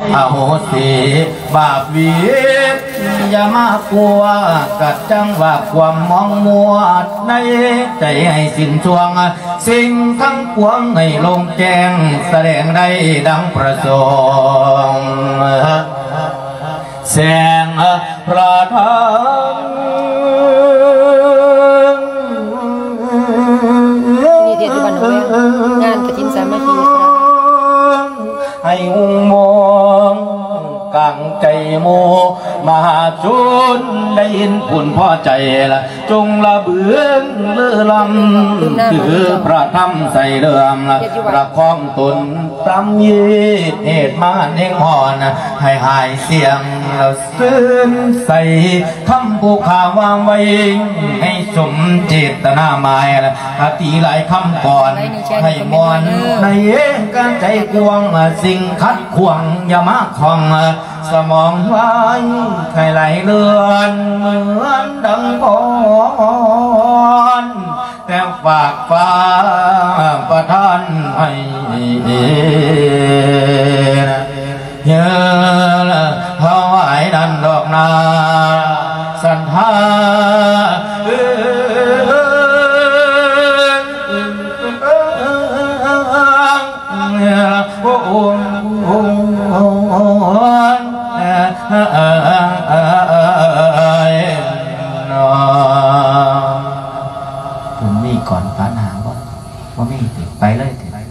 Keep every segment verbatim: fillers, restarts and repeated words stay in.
อโหสิบาปวิตอย่ามากลัวกัดจังว่าความมองมัวในใจให้สิ้นช่วงสิ่งทั้งปวงให้ลงแจ้งแสดงได้ดังประสงค์แสงพระธรรมนี่เทศบาลของเรางานกฐินสามัคคีให้อุโมงค์กลางใจโมมหาชนได้ยินผลพ่อใจละจงละเบื้องเลือลำถือพระธรรมใส่เดิมละประคองตนตามยีเหตุมาเน่งหอนให้หายเสียงแล้วซึ้งใส่คำผู้ข่าววางไว้ให้สมเจตนาหมายละคติหลายคำก่อนให้มอนในเองการใจกวงสิ่งคัดขวงอย่ามาคองสมองไว้ใครไหลเลือนเหมือนดังพรแต่ฝากฟ้าประทานให้เยอะถวายดันดอกนาสันทาโอ้โหผมมีก่อนปัญหาบ่ว่าไม่ติดไปเลย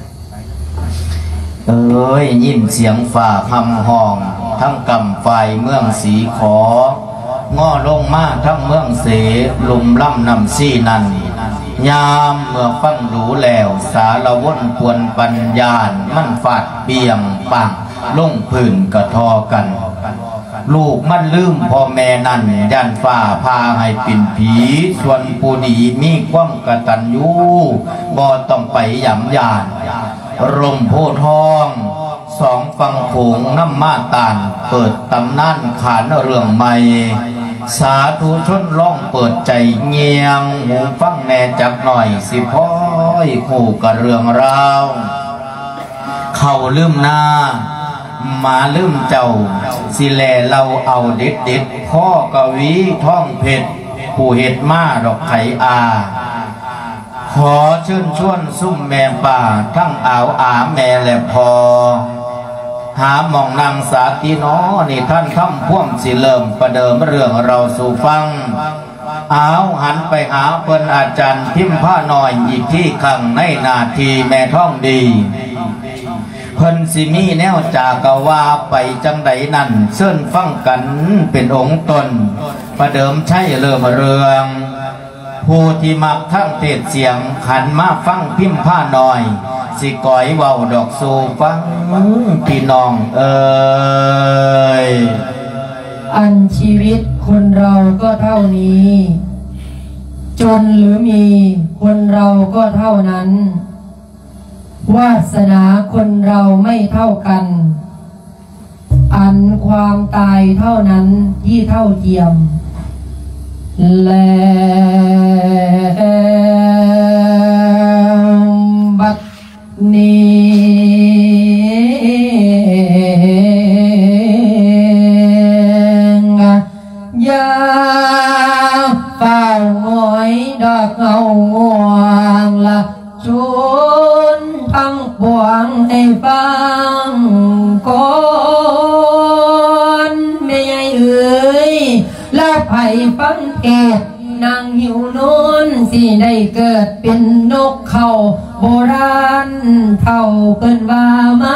เอ้ยยินเสียงฝ่าพำห้องทั้งกำไฟเมืองสีของ้อลงมาทั้งเมืองเสลุมล่ำนำซี่นันยามเมื่อฟังดูแล้วสารวนปวนปัญญามันฟาดเบี่ยงปังลงพื้นกระทอกันลูกมันลืมพ่อแม่นั่นยันฝ่าพาให้ปิ่นผีส่วนผู้ดีมีความกตัญญูบ่ต้องไปหย่ำยานร่มโพธิ์ทองสองฟังโขงน้ำมาตานเปิดตำนานขานเรื่องใหม่สาธุชนร้องเปิดใจเงียงหูฟังแน่จักหน่อยสิพ้อยคู่กับเรื่องราวเข้าลืมหน้ามาลืมเจ้าสิแลเราเอาเด็ดเด็ดพ่อกวีท่องเพชรผู้เห็ดมาดอกไข่อาขอเชิญชวนซุ่มแม่ป่าทั้งอ่าวอาแม่และพอหาหม่องนางสาธิน้อนี่ท่านคำพ่วงสิเริ่มประเดิมเรื่องเราสู่ฟังอ้าวหันไปหาเพิ่นอาจารย์พิมพ์ผ้าหน่อยอีกที่ขังในนาทีแม่ท่องดีเพิ่นสิมีแนวจากว่าไปจังใดนั่นเชิญฟังกันเป็นองค์ตนประเดิมใช่เริ่มเรื่องผู้ที่มักทั้งเทศเสียงขันมาฟังพิมพ์ผ้าหน่อยสิก้อยเว้าดอกสู่ฟังพี่น้องเอ้ยอันชีวิตคนเราก็เท่านี้จนหรือมีคนเราก็เท่านั้นวาสนาคนเราไม่เท่ากันอันความตายเท่านั้นที่เท่าเทียมแล้วบัดนี้ยาเฝ้าหอยดอกเงาง่วงละชวนทั้งปวงให้ฟังก่อนไม่ใหญ่เอ๋ยละไผ่ฟังเทศนางหิวนุ่นสิได้เกิดเป็นนกเขาโบราณเท่าเกินว่ามา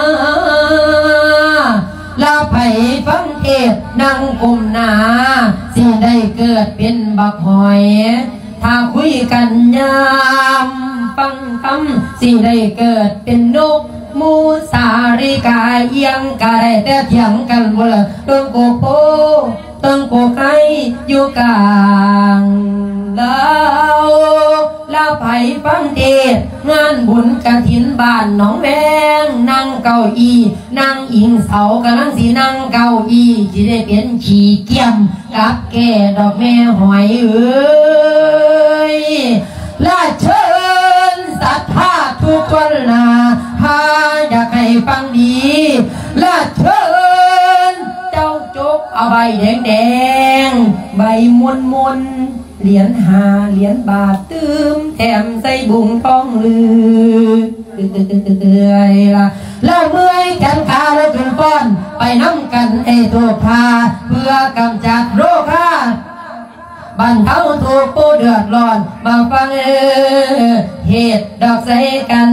ละไผ่ฟังเทศนางกลมหนาสิได้เกิดเป็นบักหอยถ้าคุยกันยามฟังคำสิได้เกิดเป็นนกมูสาริกาเอียงกาได้แต่เถียงกันบ่ละต้นโกโพต้นโกไก่อยู่กลางดาวลาไผ่ฟังเทศงานบุญกฐินบ้านหนองแวงนั่งเก้าอี้นั่งอิงเสากำลังสีนั่งเก้าอี้ที่ได้เป็นขี่เกียมกับแก่ดอกแม่หอยเอ้ยลาเชิญศรัทธาทุกคนนะถ้าอยากให้ฟังดีและเชิญเจ้าจกเอาใบแดงแดงใบมนมนเหรียญหาเหรียญบาทตืมแถมใส่บุงทองลือเตื่อยละแล้วเมื่อยแขนขาแล้วขึ้นป้อนไปน้ำกันไอตัวพาเพื่อกำจัดโรคาบันเทาทุกผู้เดือดร้อนมาฟังเออเหตุดอกใส่กัน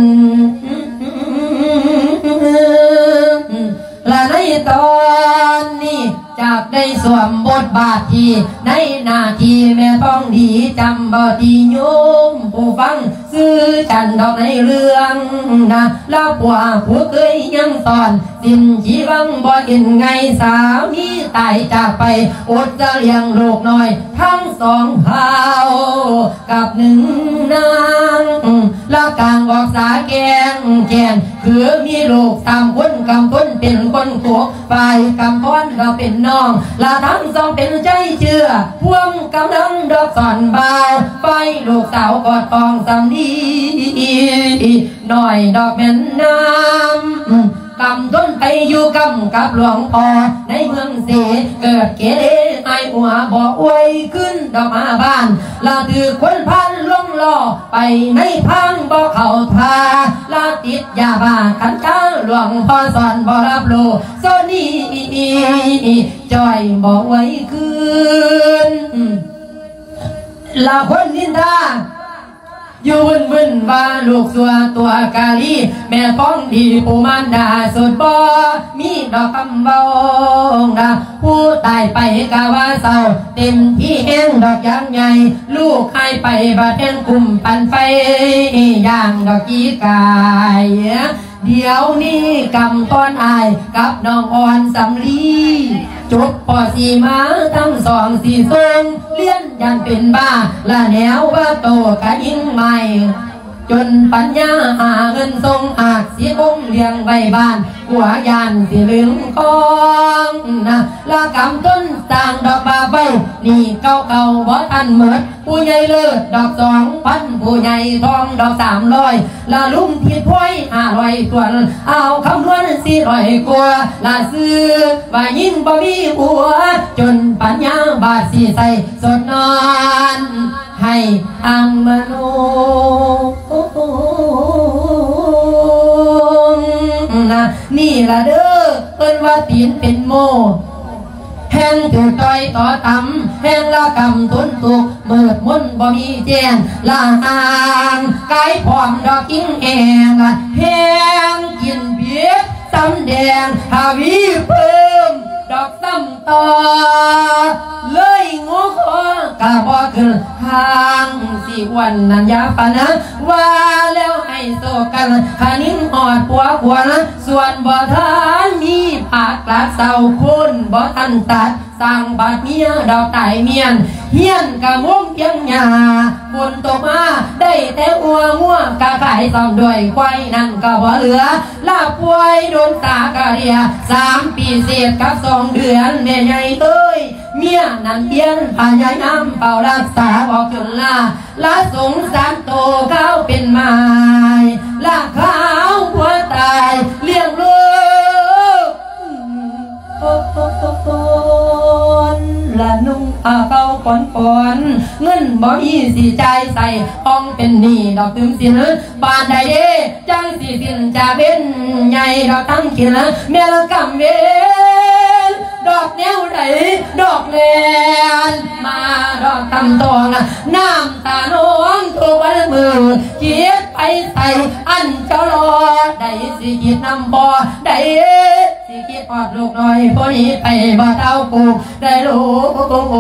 และในตอนนี้จากได้สวมบทบาทที่ในหน้าที่แม่ท้องดีจำบ่ดีโยมผู้ฟังซื้อจันดอกในเรื่องนะลาปัวผู้เคยยังตอนสิ้นชีวังบ่เห็นไงสามีตายจากไปอดจะเลี้ยงลูกน้อยทั้งสองเฮากับหนึ่งนางละกลางออกสาแกงแกนคือมีลูกสามคนกำคนเป็นคนโขกฝ่ายกำพ้อนก็เป็นน้องละทั้งสองเป็นใจเชื่อพวงกำลังดอกสอนเบาไฟลูกสาวกอดกองสำลีหน่อยดอกแม่นน้ำกำต้นไปอยู่กำกับหลวงพ่อในเมืองเสเกิดเกเรไอหัวบ่ออวยขึ้นดอกมาบ้านลาถือคนพันล่องล่อไปในพังบ่เข้าทาลาติดยาบ้าขันจ้าหลวงพ่อสอนบ่รับโลโซนี่จอยบ่ไว้คืนลาคนนินทาอยู่วุ่นวุ่นว่าลูกสัวตัวกาลีแม่ท้องดีผู้มันดาสุดบ่มีดอกคำเบานะผู้ตายไปกะว่าเศร้าเต็มที่แห้งดอกยางใหญ่ลูกหายไปบาดแห้งกลุ่มปันไฟอย่างดอกกีกายเดี๋ยวนี้กำต้อนอายกับน้องอ่อนสำลีจบปอสีมาทั้งสองสี่ทรงเลี้ยนยันเป็นบ้าละแนวว่าโตกะยิ่งใหม่จนปัญญาหาเงินทรงอาจสีคงเลี้ยงใบบ้านหัวยานสีเหลืองกองนะละกำต้นต่างดอกบาใบนี่เก่าเก่าบ่ทันเหมิดผู้ใหญ่เลิศดอกสองพันผู้ใหญ่ทองดอกสามร้อยละลุ่มทิดพ้อยห้าร้อยตัวเอาคำนวณสี่ร้อยกว่าละซื้อว่ายิ่งบ่มีหัวจนปัญญาบาดสีใสสดนอนให้อังมโนนะนี่ละเด้อเอิ้นว่าตีนเป็นโมแห้งถือต่อยต่อตำแห้งละกำตุนตุกเบิดมุนบ่มีแจ้งละหางกายพร้อมดอกกิ้งแหงแห้งกินเบียดสำแดงหาวีเพิ่มดอกซ้ำต่อเลยงอคอกะบ่ขึ้นทางสิวันนั้นยาปานะว่าแล้วให้โซกันขานิ้งหอดปัวขวานส่วนบ่ทานมีผักกลาเศร้าคุณบ่ทันตัดสร้างบาดเมียดอกไต่เมียนเฮียนกะมุ้งเพียงหญ้าฝนตกมาได้แต่อัวงัวกะขายซ่อมด้วยควายนั่นก็บ่เหลือลาป่วยโดนตากะเรียสามปีเศษกับสองเดือนแม่ใหญ่เต้ยเมียนั่นเพียนพายายน้ำเป่ารักษาบอกจนลาละสงสารโตเขาเป็นไม้ละขาวหัวตายเลี้ยงลูกโอ้โหละนุ่งอาเก่าก่อนก่อนเงินบ่มีสีใจใส่ห้องเป็นหนี้ดอกตึมสินบานใดเด้จังสีสินจะเป็นใหญ่ดอกตั้งกินแม่ละกำเวนดอกแนวไหลดอกแลนมาดอกตำตองน้ำตาน้องทุกวันมือเกียดไปใส่อันเจ้ารอได้สิกิดน้ำบ่อได้สิกิดปอดลูกน้อยพอนี้ไปบ่เท่ากูได้ลูก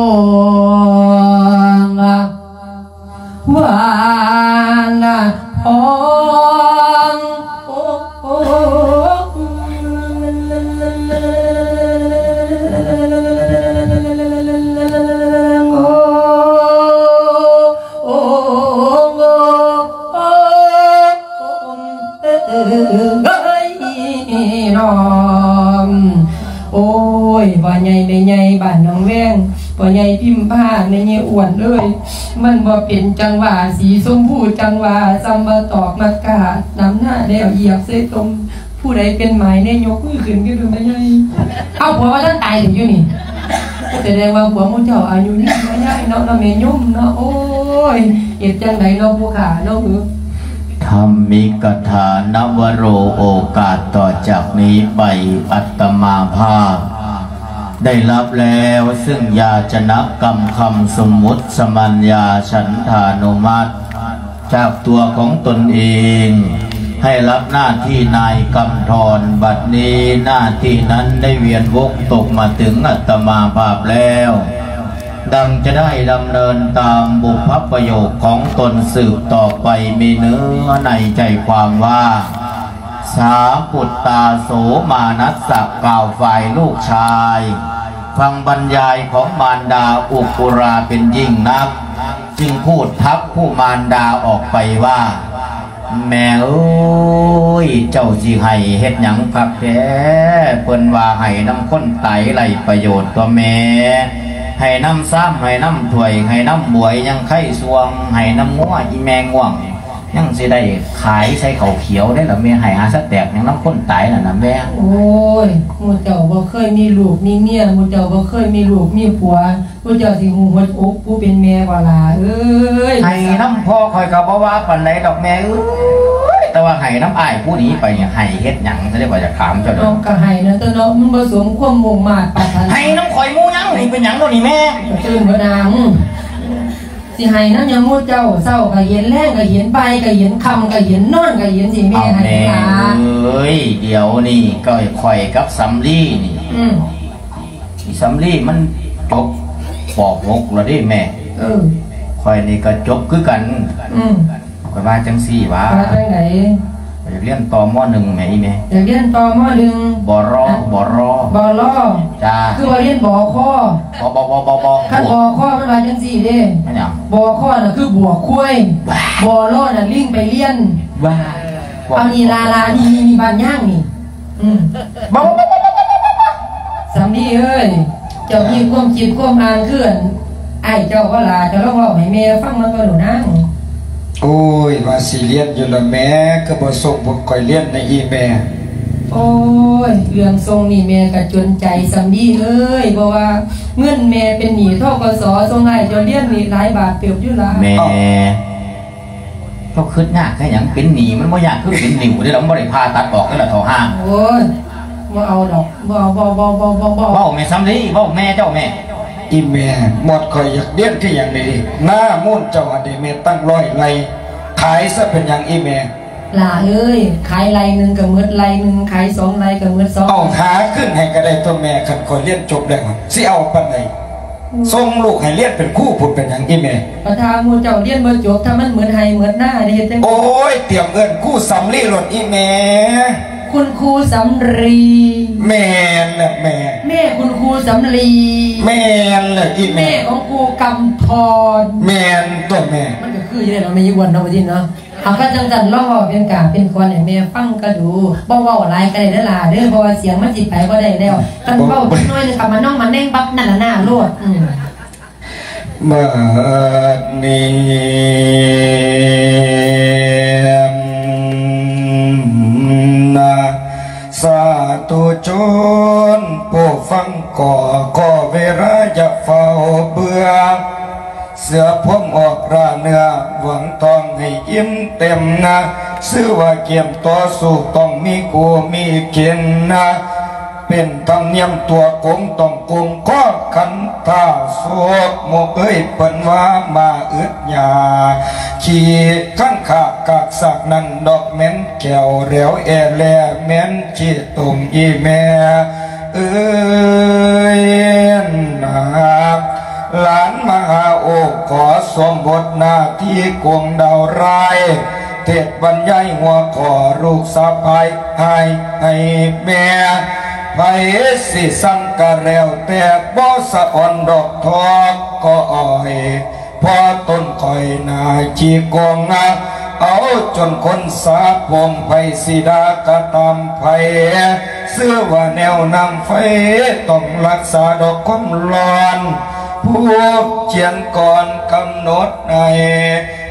วานพองโอ้โอ้โอ้ยบ่ใหญ่ไม่ใหญ่บ้านน้องแวงบ่ใหญ่พิมพ์ผ้าในเงี้ยอ้วนเลยมันบ่เป็นจังหวะสีส้มพูจังหวะซัมมาตอกมากาดน้ำหน้าแล้วเหยียบเส้นตรงผู้ใดเป็นหมายเนี่ยยกมือขึ้นก็ดูไม่ใช่เอาผัวว่าท่านตายถึงอยู่นี่ก็แสดงว่าผัวมุเจ้าอายุนี่ไม่ใช่เนาะเราเมยุ่มเนาะโอ้ยเหตุจังไหนเนาะผู้ขาเนาะหือธรรมิกถานวโรโอกาสต่อจากนี้ไปอัตมาภาพได้รับแล้วซึ่งยาจนะกรรมคำสมมุติสมัญญาฉันทานุมัติจากตัวของตนเองให้รับหน้าที่นายกำธรบัดนี้หน้าที่นั้นได้เวียนวกตกมาถึงอัตมาภาพแล้วดังจะได้ดำเนินตามบุพประโยคของตนสืบต่อไปมีเนื้อในใจความว่าสาปุตตาโสมานัสสะกล่าวฝ่ายลูกชายฟังบรรยายของมารดาอุกุราเป็นยิ่งนักจึงพูดทักผู้มารดาออกไปว่าแม่เอ้ยเจ้าสิให้เฮ็ดหยังคักแท้เพิ่นว่าให้น้ำข้นไตไรประโยชน์ตัวแม่ให้น้ำซ้ำให้น้ำถ้วยให้น้ำบวยยังไข่สวงให้น้ำงัวอีแมงง่วงยังสิได้ขายใส่เขาเขียวได้หรอแม่ให้หาสแตกยังน้ำข้นไตน่ะนะแม่โอ้ยมูเจ้าบ่เคยมีลูกมีเมียมูเจ้าบ่เคยมีลูกมีผัวมูเจ้าสิหูหัวอกผู้เป็นแม่กว่าล่ะเอ้ยให้น้ำพ่อคอยกับบ่ว่าปานใดดอกแม่เอ้ยแต่ว่าให้น้ำอ้ายผู้นี้ไปเนี่ยให้เฮ็ดหยังจะได้ว่าจะถามเจ้าเด้อก็ให้นะแต่เนาะมันผสมความมุ่งมาดปรารถนาให้น้ำข่อยมูยังนี่เป็นหยังโดนี่แม่ตื่นบ่นางสิให้น้ำยังมูเจ้าเศร้าก็เย็นแรงก็เย็นไปก็เย็นคำก็เย็นนอนก็เย็นสิแม่ให้ค่ะเอ้ยเดี๋ยวนี่ก็ข่อยกับสำลีนี่อืมสำลีมันจบปอกหกแล้วดิแม่เออข่อยนี่ก็จบคือกันอืมข่อยว่าจังซี่ว่าว่าจังไหนอยากเรียนต่อมอหนึ่งแม่อีแม่อยากเรียนต่อมอหนึ่งบรอบรบรอจ้าคือว่าเรียนบอข้อบอบอบอบอขั้นบอข้อมันว่าจังซี่เด้บอข้อน่ะคือบวกคุ้ยบอรอน่ะลิงไปเรียนว่าเอานี่ลาลานี่มีบานย่างนี่อืมบอบอบอบสามีเอ้ยเจ้ามีความคิดความอ่านเคลื่อนไอ้เจ้าก็ลาเจ้าต้องบอกให้แม่ฟังมันก็หนูนั่งโอ้ยว่าสิเลียนอยู่ละแม่ก็บ่ส่งบ่ค่อยเลียนในอีแม่โอ้ยเรื่องทรงนี่แม่ก็จนใจสำดีเอ้ยเพราะว่าเงินแม่เป็นหนี้ทกสทรงให้จนเลี้ยงนี่หลายบาทเปรียบอยู่ล่ะแม่ก็คิดยากแค่หยังเป็นหนี้มันบ่ยากคือเป็นหนี้ได้แล้วบ่ได้พาตัดออกได้ล่ะเท่าห้างโอ้ยบ่เอาดอกบ่บ่บ่บ่บ่บ่เว้าแม่ซ้ำดิเว้าแม่เจ้าแม่อีแม่หมดข่อยอยากเลี้ยนที่อย่างนี้หน้ามุ่นเจ้าอันนี้แม่ตั้งร้อยไรขายซะเป็นอย่างอีแม่ล่ะเอ้ยขายไรหนึ่งกับมืดไรหนึ่งขายสองไรกับมืดสองเอาหาขึ้นให้ก็ได้ตัวแม่ขันข่อยเลี้ยนจบแล้วสิเอาปันไหนส่งลูกให้เลี้ยนเป็นคู่พูดเป็นอย่างอีแม่ประธานมูเจ้าเลี้ยนเบอร์จบถ้ามันเหมือนไฮเหมือนหน้าเด็ดโอ้ยเตรียมเงินคู่สำลีหล่นอีแม่คุณครูสำรีแม่แหละแม่แม่คุณครูสำลีแม่แหละอีแม่ของครูกำธรแม่ตัวแม่มันก็คือยังไงเราไม่ยุ่งเนาะจริงเนาะเอาก็จังจันล่อเป็นกาเป็นคนเนี่ยแม่ฟังก็ดูบ่เว้าอะไรก็ได้เด้อล่ะเด้อเพราะว่าเสียงมันจิตไปก็ได้แล้วกันเว้าน้อยนึงกับมันน้องมันแน่งปั๊บนั่นละหน้าโลดอืมบัดนี้สาธุชนผู้ฟังก่อก่อเวลาจะเฝ้าเบื่อเสือพ่มออกราเนื้อหวังตองให้อิ่มเต็มนะซื้อว่าเกี่ยมต่อสู้ต้องมีกูมีเขียนนะเป็นธรรมเนียมตัวกงต้องกงก็ขันท่าสวดโมกเอ้ยเปิ่นว่ามาอึดหยาขี่ขั้นขากากสักนั้นดอกเม้นแก้วเหลวแอแลเม้นจีตุ่มอีแม่เอ้ยนาหลานมหาโอขอสมบทหน้าที่กวงดาวไรเทศบรรยายหัวขอลูกสะพายให้ให้แม่ไปสิสังกะแล้วแต่บ่สะอ่อนดอกทอกก็อ่อยพอต้นคอยนาจีกวงนะเอาจนคนสาพงไผสิดากะตามไผเสื้อว่าแนวนำไฟต้องรักษาดอกคมร้อนผู้เขียนก่อนกำหนดใน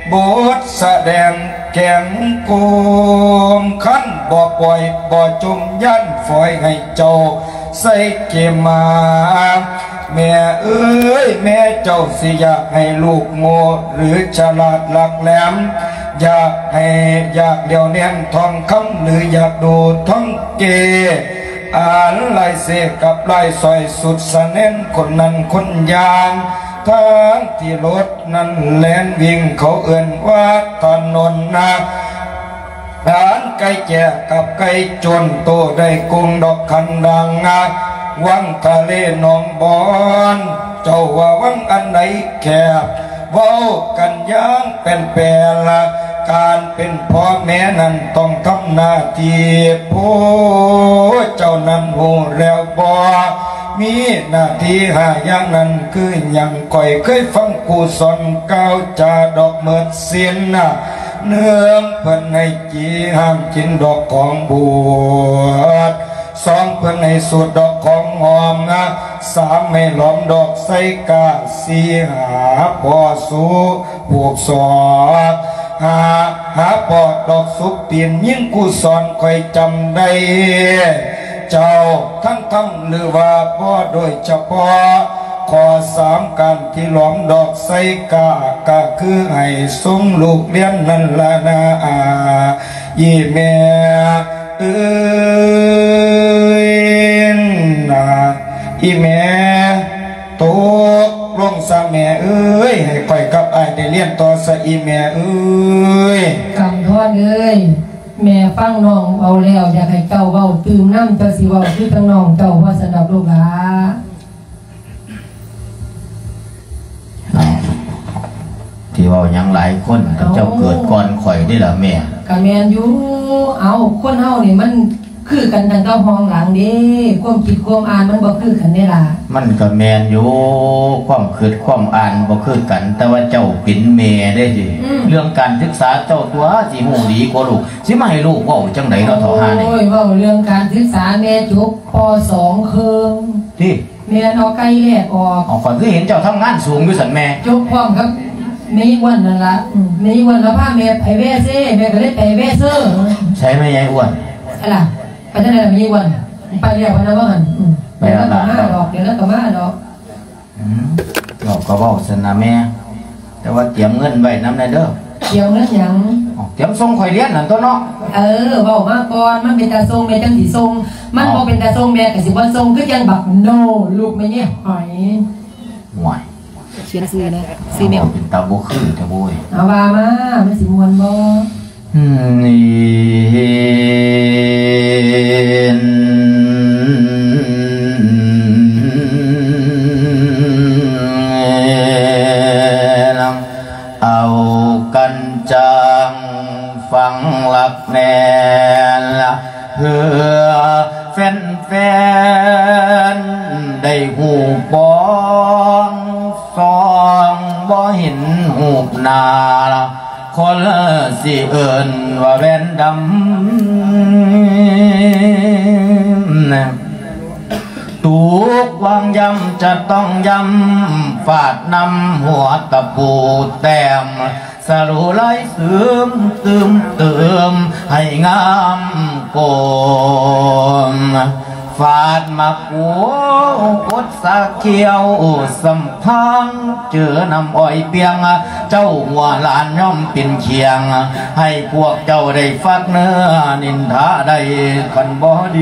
บทแสดงแก่งกุมขั้นบ่ปล่อยบ่จุมยันฝอยให้เจ้าใส่เกมาแม่เอ้ยแม่เจ้าสิอยากให้ลูกโง่หรือฉลาดหลักแหลมอยากให้อยากเดียวเนียนทองคำหรืออยากดูท้องเกอ่านลายเสกกับลายซอยสุดสะเน้นคนนั้นคนยางทางที่รถนั้นแล่นวิ่งเขาเอื่นว่าถนนนาทานไก่แก่กับไก่จนโตได้กุ้งดอกคันดังวังทะเลหนองบอนเจ้าว่าวังอันไหนแคบเว้ากันย่างเป็นแปลละการเป็นพ่อแม่นั้นต้องทำหน้าที่ผู้เจ้านั้นหูแล้วบ่มีหน้าที่หาอย่างนั้นคืออย่างก่อยเคยฟังกูสอนเก้าจาดอกเมิดเสียนน่ะเนื่องเพิ่นในจีห้ามกินดอกของบวชสองเพิ่นในสูตรดอกของหอมนะสามไม่หลอมดอกไส้กาสี่หาปอสูปวกสอดหาหาปอดดอกสุกเปลี่ยนยิ่งกูสอนคอยจำได้เจ้าทั้งทั้งหรือว่าพ่อโดยเฉพาะขอสามการที่หลอมดอกไส้กากะคือให้ส่งลูกเลี้ยนนั่นละนาอาอีแม่เอ้ยนะอีแม่ตกลงซะแม่เอ้ยให้ค่อยกับไอ้ได้เลี้ยนต่อซะอีแม่เอ้ยกำทอดเอ้ยแม่ฟังน้องเอาแล้วอยากให้เจ้าเว้าตื่นน้ำเจ้าสิเว้าคือทั้งน้องเจ้าว่าสนับลูกหลาที่ว่ายังหลายคนเจ้าเกิดก่อนข่อยได้หรอแม่กะแมนอยู่เอาคนเฮานี่มันคือกันตั้งแต่ห้องหลังเด้ความคิดความอ่านมันบ่คือกันได้ล่ะมันก็แมนอยู่ความคิดความอ่านบ่คือกันแต่ว่าเจ้าเป็นแม่ได้ดิเรื่องการศึกษาเจ้าตัวสิหูดีกว่าลูกสิมาให้ลูกเว้าจังได๋เนาะเฒ่าหานี่โอ้ยเว้าเรื่องการศึกษาแม่จบป.สอง ครึ่งที่แม่เอาไก่แลกออกอ๋อข้อยคือเห็นเจ้าทำงานสูงอยู่ซั่นแม่จบพร้อมกับแม่อ้วนนั่นล่ะแม่อ้วนแล้วพาแม่ไปแว่เซ่แม่ก็เลยไปแว่เซ่อใช่ไหมยายอ้วนอะไรไปจังได๋ล่ะแม่อ้วนไปเรียกว่านะว่าหั่นไปแล้วก็มาดอกเดี๋ยวแล้วก็มาดอกอืมเราก็เว้าซั่นนะแม่แต่ว่าเตรียมเงินไว้นำได้เด้อเตรียมเงินหยังเตรียมส่งข่อยเรียนนั่นตัวเนาะเออเว้ามาก่อนมันเป็นตาส่งแม่จังสิส่งมันบ่เป็นตาส่งแม่ก็สิบ่ส่งคือจังบักโนลูกแม่เนี่ยหอยห่วยเขียนซื้อนะซื้อแมวเป็นตาบ่คือตาบ่ยเอาว่ามามันสิม่วนบ่นี่เอากันจังฟังหลักแน่ละเพื่อแฟนๆได้หูปองสองบ่เห็นหูนาละคนสิเอิญว่าแว่นดำถูกวางย้ำจะต้องย้ำฟาดนำหัวตะปูแต้มสรุไล่เสื่อมเติมเติมให้งามโกมฟาดมากูอดสาเขียวสัมพังเจอนำอ้อยเปียงเจ้าหัวหลานย่อมเป็นเคียงให้พวกเจ้าได้ฟักเนื้อนินทาได้คันบ่ดี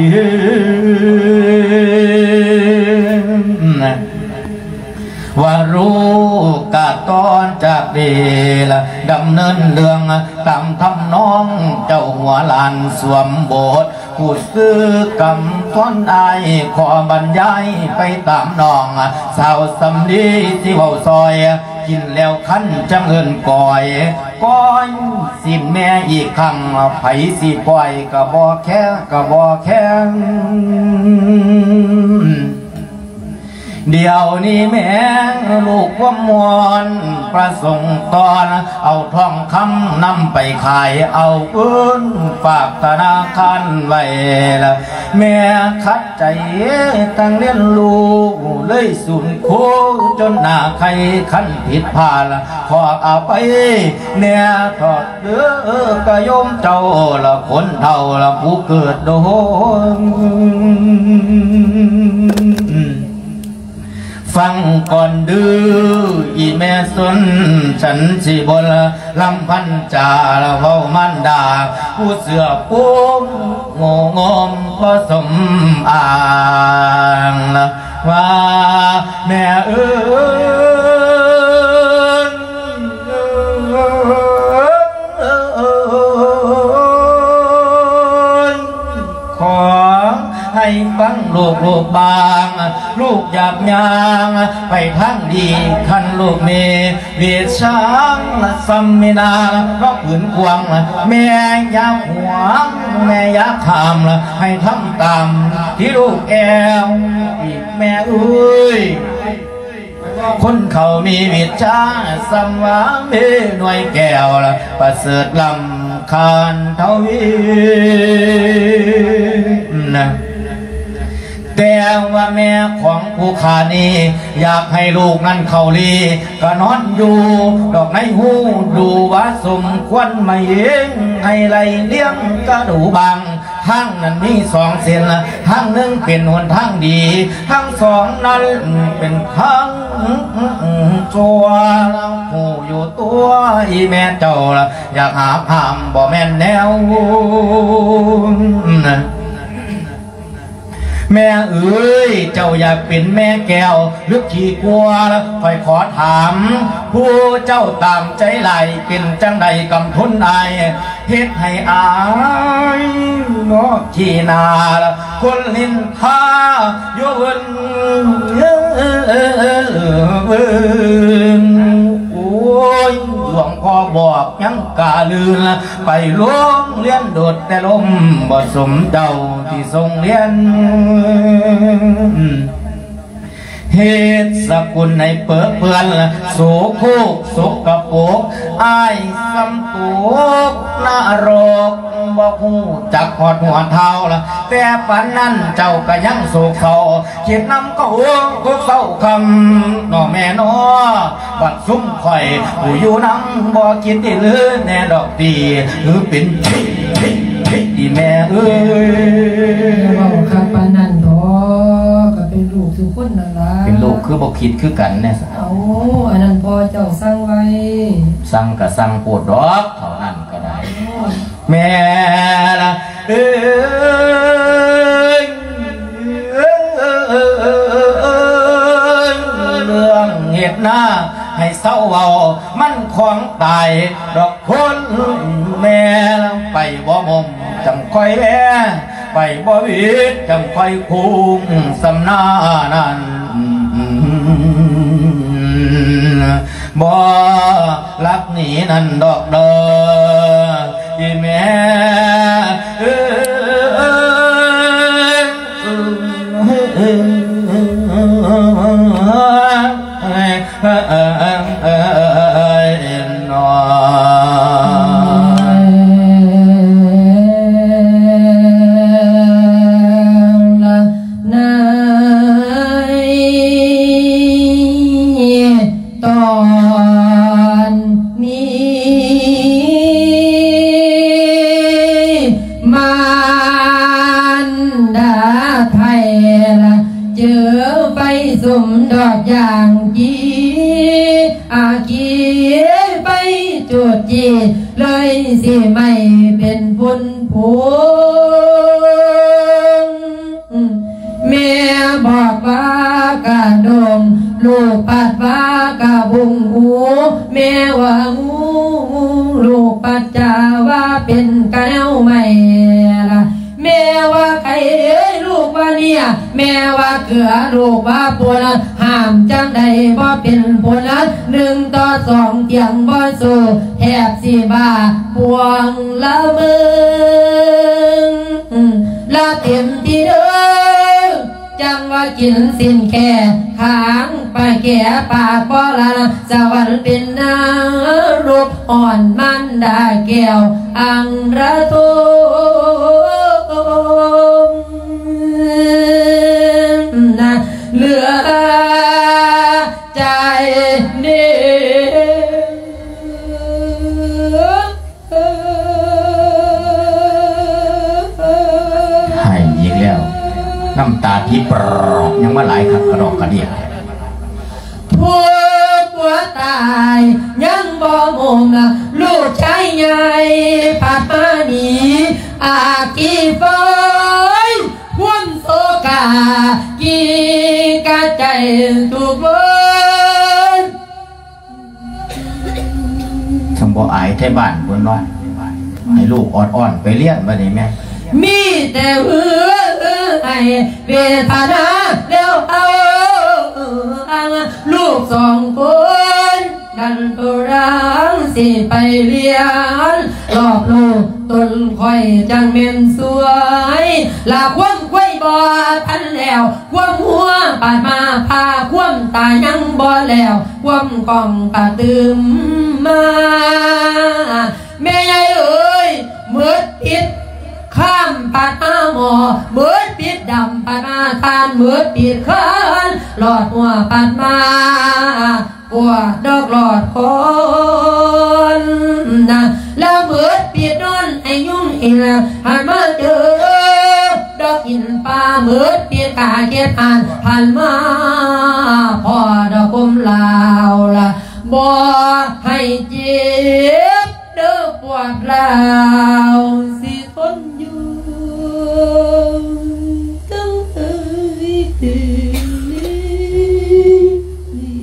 ว่ารู้กะตอนจากเดลดำเนินเรื่องตามทำน้องเจ้าหัวหลานสวมโบสถ์ผู้ซื้อกำท้อนอายขอบรรยายไปตามน้องสาวสำลีที่เว้าซอยกินแล้วคันจังเอินก่อยก้อยสิแม่อีกครั้งไผสิปล่อยกะบ่แค่กะบ่แค่เดเดี๋ยวนี้แม่ลูกว่ามวนประสงค์ตอนเอาทองคำนำไปขายเอาเงินฝากธนาคารไว้ละแม่คัดใจตั้งเลี้ยงลูกเลยสูญโคจนหน้าใครขันผิดพลาดขอเอาไปเนี่ยทอดเด้อกระยมเจ้าละคนเท่าละผู้เกิดโดนฟังก่อนดื้ออีแม่สนฉันสิบนลำพันจาละเว้ามันดาผู้เสือปุ้มโง่งมก็สมอ่างละว่าแม่เอ้ยขอให้ฟังลูกลูกบางลูกอยากยางไปทางดีคันลูกเมเวียดช้างซัมมินาก็ผืนควงแม่อยากหวงแม่อยากทำให้ทำตามที่ลูกแอวอีกแม่เอ้ยคนเขามีวิชาสัมวามีหน่วยแก้วละประเสริฐลำคานเท่าวินะแต่ว่าแม่ของผู้ขานี้อยากให้ลูกนั้นเขาลีก็นอนอยู่ดอกไม้หูดูว่าสมควรไม่เองให้ไหลเลี้ยงก็ดูบางทางนั้นมีสองเส้นละทางหนึ่งเป็นหนทางดีทางสองนั้นเป็นทางจัวเราหูอยู่ตัวอีแม่เจ้าละอยากหาพามบ่แม่นแนวแม่เอ้ยเจ้าอยากเป็นแม่แก้วหรือขี้กลัวแล้วคอยขอถามผู้เจ้าตามใจไหลเป็นจังใดกำทุนอายเฮ็ดให้อายเนาะที่นาละคนลินทาโยนโอ้ยหลวงพ่อบอกยังกาลืนละไปล้มเลี้ยนโดดแต่ลมบ่สมเจ้าที่ทรงเลี้ยนเหตุสกุลในเปิดเปือนโสโคกสกปรกอายซ้ำตุกนรกบ่ฮู้จักหอดหัวเท้าละแต่ปันนั้นเจ้าก็ยังโศกเศร้าเขียนน้ำก็หัวทุกเศร้าคำน้อแม่น้อบัดซุ้มข่อยผู้อยู่น้ำบ่คิดที่ลือแน่ดอกตีหรือเป็นอีแม่เอ้ยว่าข้าปานนั้นทอก็เป็นลูกทุกคนนั่นล่ะเป็นลูกคือบ่คิดคือกันแน่สัเอาอันนั้นพอเจ้าสั่งไว้สั่งก็สั่งโปรดดอกเท่านั้นก็ได้แม่ละเอ้ยเรื่องเหตุหน้าให้เศร้าเอามันของตายดอกคนแม่ไปบ่มมจำค่อยแม่ไปบ่วิดจำค่อยคุ้มสำนานั้นบ่รักหนีนั่นดอกเด้ออีแม่เอ้ดอกอย่างจีอากีไปจุดจีเลยสิไม่เป็นบุญผูงแม่บอกว่ากระดมลูกปัดว่ากระบุงหูแม่ว่างูลูกปัดจาว่าเป็นกระแนวไม่ละแม่ว่าไก่เอ้ยลูกว่าเนี่ยแม่ว่าเกลือลูกว่าปวดห้ามจังใดบ่เป็นผลหนึ่งต่อสองเตียงบ่สู้แทบสิบ้าปวงละมึงละเต็มที่เด้อจังว่ากินสิ้นแค่ขางไปแก่ปากบ่ละสวรรค์เป็นนางรูปอ่อนมันดาแก้วอังระทุมนะเหลือใจนี่ให้อีกแล้วน้ำตาที่ปรอกยังมาหลายขัดกระดอกกระเดียผัวผัวตายยังบ่มุมละลูกชายใหญ่ผ่านมาหนีอากีฟอยความโศกากีกะใจทุกวันสมบูรณ์อายไทยบ้านบนน้อยให้ลูกอ่อนๆไปเลี้ยนมาได้ไหมมีแต่เหือให้เวทนาแล้วเอาลูกสองคนดันตัวรังสิไปเรียนรอบลูกต้นคอยจังเมียนสวยลาคว่ำควยบ่ทันแล้วคว่ำหัวปาดมาพาคว่ำตายังบ่แล้วคว่ำกล่องกระตืมมาแม่ใหญ่เอ้ยมืดปิดข้ามปาดมาหมอเบิดปิดดำปาดมาทานเบิดปิดขันหลอดหัวปาดมาปัวดอกหลอดคนนะแล้วเบิดปิดนอนไอ้ยุ่งอีแล้วหันมาเจอดอกกินปลาเบิดปิดกาเก็บอ่านผ่านมาพอดอกกุมลาวละบ่ให้เจ็บเด้อปวดลาวสิทนอยู่ตั้งเอ่ยเดือนนี้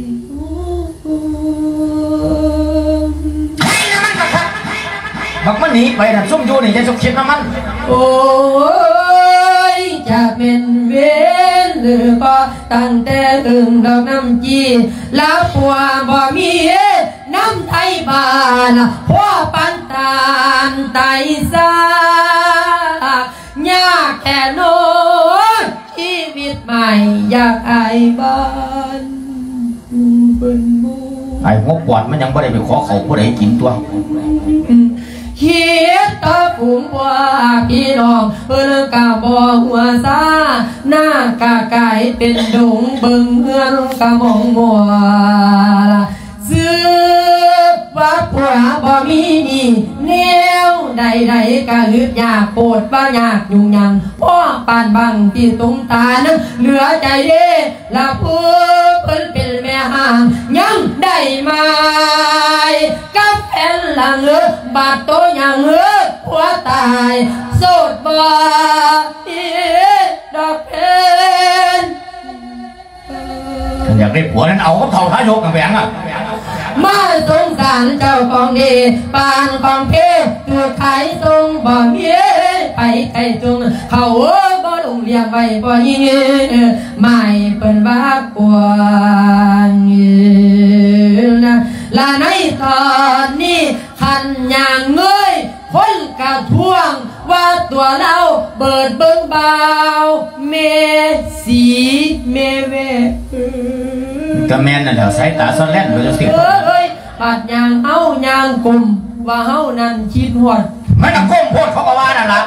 บักมันหนีไปนะส้มยูนี่จะสุกคิดน้ำมันโอ้ยจะเป็นเวรหรือก็ตั้งแต่ถึงดอกน้ำจีแล้วผัวบ่มีน้ำไทยบ้านพ่อปันตานไตซากยากแค่โน้นชีวิตใหม่อยากไอ้บ้านเป็นมูไอ้หัวปวดมันยังไม่ได้ไปขอเขาผู้ใดกินตัวเขียดตาฝูงว่าพี่น้องเพื่อนกะบ่หัวซาหน้ากะไก่เป็นดงเบิ่งเฮือนกะมองมัวซื้อว่าผัวบ่มีนี่แนวใดๆกะฮึดยากโปดบ่ยากยุ่งยังพ่อปานบังที่ตรงตานั้นเหลือใจเด้ละผู้เพิ่นเป็นแม่ห่างยังได้มากับแฟนหลังเลือบาดโตยังเลือผัวตายโสดบ่อีดอกเพนอยากได้ผัวนั้นเอาก็เท่าท้ายกกับแหวงอ่ะมาสงสารเจ้าของดีปานของเพตัวขายทรงบ่เมียไปไกลจงเขาบ่ลงเลี้ยงไว้บ่ยิงไม่เป็นว่ากวนนะและในตอนนี้ขันอย่างเงยคนกระท่วงว่าตัวเราเบิดเบิ้งเบาเมสีเมเวก็แม่นน่ะเดี๋ยวสายตาซ่อนแล่นเราจะสิเอ้ยปัดยางเฮายางกลุ่มว่าเฮานั่นคิดหวดไม่ต้องก้มโพดเขาก็ว่านั่นละ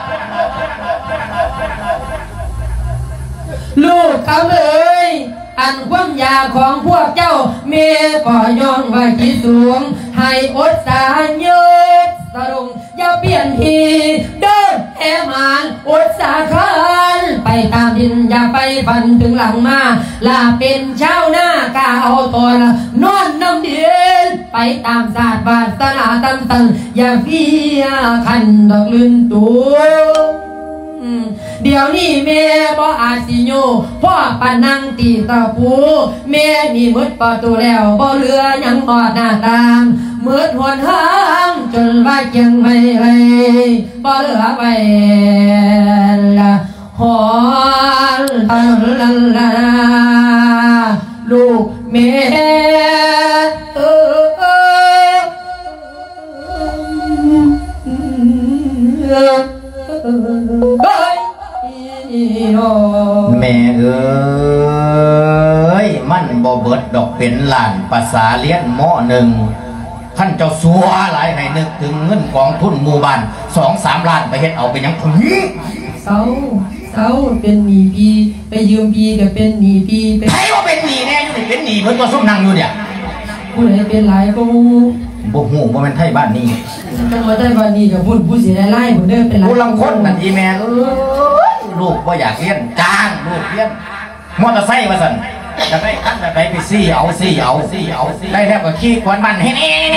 ลูกเขาเลยอันความยาของพวกเจ้าเมก่อย่องไว้ที่สูงให้อดสารยศสรงอย่าเปลี่ยนทีเดินแหมานอดสาคันไปตามดินอย่าไปฟันถึงหลังมาลาเป็นเช้าหน้ากาเอาตัวนอนน้ำเดือนไปตามศาสตร์บาสนาตำตันอย่าเฟียขันดอกลื่นตัวเดี๋ยวนี้แม่บ่อาจสิโยพ่อปานังตีตะปูแม่นี่มืดประตูแล้วบ่เหลือยังหอดหน้าต่างมืดหวนหางจนว่าเกียงไม่เลยบ่เหลือไว้ละหอนลันลันลาลูกแม่เออแม่เอ้เป็นหลานภาษาเลี้ยนหม้อหนึ่งท่านเจ้าสัวหลายให้นึกถึงเงินกองทุนหมู่บ้านสองสามล้านไปเฮ็ดเอาไปยังถึงเศร้าเศร้าเป็นหนี้พี่ไปยืมพี่ก็เป็นหนี้พี่ใครว่าเป็นหนี้แน่อยู่นี่เป็นหนี้เพิ่นตัวซุ่มนั่งอยู่เนี่ยผู้ใดเป็นหลายก็บ่ฮู้บ่แม่นไทยบ้านนี้จังหวัดไทยบ้านนี้ก็พูดผู้สิได้ไล่ผู้เด้อเป็นหลายผู้ลังคนนั่นอีแม่เอ้ยลูกบ่อยากเรียนจ้างลูกเรียนมอเตอร์ไซค์ว่าซั่นจะได้คันจะได้ไปซี่เอาซี่เอาซี่เอาซี่ได้แล้วก็ขี่กวนบ้านเฮ็ด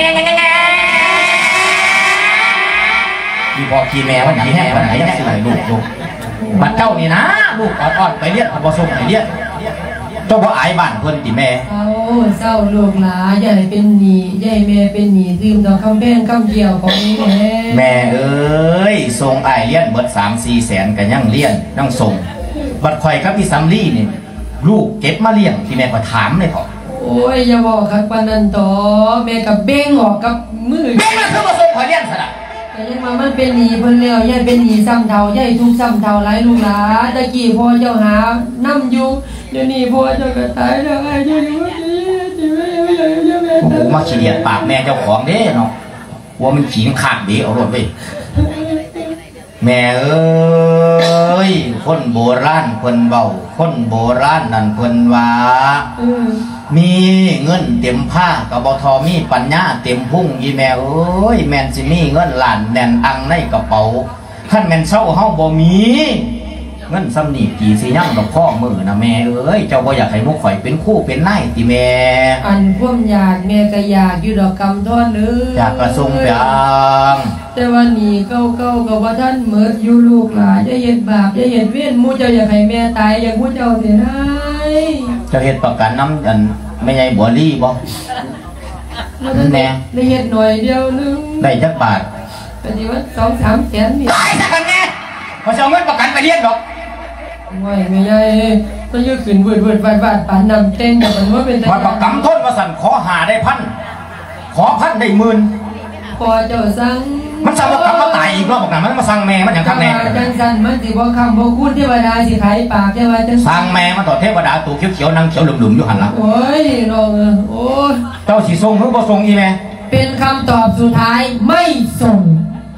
ที่พอขี่แม่ว่าหยังแห้งว่าไหนยังสิลูกลูกบัดเจ้านี่นะลูกอ่อนๆไปเรียนบ่ส่งให้เรียนเจ้าบ่อายบ้านเพิ่นติแม่เอาเศร้าลูกหลาใหญ่เป็นหนี้ใหญ่แม่เป็นหนี้ลืมต่อคำแป้งคำเกี่ยวของแม่แม่เอ้ยส่งอ้ายเรียนเบิด สามสี่ แสนก็ยังเรียนยังส่งบัดข่อยกับพี่ซัมลี่นี่ลูกเก็บมาเลี้ยงที่แม่ก็ถามเลยเถอะโอ้ยอย่าบอกครับปานนั้นต่อแม่กับเบ้งออกกับมือเบ้งมันคือมาส่งข่อยเลี้ยงซะละแต่ยังมามันเป็นหนี้เพิ่นแล้วยายเป็นหนี้ซ้ำเท่ายายทุกซ้ำเท่าหลายลูกหลาตะกี้พ่อเจ้าหาน้ำอยู่เดี๋ยวนี้พ่อเจ้าก็ตายแล้วไอ้เจ้าอยู่ที่แม่แม่โอ้โหมาเฉียดปากแม่เจ้าของเด้เนาะว่ามันขี้ขาดเด้เอารถไปแม่เอ้ยคนโบราณเพิ่นเบาคนโบราณนั่นเพิ่นว่ามีเงินเต็มผ้ากับบ่ทอมีปัญญาเต็มพุ่งอีแม่เอ้ยแม่นสิมีเงินล้านแน่นอังในกระเป๋าท่านแม่นเศร้าเฮาบ่มีเงินซ้ำนี่กี่สิยังดอกพ่อมือนะแม่เอ้ยเจ้าบ่อยากให้มุกข่อยเป็นคู่เป็นนายติแม่อันพ่วมอยากแม่ก็อยากอยู่ดอกกำทอนเด้ออยากกระทรงเปียงแต่ว่านี่เก้าเก้ากับว่าท่านเมิดอยู่ลูกหลานจะเห็นบาปจะเห็นเวียนมูเจ้าอยากให้แม่ตายอยากมูเจ้าเสียได้เจ้าเห็นประกันน้ำอันไม่ใช่บัวลี่บ่แน่ได้เห็นหน่อยเดียวนึงได้จักบาทปฏิวัติสองสามแสนนี่ตายสักแน่พอจะเอาเงินประกันไปเลี้ยงดอกไม่ไม่ใช่ต้องยืดขึ้นเวิร์ดเวิร์ดบาดบาดปานนำเต้นแต่มันว่าเป็นมันประกันต้นมาสั่นขอหาได้พันขอพันได้หมื่นพอเจ้าสั่งมันสั่งประกันมาตายอีกรอบประกันมันมาสั่งแม่มันอย่างข้างแน่จังสันมันสิบอกคำบอกคุณเทวดาสิขายปากเทวดาสั่งแม่มันต่อเทวดาตัวเขียวเขียวนั่งเขียวหลุมหลุมอยู่หันหลังโอ้ยน้องโอ้ยเจ้าสีทรงหรือบ่ทรงอีแม่เป็นคำตอบสุดท้ายไม่ส่ง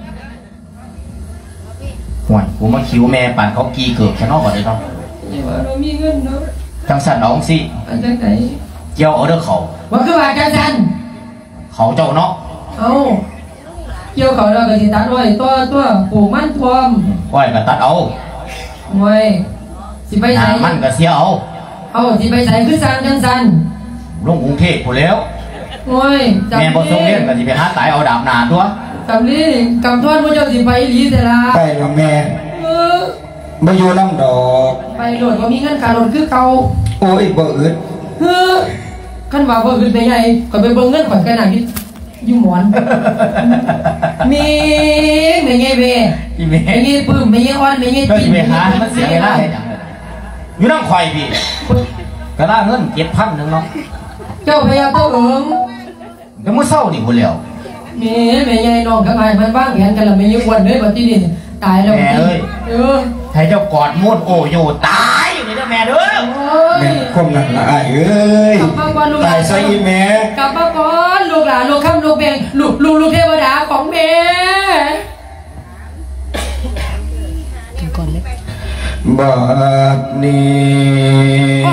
ห่วยกูมาคิวแม่ปั่นเขากีเกือบแค่นอกก่อนเลยเนาะว่าเรามีเงินเนาะจังสันเอาสิจังไหนเกี่ยวเอาเด้อเขาว่าคือว่าจังสันเขาเจ้าเนาะเอาเกี่ยวเขาเราก็สิตัดไว้ตัวตัวปลูกมันทวมไว้ก็ตัดเอาไว้สิไปไหนมันก็เสียเอาเอาสิไปไหนคือสันจังสันลงกรุงเทพผู้แล้วโอ้ยแม่บ่ส่งเรียนก็สิไปหาตายเอาดาบหนาตัวกำลีกำทอดว่าเจ้าสิไปหลีแต่ละไปแล้วแม่มาอยู่น้ำดอกไปโหลดว่ามีเงินขาโหลดคือเขาโอ้ยบ่อึดเฮ้อขั้นว่าบ่อึดไปใหญ่ก็ไปเบิ่งเงินข่อยขนาดนี้ยุ่หมอนมีไม่ไงเบ้ไม่ไงปื้มไม่ไงอ้อนไม่ไงจีนไม่หามันเสียเวลาอยู่น้ำข่อยพี่ก็ได้เงินเจ็ดพันหนึ่งเนาะเจ้าพยาเจ้าเอิงเดี๋ยวมื้อเช้านี่บ่แล้วมีไม่ไงน้องกับไอ้มันบ้างแผนกันแล้วไม่ยังวันเลยบัดนี้ตายแล้วแม่เอ้ยเออให้เจ้ากอดมูดโอโยตายอยู่นี่นะแม่เด้อแม่คมหนักละไอ้เอ้ยตายซะอีแม่กลับมาก่อนลูกหลานลูกคำลูกเบงลูกลูกลูกเทวดาของแม่ก่อนเลยบัดนี้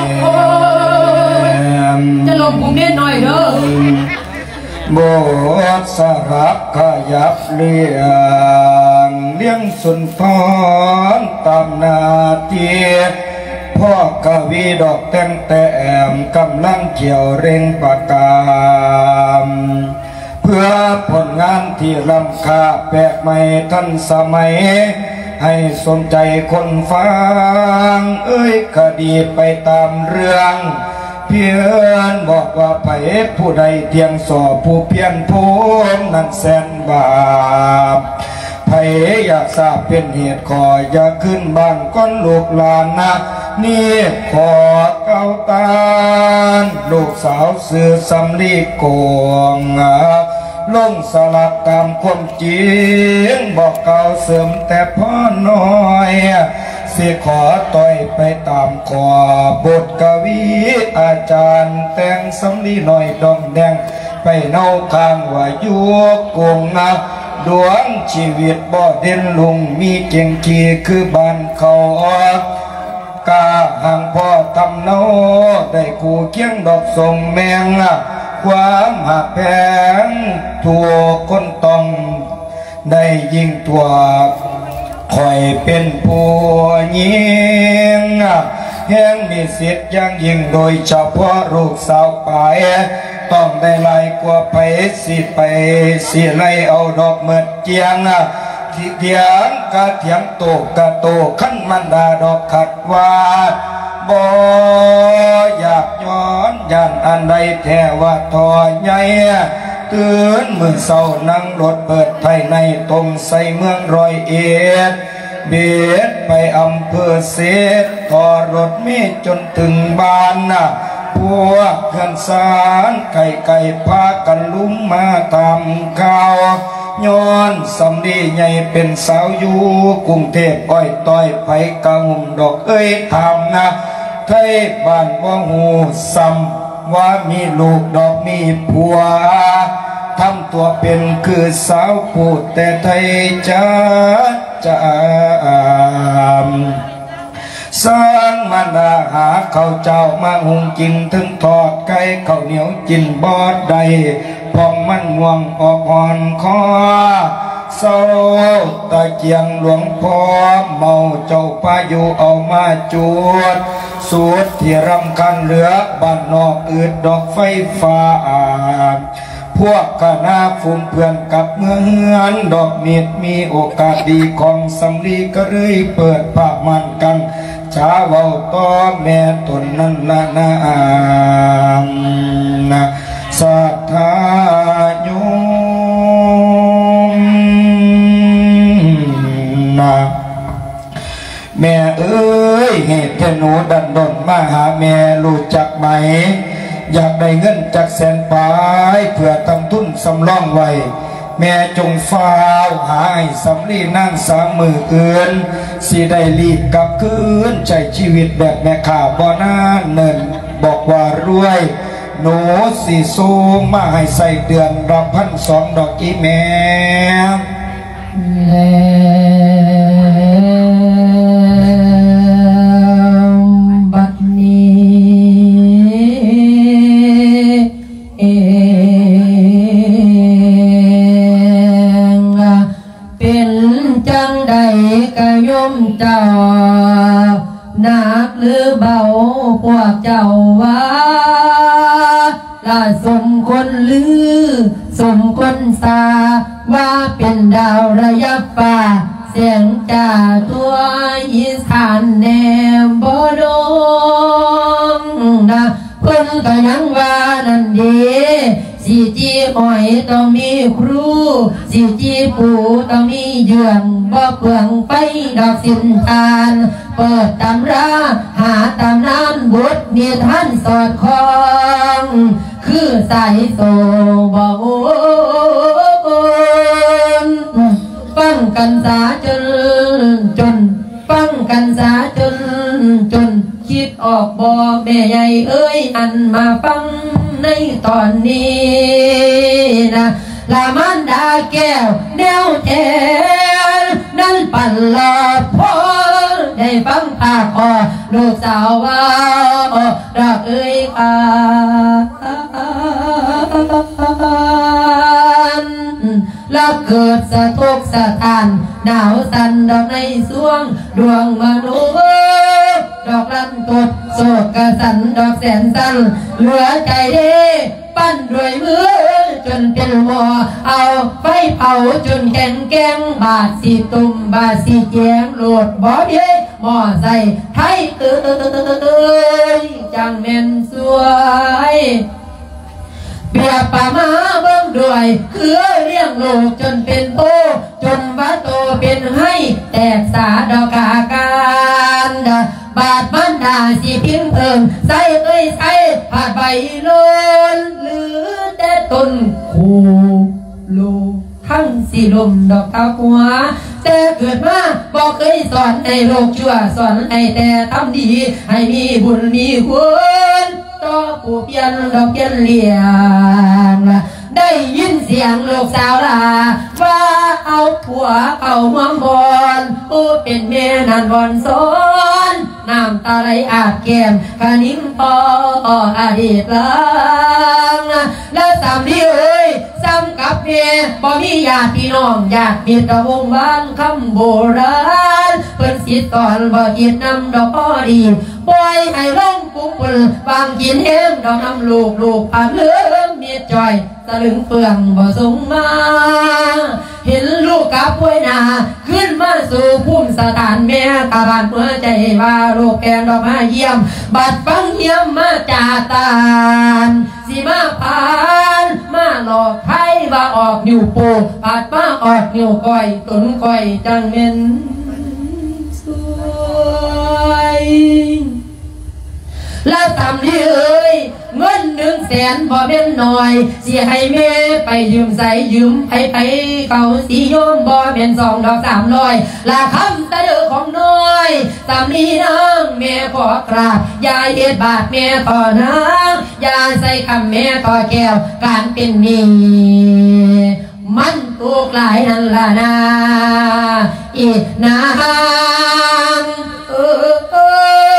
จะลงกรุงเทพหน่อยเด้อโบสสรับขยับเลี้ยงเลี้ยงสุนทรตามนาทีพ่อกวีดอกแต้มแต้มกำลังเกี่ยวเร่งปากกามเพื่อผลงานที่ล้ำค่าแปลกใหม่ทันสมัยให้สนใจคนฟังเอ้ยคดีไปตามเรื่องเพียนบอกว่าไผผู้ใดเทียงสอบผู้เพียนภูมินั้นแสนบาปไผอยากทราบเป็นเหตุขออย่าขึ้นบ้านก้อนลูกหลานนะนี่ขอเก้าตานลูกสาวสื่อสำลีโกงลงสลักตามความจริงบอกเก่าเสริมแต่พ่อน้อยเสสิขอต่อยไปตามขอบทกวีอาจารย์แต่งสำลีหน่อยดองแดงไปเน่าข้างว่ายุกกงนะดวงชีวิตบ่เด่นลุงมีเก่งกีคือบ้านเขากาห่างพ่อทำเนาได้คู่เคียงดอกส่งแมงความหักแพงทั่วคนต้องได้ยิ่งตัวคอยเป็นผู้ยิงแห่งมีสิทธิ์ยังยิ่งโดยเฉพาะลูกสาวไปต้องได้ไล่กว่าไปสิไปสิไล่เอาดอกเมือเจียงที่เถียงกะเถียงโตกะโตขั้นมันดาดอกขัดวาดบ่อยากย้อนยันอันใดแท้ว่าทอใหญ่ตื่นมือเศร้านั่งรถเปิดไทยในตรงใส่เมืองร้อยเอ็ดเบียดไปอำเภอเสดทอรถมีจนถึงบ้านน่ะพวกเพื่อนสารไก่ไก่พากันลุ้มมาตามข่าวย้อนสำลีใหญ่เป็นสาวอยู่กรุงเทพอ้อยต้อยไผกะหุ่มดอกเอ้ยทำนะไทยบ้านบ่หูซ้ำว่ามีลูกดอกมีผัวทำตัวเป็นคือสาวพูดแต่ไทยจ้าจ้าสร้างมาดาหาข้าวเจ้ามาหุงกินถึงทอดไก่ข้าวเหนียวกินบอดใดพองมันง่วงออกอ่อนคอเศร้าตะเกียงหลวงพ่อเมาเจ้าพายุเอามาจูดสูดที่รำคันเหลือบ้านนอกอืดดอกไฟฟ้าพวกคณะฟุ้งเพื่อนกับเมืองเฮือนดอกเมียดมีโอกาสดีของสำลีก็เลยเปิดปากมันกันช้าเว้าต่อแม่ตนนั้นละนางนะศรัทธาโยมนะแม่เอ้ยเหตุที่หนูดันดนมาหาแม่รู้จักไหมอยากได้เงินจากแสนปลายเพื่อทำทุนสำรองไว้แม่จงฟ้าวหาให้สำลีนั่งสามมือเอื่นสิได้รีบกลับคืนใจชีวิตแบบแม่ข่าบ่น่าเนินบอกว่ารวยหนูสีสูงมาให้ใส่เดือนรับพันสองดอกอีแม่แล้วบัดนี้เองเป็นจังใดกะยมเจ้าหนักหรือเบาพวกเจ้าว่าละสมคนลือสมคนสาว่าเป็นดาวระยับฟ้าเสียงจ่าตัวอีสานแนมบ่ดงนะคนก็ยังว่านั่นดีสิจีอ้อยต้องมีครูสิจีปูต้องมีเยื่องบ่เปลืองไปดอกสินทานเปิดตำราหาตำนานบทมีท่านสอดคล้องคือสายโซบ่โอนฟังกันสาจนจนฟังกันสาจนจนคิดออกบ่แม่ใหญ่เอ้ยอันมาฟังในตอนนี้นะลามันดาแก้วแนวแทนนั่นปั่นหลอดพอได้ฟังภาคอลูกสาวว่ารักเอ้ยอาแล้วเกิดสะทกสะทานหนาวสั่นดอกในสวงดวงมนุษย์ดอกลันตดโศกกระสันดอกแสนสั้นเหลือใจเด้ปั้นด้วยมือจนเป็นหม้อเอาไฟเผาจนแข็งแกงบาดสีตุ่มบาดสีแจงโหลดบ่เย่หม้อใส่ไทยเอ้ยจังเม่นสวยเปียบป่ามาเบิ่งด้วยคือเลี้ยงลูกจนเป็นโตจนว่าโตเป็นให้แตกสาดอกาการบาดมันดาสีพิมพ์เอิงใส่เอ้ยใส่ผ่าใบโลนหรือแต่ต้นคูโลททั้งสี่ลมดอกตาหัวแต่เกิดมาบอกเคยสอนให้โลกชั่วสอนให้แต่ทำดีให้มีบุญมีคุณต่อผู้เพียนดอกเพียนเลี้ยงได้ยินเสียงลูกสาวลาว่าเอาผัวเอามองบอนโอ้เป็นแม่นันบอนสอนน้ำตาไหลอาบแก้มกะนิ่งปออดีตลังและสามดีเอ้ยซ้ำกับเมียบ่มีญาติพี่น้องญาติเมียตะวงวางคำโบราณเพิ่นสิตอนบ่จิตนำดอกพอดีปล่อยให้ลงปุ๊บปุ่นวางกินเองดอกน้ำลูกลูกผ่านเลื่อมเมียจอยสลึงเปลืองบ่ส่งมาเห็นลูกกับป่วยนาขึ้นมาสู่ภูมิสถานแม่กะบานเมื่อใจว่าลูกแกงดอกมาเยี่ยมบัดฟังเยี่ยมมาจากตานสิมาผ่านมาหลอกไทยว่าออกนิ้วโป้ผาดมาออกนิ้วก้อยตุนก้อยจังเม็นสวยและตามนี้เอ้ยเงินหนึ่งแสนพอเป็นหน่อยเสียให้แม่ไปยืมใส่ยืมไปไปเก่าสีโยมบ่เป็นสองดอกสามร้อยลาคำตะเดือของน้อยตามนี้นางแม่ขอกราบยาเฮ็ดบาทแม่ต่อนางยาใส่คำแม่ต่อแก้วการเป็นนี้มันตุกหลายนั่นล่ะนาอีนางเออเออ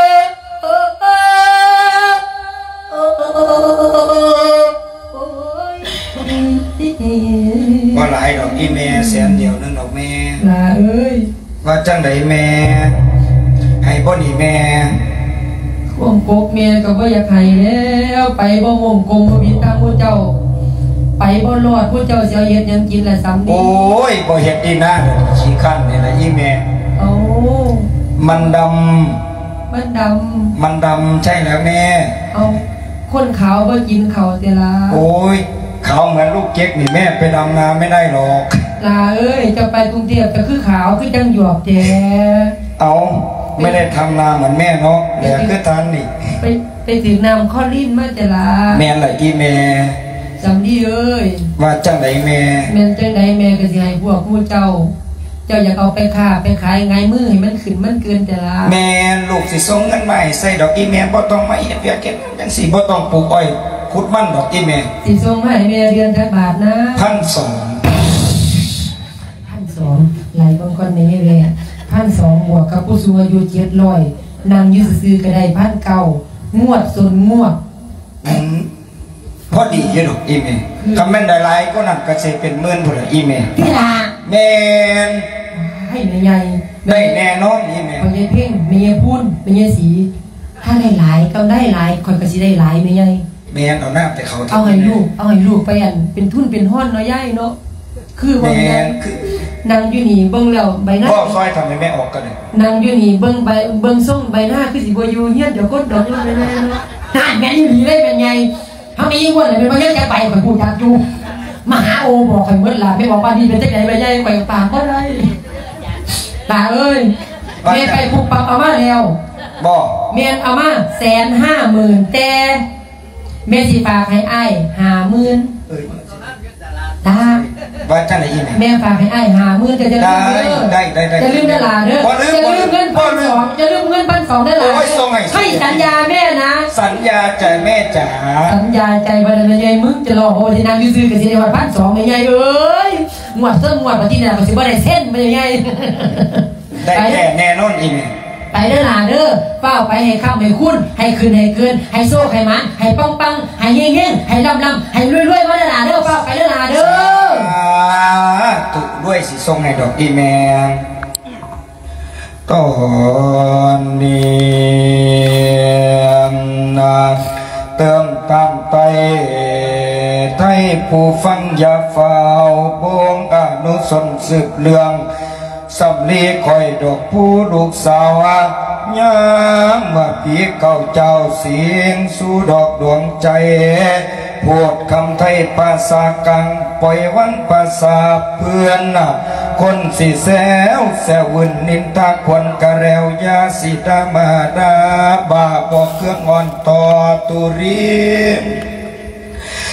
ว่าหลายดอกอีแม่แสนเดียวนึงดอกแม่ลาเอ้ยว่าจังไดแม่ให้บ่นี่แม่วงกบแม่ก็บ่อยากให้แล้วไปบ่วงกลมบ่มีตามผู้เจ้าไปบ่รอดผู้เจ้าสิเอาเฮ็ดหยังกินล่ะซ้ำนี่โอ้ยบ่เฮ็ดอีนะขี้คั่นนี่ล่ะอีแม่เอ้ามันดำมันดำมันดำใช่แล้วแม่เอาคนขาวบ่กินข้าวแต่ละโอ้ยขาวเหมือนลูกเก๊กนี่แม่ไปดำนาไม่ได้หรอกลาเอ้ยจะไปกรุงเทพก็คือขาวคือจังหยวกแท้เอาไม่ได้ทำนาเหมือนแม่เนาะแหละคือทันนี่ไปไปถึงน้ำข้อลิ้นมาแต่ละแม่ไหลอีแม่จำดีเอ้ยว่าจังไหนแม่แม่จังไหนแม่ก็สิให้พวกผู้เจ้าเจ้าอยากเอาไปค้าไปขายไงมือให้มันขึ้นมันเกินแต่ละแม่ลูกสิส่งเงินมาให้ใส่ดอกอีแม่บ่ต้องมาเฮ็ดเวียกเก็บจังสิบ่ต้องปลูกอ้อยขุดมันดอกอีแม่สิส่งมาให้แม่เดือนจักบาทนะพันสองพันสองหลายบางคนนี้เลยพันสองบวกกับผู้สูงอายุเจ็ดร้อยนางยืดซื้อก็ได้พันเก้างวดส่วนงวดพอดีอยู่ดอกอีแม่คำแม่นได้หลายก็นั่นก็สิเป็นหมื่นพุ่นละอีแม่พี่ล่ะแม่นให้แม่ใหญ่ได้แน่นอนอีแม่พ่อใหญ่เพ่งแม่ใหญ่พูนแม่ใหญ่สีถ้าได้หลายก็ได้หลายคนก็สิได้หลายแม่ใหญ่แม่เอาหน้าไปเขาเอาให้ลูกเอาให้ลูกไปอันเป็นทุนเป็นห้อนเนาะย่ายเนาะคือว่าแม่คือนางอยู่นี่เบิ่งแล้วใบหน้าพ่อซอยทำให้แม่ออกกันเลยนางอยู่นี่เบิ่งใบเบิ่งส่งใบหน้าคือสิบ่อยู่เฮียนเดี๋ยวก็ดอกอยู่แม่ๆเนาะน่าแม่อยู่นี่ได้เป็นไงเฮามีคนน่ะเป็นบ่ยังจะไปข่อยพูดจักอยู่มาหาโอบอกข่อยหมดล่ะแม่บอกว่าดีเป็นจังได๋แม่ใหญ่ข่อยปากบ่ได้ตาเอ้ยแม่ไปผูกปักเอามาแล้วบ่แม่เอามาแสนห้าหมื่นแต่แม่สิฝากให้อ้ายห้าหมื่นตาว่าจังไหนอีแม่แม่ฝากให้อ้ายห้าหมื่นจะจะลืมเด้อได้ได้ได้จะลืมได้ล่ะเด้อจะลืมเงินพันสองจะลืมเงินพันสองได้ล่ะให้สัญญาแม่นะสัญญาใจแม่จ๋าสัญญาใจว่าแม่ใหญ่มึงจะรอโอ้ที่นางซื้อๆก็สิได้ว่าพันสองแม่ใหญ่เอ้ยงวดเส้นงวดปฏิเนี่ยก็สิบ่ได้เส้นแม่ใหญ่ได้แน่แน่นอนอีแม่ไปเด้อหลาเด้อเฝ้าไปให้ข้ามให้คุ้นให้คืนให้เกินให้โซ่ให้มันให้ปังปังให้เฮงเฮงให้ลำลำให้รวยรวยมาเด้อหลาเด้อเฝ้าไปเด้อหลาเด้อตุด้วยสิทรงให้ดอกอีแมงตอนนี้นะเติมตามไปไทยผู้ฟังอย่าเฝ้าบงอนุสนสืบเรื่องสำลีคอยดอกผู้ลูกสาวยามมาผีเก่าเจ้าเสียงสู่ดอกดวงใจพูดคำไทยภาษากังปล่อยวันภาษาเพื่อนน่ะคนสิแซวแซววุ่นนินทาควนกะแรวยาสิดามาดาบาบอกเครื่องอ่อนต่อตุรี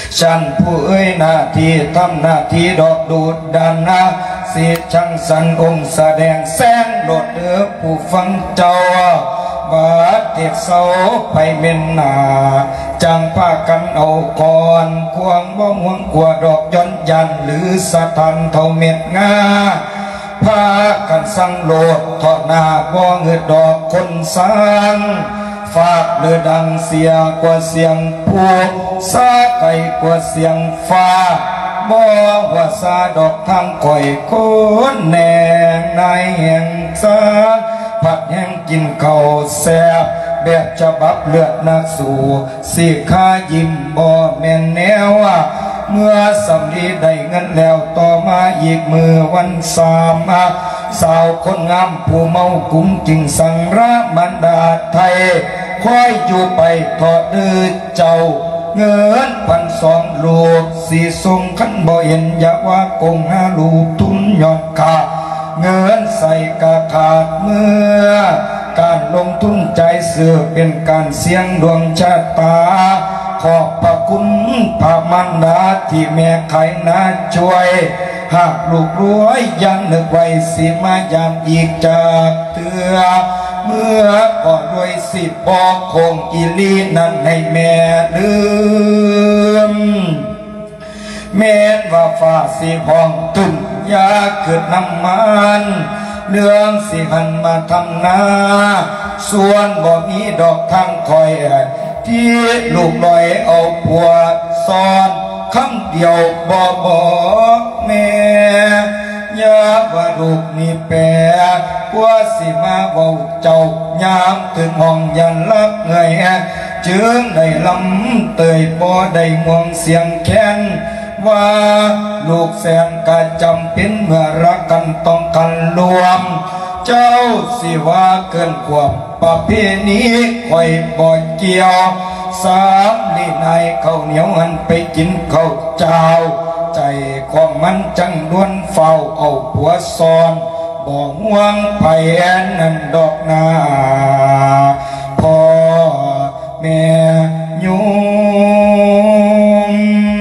ฉันผู้เอ้ยหน้าที่ทำหน้าที่ดอกดูดดันนะสิช่างสันองค์แสดงแสงโดดเดือผู้ฟังเจ้าบาดเจ็บเศร้าไปเม็นหนาจังพากันเอาก่อนควงบ่ห่วงกลัวดอกย้อนยันหรือสะทันเท่าเม็ดงาพากันสั่งโลดทอดหน้าบ่เงิดดอกคนสร้างฝากเลือดังเสียกว่าเสียงผู้ซาไก่กว่าเสียงฟ้าบ่ว่าซาดอกทางก่อยโคนแนงในแห่งซาผัดแห้งกินข้าวแซ่บแบบฉบับเลือดนักสู่สิข้ายิ้มบ่แม่นแนวเมื่อสำลีได้เงินแล้วต่อมาอีกมือวันสามสาวคนงามผู้เมากุ้มจึงสั่งรามันดาไทยคอยอยู่ไปทอดดื้อเจ้าเงินพันสองลูกสีทรงขันบ่เห็นอย่าว่ากงห้าลูกทุนยอดกาเงินใส่กาขาดเมื่อการลงทุนใจเสือเป็นการเสี่ยงดวงชะตาขอบพระคุณพระมันดาที่แม่ไขนาช่วยหากลูกรวยยังนึกไว้สิมายามอีกจากเตือเมื่อก่อนด้วยสิบอกคงกิลีนั้นให้แม่ลืมแม้ว่าฟ้าสีห้องตุ่มยาเกิดน้ำมันเรื่องสิหันมาทำนาส่วนบ่มีดอกทางคอยที่ลูกลอยเอาผัวซ้อนคำเดียวบ่บอกแม่ยาว่าลูกนี่แปรกว่าสิมาเว้าเจ้ายามถึงห้องยันลับเงยจึงได้ลำเตยบ่ได้มองเสียงแค้นว่าลูกแสนกะจำเป็นเมื่อรักกันต้องกันรวมเจ้าสิว่าเกินความประเพณีคอยบ่เกี่ยวสามลีนายข้าวเหนียวหันไปกินข้าวเจ้าใจของมันจังล้วนเฝ้าเอาผัวซ้อนบ่ห่วงไผ่นั่นดอกนาพ่อแม่ยุง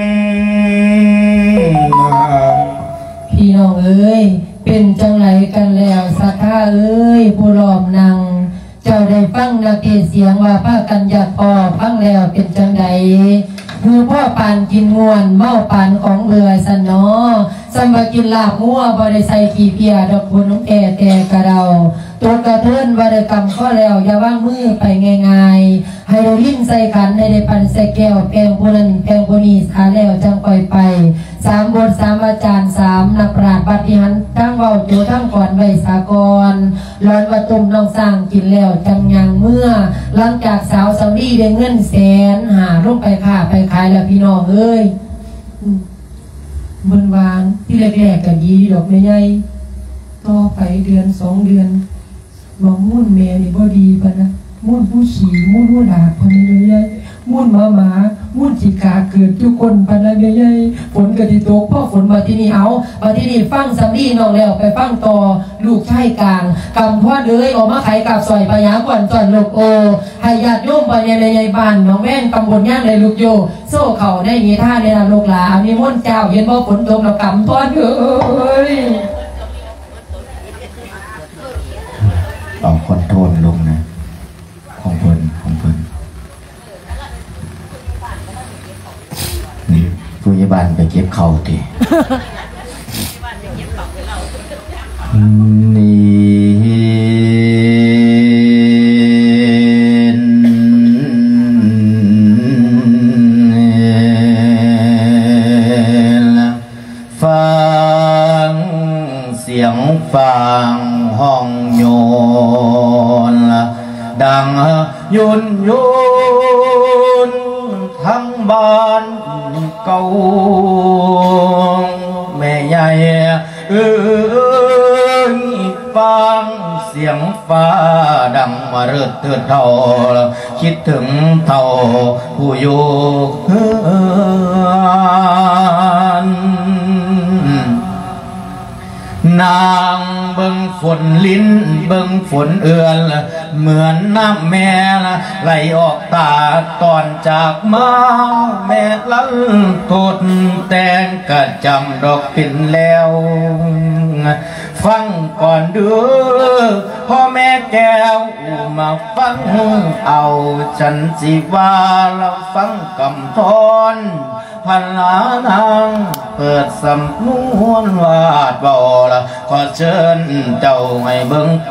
พี่น้องเอ้ยเป็นจังไรกันแล้วสักข้าเอ้ยผู้ล้อมนางเจ้าได้ฟังนักเทศเสียงว่าพากันอยากพอฟังแล้วเป็นจังไรคือพ่อปานกินงวนเมาปานของเรือสนอสมบักินลาบงัวบริใส่ขี้เพียดอกบุญน้องแก่แต่กระเราตัวกระเทินวรกรรมข้อแล้วอย่าว่างมือไปง่ายๆให้ได้ลิ้นใส่ขันให้ได้ปันใส่แก้วแพงโบนันแพงโบนีสาแล้วจังปล่อยไปสามบทสามอาจารย์สามนักปราชญ์ปฏิหันทั้งเบาโจทั้งก่อนใบสากรร้อนวัตุมน้องสร้างกินแล้วจังยังเมื่อหลังจากสาวสาวดีได้เงินแสนหาลูกไปค่าไปขายแล้วพี่น้องเอ้ยมันวางที่แรกๆกันยีดอกไม่ใหญ่ต่อไปเดือนสองเดือนบอกมุ่นเมย์นี่บ่ดีปะนะมุ่นผู้ฉี่มุ่นผู้ด่าพนันไม่ใหญ่มุ่นหมาหมามุ่นจีกาเกิดทุกคนพนันไม่ใหญ่ฝนกระดิตกพ่อฝนมาที่นี่เอามาที่นี่ฟังสำลีน้องแล้วไปฟังต่อลูกชายกลางกำพ่อเลยออกมาขายกับซอยปยาก่อนจอนลูกโอให้ญาติโยมไปในในในบ้านน้องแม่นตำบลย่างในลูกโยโซ่เขาได้มีท่าในลานลูกหลามีมุ่นเจ้าเห็นว่าฝนตกแล้วกำพ่อเลยเอาคอนโทรลลงนะของเพิ่นของเพิ่นนี่ผู้ใหญ่บ้านไปเก็บเข่าตีนี่ฟังเสียงฟังห้องโยนดังยุนยุนทั้งบ้านเก่าแม่ใหญ่เอ้ยฟังเสียงฟ้าดังมาเริดเถิดเท่าคิดถึงเท่าผู้อยู่เฮือนนางเบิ่งฝนลิ้นเบิ่งฝนเอือนเหมือนน้ำแม่ไหลออกตาตอนจากมาแม่ลันทดแต่งกะจำดอกปิ่นแล้วฟังก่อนดูพ่อแม่แก้วมาฟังเอาฉันสิว่าเราฟังกำทอนพันลานางเปิดสำนวนวาดบ่ละขอเชิญเจ้าให้เบิ่งไป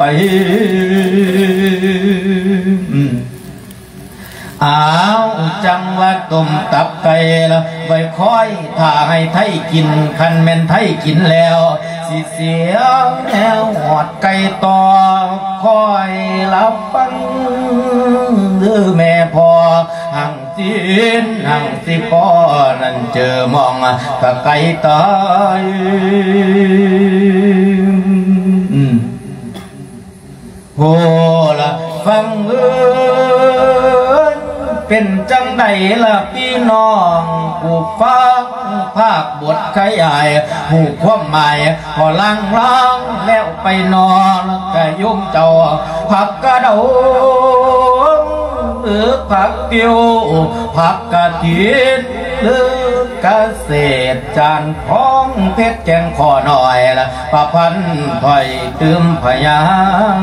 อ้าวจังว่าต้มตับไก่ละไว้คอยถ้าให้ไทยกินคันแม่นไทยกินแล้วสิเสียแนวหอดไก่ต่อคอยรับฟังหรือแม่พอหังจีนหังสิพ่อนั่นเจอมองกะไก่ตายโหละฟังเอ้ยเป็นจังใดล่ะพี่น้องผู้ฟังภาคบทขยายผู้ความหมายพอล้างล้างแล้วไปนอนกะยุ่มเจ้าผักกระเดาหรือผักเตียวผักกระเทียนหรือเกษตรจานท้องเพชรแกงขอหน่อยละประพันธ์ถอยตืมพยาง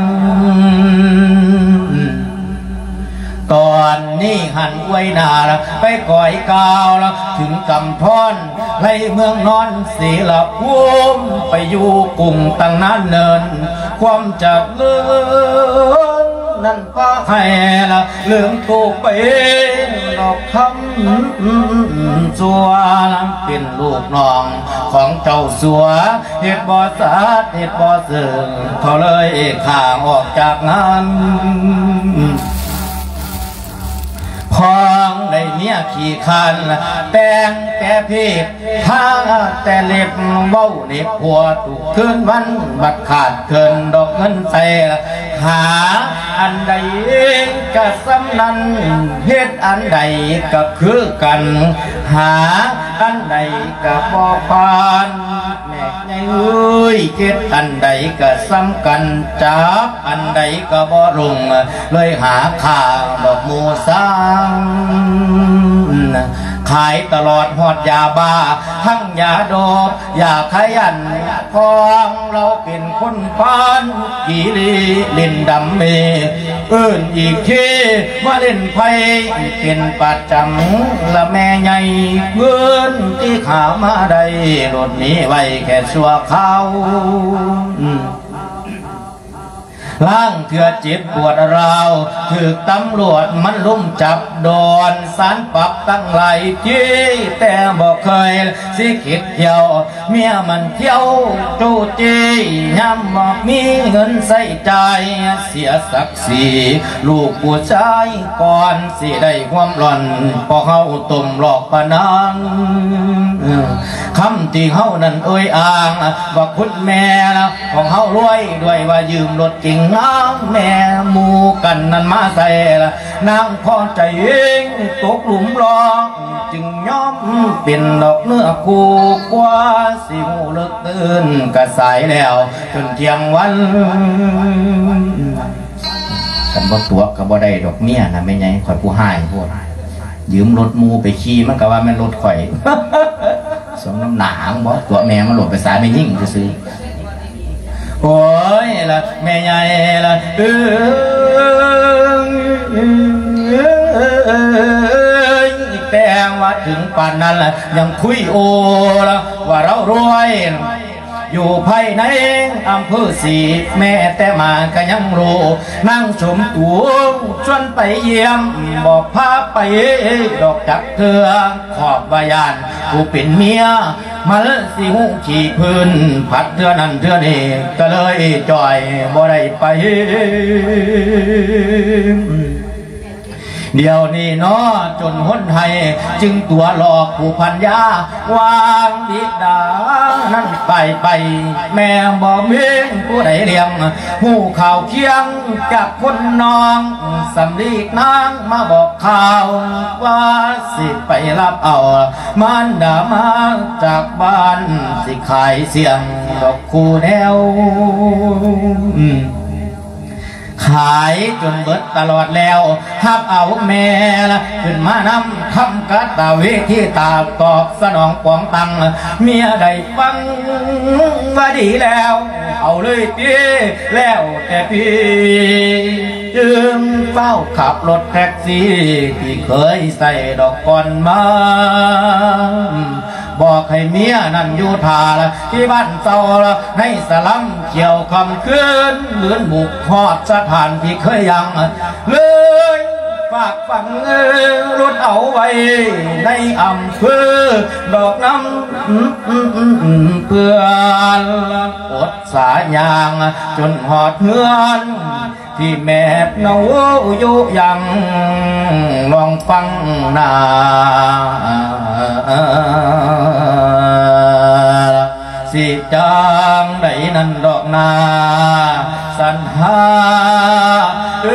ตอนนี้หันไว้นาละไปก่อยกาวละถึงกำท่อนไล่เมืองนอนศีลภูมิไปอยู่กรุงตั้งนานเนินความจากเลื่อนนั่นพาให้ละเรื่องตัวไปดอกคำสัวเป็นลูกน้องของเจ้าสัวเหตุบ่สาดเหตุบ่เสื่อเขาเลยข่างออกจากงานพองได้เมียขี่คันแต่งแต่เพศผ้าแต่เล็บเบ้าเด็กหัวตุกคืนวันบัดขาดเกินดอกเงินใส่หาอันใดก็สำนันเฮ็ดอันใดก็คือกันหาอันใดก็บ่ปานแม่ใหญ่เอ้ยเฮ็ดอันใดก็ซ้ำกันจับอันใดก็บ่รุ่งเลยหาข้าวดอกมูสางขายตลอดหอดยาบ้าทั้งยาดอกยาขยันพองเราเป็นคนพานกีรีเล่นดำเมเอื่นอีกทีว่าเล่นไพ่เป็นประจำละแม่ใหญ่เงินที่ขามาได้รถนี้ไว้แค่ชั่วข้าวล่างเถื่อเจ็บปวดราวถือตำรวจมันลุ่มจับโดนสารปรับตั้งหลายที่แต่บอกเคยสิคิดเที่ยวเมียมันเที่ยวจู้จี้ย้ำบอกมีเงินใส่ใจเสียศักดิ์ศรีลูกผู้ชายก่อนสิได้ความหล่อนพอเขาตุ่มหลอกปนางคำที่เขานั่นเอ่ยอ้างว่าคุณแม่ของเขารวยด้วยว่ายืมรถกิ่งน้ำแม่หมูกันนั้นมาใส่ละนางพอใจเองตกหลุมรอกจึงยอมเป็นดอกเนื้อคู่กว่าสิหูเลิกตื่นกระสายแล้วจนเที่ยงวันกันบ่ตัวกับบ่ได้ดอกเมียนะไม่ไงข่อยผู้ให้พวกยืมรถมูไปขี่มันก็ว่ามันรถข่อยสมน้ำหนาบ่ตัวแม่มันหลบไปสายไม่ยิ่งซื้อโอ้ยละแม่ใหญ่ละเออแต่ว่าถึงป่านนั้นละยังคุยโอละว่าเรารวยอยู่ภายในอำเภอสีแม่แต่มาก็ยังรู้นั่งชมตัวชวนไปเยี่ยมบอกพาไปดอกจักเถื่อขอบบายานกูเป็นเมียมันสิหูขี่พื้นพัดเถื่อนั่นเถื่อนี่ก็เลยจ่อยบ่ได้ไปเดี๋ยวนี้เนาะจนหนไทยจึงตัวหลอกผู้พันยาวางบิดานั่นไปไปแม่บ่มีผู้ใดเลี้ยงหูข่าวเคียงจากคนน้องสำลีกนางมาบอกข่าวว่าสสิไปรับเอามารดามาจากบ้านสิขายเสียงดอกคูแนวขายจนเบิดตลอดแล้วฮับเอาแม่ละขึ้นมานำทำกัตตาเวที่ตาตอบสนองกวางตังเมียได้ฟังว่าดีแล้วเอาเลยพี่แล้วแต่พี่จึงเฝ้าขับรถแท็กซี่ที่เคยใส่ดอกก่อนมาบอกให้เมียนั่นอยู่ทาละที่บ้านเศร้าละในสลัมเขียวคำคืนเหมือนบุกหอดสถานที่เคยยังเลยฝากฝังรถเอาไว้ในอำเภอดอกน้ำเพื่อนอดสายางจนหอดเฮือนที่แม่เนาอยู่ยังลองฟังนาสิจางใดนั้นดอกนาสันหาเอ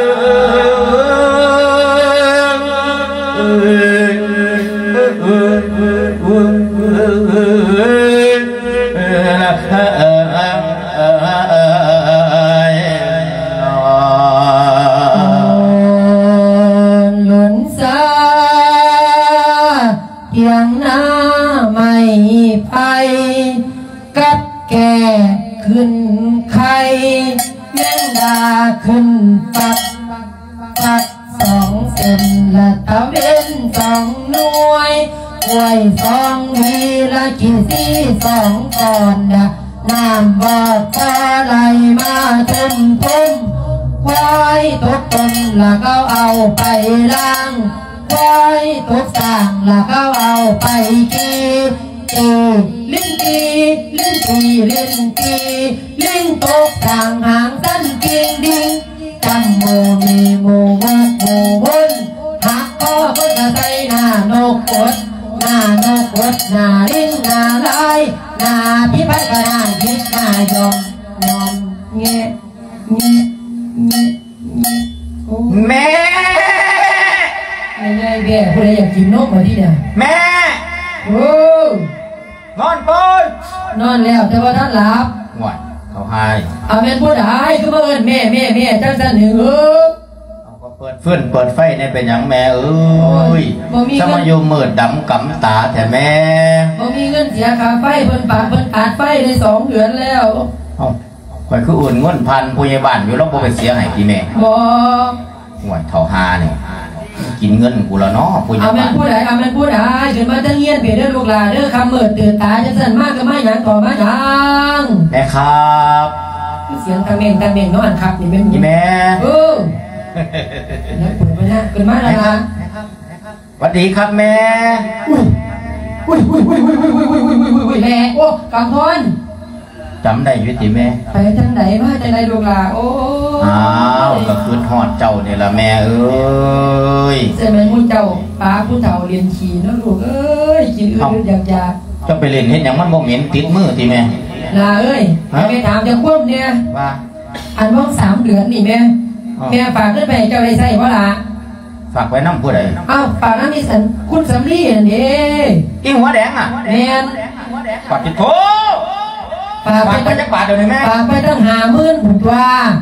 ยังหน้าไม่ไปกับแก่ขึ้นไข่แมงดาขึ้นปักปักสองเส้นละตะเวนสองหน่วยกล้วยสองวีละกี่ซี่สองก่อนดะน้ำบอดปลาไหลมาทุ่มทุ่มควายตกต้นละก็เอาไปล้างควายตกสร้างละก็เอาไปกีกีลิ้นกีลิ้นกีลิ้นกีลิ้นตกสร้างหางสั้นกิงดิงจำโมมีโมวัดโมวนหักข้อก็จะใส่หน้านกกดหน้านกกดหน้าลิ้นหน้าลายหน้าพิพัฒน์ก็หน้ายิดหน้ายอมยอมเงี้ยเงี้ยเงี้ยเงี้ยแม่ไม่ได้แก่ผู้ใดอยากกินนมมาที่เนี่ยแม่โอ้นอนปนนอนแล้วแต่ว่าท่านหลับหวานเขาให้เอาแม่พูดหายคือเพื่อนแม่แม่แม่จังสันหนึ่งเออเอาก็เปิดเฟื่อนเปิดไฟในเป็นอย่างแม่เอ้ยสมัยโยมมืดดำกำตาแต่แม่บ่มีเงินเสียค่าไฟเพิ่นปาดเพิ่นขาดไฟในสองเดือนแล้วเอาข่อยคืออุ่นเงินพันผู้ใหญ่บ้านอยู่แล้วบ่ไปเสียให้พี่แม่บ่หวานเขาหาเนี่ยกินเงินกูแล้วเนาะผู้ใหญ่บ้านเอาแม่พูดได้เอาแม่พูดได้ขึ้นมาตั้งเงียนเปลี่ยนเด้อลูกหลานเด้อคำเมิดตื่นตาจะสั่นมากก็ไม่หยังต่อมาหยังแม่ครับเสียงตะเมงตะเมงน้องอันครับนี่เป็นแม่เออแล้วเปิดมานะขึ้นมาแล้วนะสวัสดีครับแม่อุ้ยอุ้ยอุ้ยอุ้ยอุ้ยอุ้ยอุ้ยอุ้ยอุ้ยอุ้ยแม่โอ้กำพรจำได้ยุติแม่ไปทางไหนมาจังไหนลูกหลานโอ้อ้าวก็คือทอดเจ้าเนี่ยละแม่เอ้ยใช่ไหมผู้เจ้าป้าผู้เฒ่าเรียนขี่นะลูกเอ้ยกินอื่นอยากอยากจะไปเล่นเห็นอย่างมันบ่เหม็นติดมือทีแม่นาเอ้ยไปถามจะควบเนี่ยว่าอันว่างสามเดือนนี่แม่แม่ฝากขึ้นไปเจ้าได้ใส่เพราะล่ะฝากไว้น้ำผู้ใดอ้าวฝากน้ำนี่สันคุณสำลีนี่อีหัวแดงอ่ะแม่ปาดติดโถฝากไปจักบาทเดี๋ยวนี้แม่ฝากไปตั้งหาหมื่นผมตัว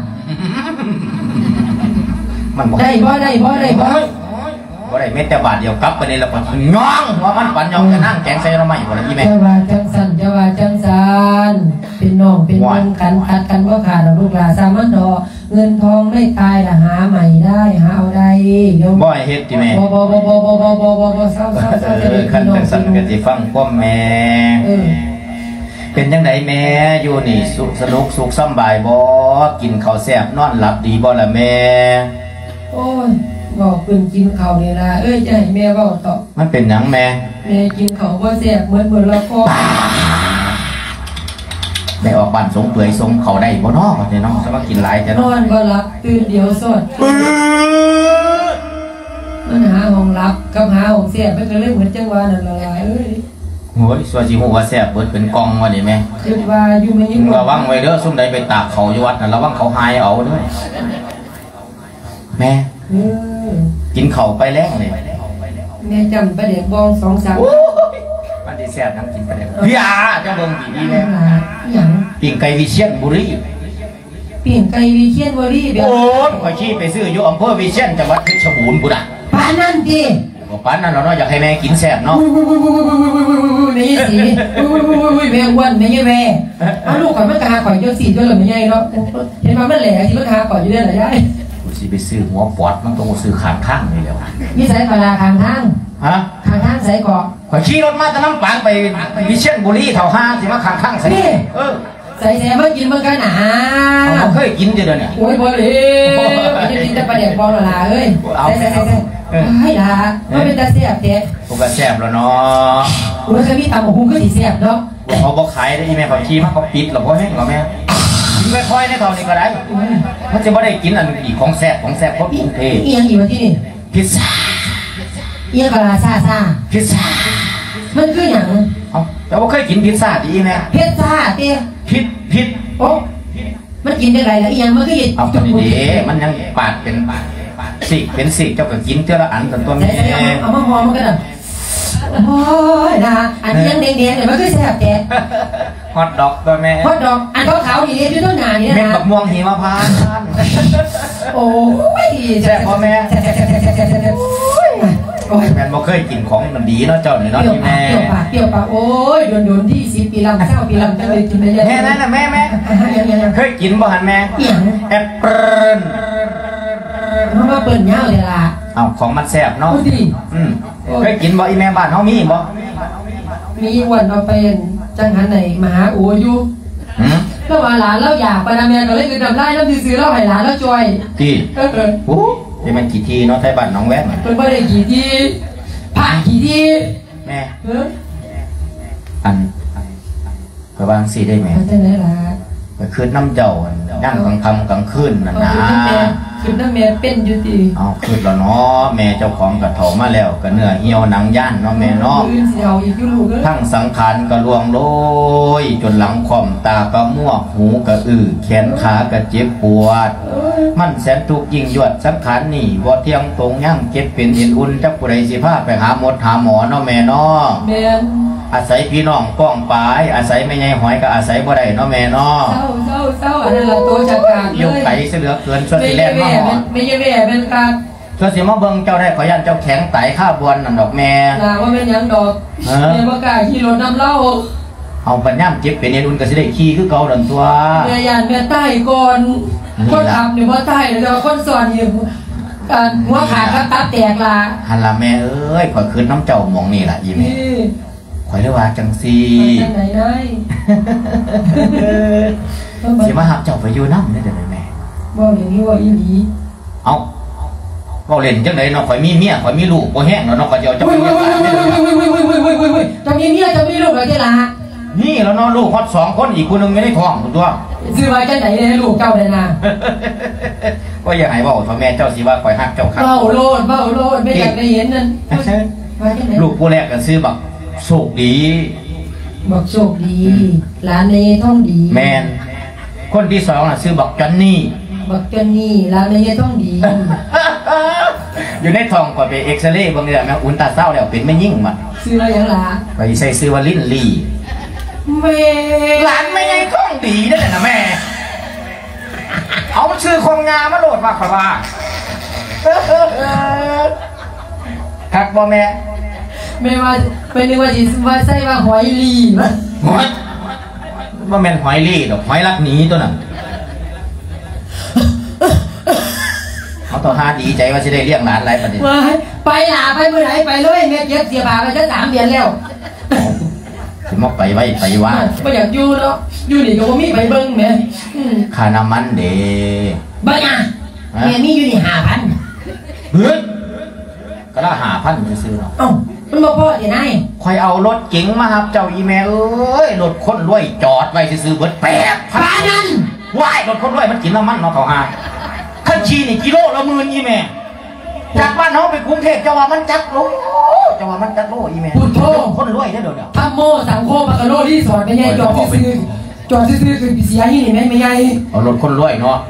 มันได้บ่ได้บ่ได้บ่บ่ได้เม็ดแต่บาทเดียวกลับไปนี่แล้วก็ย่องว่ามันปันย่องจะนั่งแกงใส่เราไม่บ่ได้ยี่แม่จะว่าจังสันจะว่าจังสันเป็นน้องเป็นมึงกันขัดกันว่าขาดลูกหลานสามัญดอเงินทองไม่ตายละหาใหม่ได้หาเอาได้บ่ให้เฮ็ดที่แม่บ่บ่บ่บ่บ่บ่บ่บ่บ่เศร้าเศร้าเศร้าจะเป็นคันจังสันกันสิฟังความแม่เป็นยังไงแม่อยู่นี่สุขสนุกสุขสบายบ่กินข้าวแซ่บนอนหลับดีบ่ล่ะแม่โอ้ยบอกเพิ่นกินข้าวนี่ล่ะเอ้ยจะให้แม่เว้าต่อมันเป็นหยังแม่แม่กินข้าวบ่แซ่บเหมือนเหมือนละครได้ออกบ้านสงเปื่อยสงเขาได้บ่เนาะว่าแต่น้องสมากินหลายแต่นอนบ่หลับตื่นเดียวสดมันหาห้องหลับกับหาห้องแซ่บมันก็เลยเหมือนจังหวะนั่นล่ะเอ้ยโอ้ยสวัสดีหัวแซ่บเบิดเป็นกองว่าดิแม่คิดว่าอยู่ไม่ยิ่งระวังไว้เด้อซุ่มใดไปตากเขาอยู่วัดน่ะระวังเขาหายเอาด้วยแม่กินเข่าไปแล้วเลยแม่จำประเด็กบองสองสามมันที่แซ่บน้ำกินไปเลยพี่อาจะเบิ่งดีๆเลยอย่างปิ่งไก่วิเชียรบุรีปิ่งไก่วิเชียรบุรีแบบโอ้ยขอชี้ไปซื้ออยู่อำเภอวิเชียรจังหวัดเพชรบูรณ์บุรีปานนั่นดิปานนั่นเราเนาะอยากให้แม่กินแซ่บเนาะไม่สิแม่อ้วนไม่ใช่แม่เอาลูกข่อยมันกะหาข่อยเจ้าสี่เจ้าเหลือไม่ใช่เนาะเห็นมันมันแหล่ที่มันหาข่อยอยู่ได้หรอยายกูสิไปซื้อหัวปอดมันต้องซื้อขางข้างนี่แล้วมีสายปลาขางทางฮะขางทางสายเกาะข่อยขี่รถมาจากน้ำปางไปวิเชียรบุรีแถวห้าสิมาขางข้างใส่เออใส่แซ่มากินเมื่อกันหนาเขาเคยกินอยู่เดี๋ยวนี้โอ้ยบ่เลยจะกินแต่ปลาแดกบอลละเอ้ยใส่ใส่ใส่ให้ละมันเป็นตาแซ่บเด็ดพวกก็แซ่บแล้วเนาะโอ้ยเคยมีตำของคุณก็สีแซ่บเนาะเขาบอกขายได้ยังไงเขาขี่มาเขาปิดหรอเพราะแห้งหรอแม่กินค่อยๆในตอนนี้ก็ได้มันจะไม่ได้กินอันอีกของแซ่บของแซ่บเพราะกรุงเทพเอียงอยู่ที่นี่พิซซ่าเอียงกะลาซาซาพิซซ่ามันคืออย่างเอ้าแต่ว่าเคยกินพิซซ่าดีไหมพิซซ่าเตี้ยพิษพิษโอ้มันกินได้ไรล่ะเอียงมันก็ยิเอาตัวนี้มันยังปาดเป็นสิเป็นสิเจ้าก็กินเท่าละอันตัวตัวนี้เอามาหอมมันกันอ่ะโอ้ยนะอันนี้ยังแดงๆเนี่ยมันคือแซ่บแก่ฮอตดอกตัวแม่ฮอตดอกอันขาวๆนี่อยู่ต้นหนานี่นะเม็ดบักม่วงหิมพานต์โอ้ยแซ่บพ่อแม่แม่บอกเคยกินของมันดีเนาะเจ้าหน่อยเนาะที่แม่เปรี้ยวปากเปรี้ยวปากโอ้ยโดนโดนที่สิบปีลำเศร้าปีลำจะเลยกินไปเลยแม่นั่นน่ะแม่แม่เคยกินบ่หันแม่แอปเปิ้ลมันมาเปิดเงาเลยล่ะเอาของมันแซ่บเนาะอืมเคยกินบ่อีแม่บ้านเฮามีบ่มีวันเราไปจังหันไหนมหาโอยุแล้วว่าหลานเราอยากไปนะแม่ก็เลยคือทำได้แล้วซื้อเราให้หลานแล้วจอยกี่โอ้ยมันกี่ทีเนาะไทยบ้านน้องแวะเป็นไม่ได้กี่ทีผ่านกี่ทีแม่อันไปวางสีได้ไหมได้ไหมล่ะไปคืนน้ำเจ้าย่างกลางค่ำกลางคืนน่ะนะคืนน้ำแม่เป็นอยู่ดีเอาคืนแล้วเนาะแม่เจ้าของกระเถามาแล้วก็เนื้อเหี่ยวหนังย่านเนาะแม่เนาะทั้งสังขารก็ล่วงโรยจนหลังค่อมตาก็มั่วหูก็อื้อแขนขาก็เจ็บปวดมันแสนทุกข์ยิ่งยวดสังขารนี่บ่เที่ยงตรงยั่งเจ็บเป็นเอ็นอุ่นจักผู้ใดสิพาไปหาหมดหาหมอเนาะแม่เนาะแม่อาศัยพี่น้องป้องปายอาศัยแม่ใหญ่หอยก็อาศัยบ่ได้เนาะแม่เนาะเศร้าเศร้าเศร้าอันนั้นละตัวจัดการเลยยกไก่เสือเกินช่วยที่แรกมาหอไม่ใช่แม่เป็นการช่วยสิมาเบิ่งเจ้าได้ขอยันเจ้าแข็งไตข้าบวนนั่นดอกแม่ลาว่าเป็นยังดอกแม่บ่กล้าขี่รถน้ำเล่าเอาปัญญามเจ็บเป็นเอ็นอุ่นก็สิได้ขี่คือเก่าดันตัวแม่ยันแม่ใต้ก่อนคนขับหรือว่าใต้หรือว่าคนสอนอยู่การหัวขาดก็ตับแตกละหันละแม่เอ้ยขอคืนน้ำเจ้ามองนี่แหละอีแม่ข่อยเรียกว่าจังซีจังไหนได้สิมาหักเจ้าไปอยู่น้ำได้แต่แม่บ่อย่างนี้ว่าอีหลีเอาก็เล่นจังไหนเนาะข่อยมีเมียข่อยมีลูกบ่แห้งเนาะเนาะข่อยจะจะไปเลี้ยงหลานได้เลยจะมีเมียจะมีลูกอะไรที่ละนี่แล้วเนาะลูกฮอดสองคนอีกคนนึงไม่ได้ท้องตัวซื้อมาจังไหนเลยลูกเจ้าเลยนะก็อย่าให้บอกพ่อแม่เจ้าสิว่าข่อยหักเจ้าครับเบ้าโลดเบ้าโลดไม่อยากได้เห็นนั่นลูกผู้แรกก็ซื้อบักโชคดีบักโชคดีหลานในท่องดีแมนคนที่สองน่ะซื้อบักจันนี่บักจันนี่หลานในท่องดีอยู่ในท้องก็ไปเอ็กซเรย์บางเดือนแม่อุลตราซาวด์แล้วเป็นไม่ยิ่งมันซื้ออะไรอย่างหลาไปใส่ซื้อว่าลิ้นลี่แม่หลานไม่ไงท่องดีนั่นแหละนะแม่เอาชื่อคงงามาโหลดมาครับว่าครับบ่แม่ไม่ว่าไม่นึกว่าจีว่าใช่ว่าหอยลีมั้ยหอยว่าแม่นหอยลีดอกหอยลักหนีตัวนั้นเขาต่อหาดีใจว่าจะได้เลี้ยงหลานอะไรประเด็นไปหลาไปเมื่อไหร่ไปเลยแม่เจ็บเสียบาไปจะสามเดือนแล้วถึงมอกไปไว้ไปว่าไม่อยากอยู่เนาะอยู่นี่ก็มีไปเบิ้งแม่ค่าน้ำมันเด้เบิ้งอ่ะแม่มีอยู่นี่ห้าพันเฮ้ยก็ละห้าพันจะซื้อเนาะเอ้ามันบ่พอที่ไหนคอยเอารถเก๋งมาครับเจ้าอีแม่เอ้ยรถคนรวยจอดไว้ซื้อเบิดแปดพันนั่นว้ายรถคนรวยมันกินน้ำมันเนาะเขาหาขั้นชีนี่กิโลละหมื่นอีแม่จากบ้านเขาไปกรุงเทพเจ้าว่ามันจักโลเจ้าว่ามันจักโลอีแม่พุทโธคนรวยได้เดี๋ยวเดี๋ยวทำโมสังโฆมากระโลที่สอนไม่ใหญ่จอดซื้อจอดซื้อคือเสียยี่นี่แม่ไม่ใหญ่เอารถคนรวยเนาะ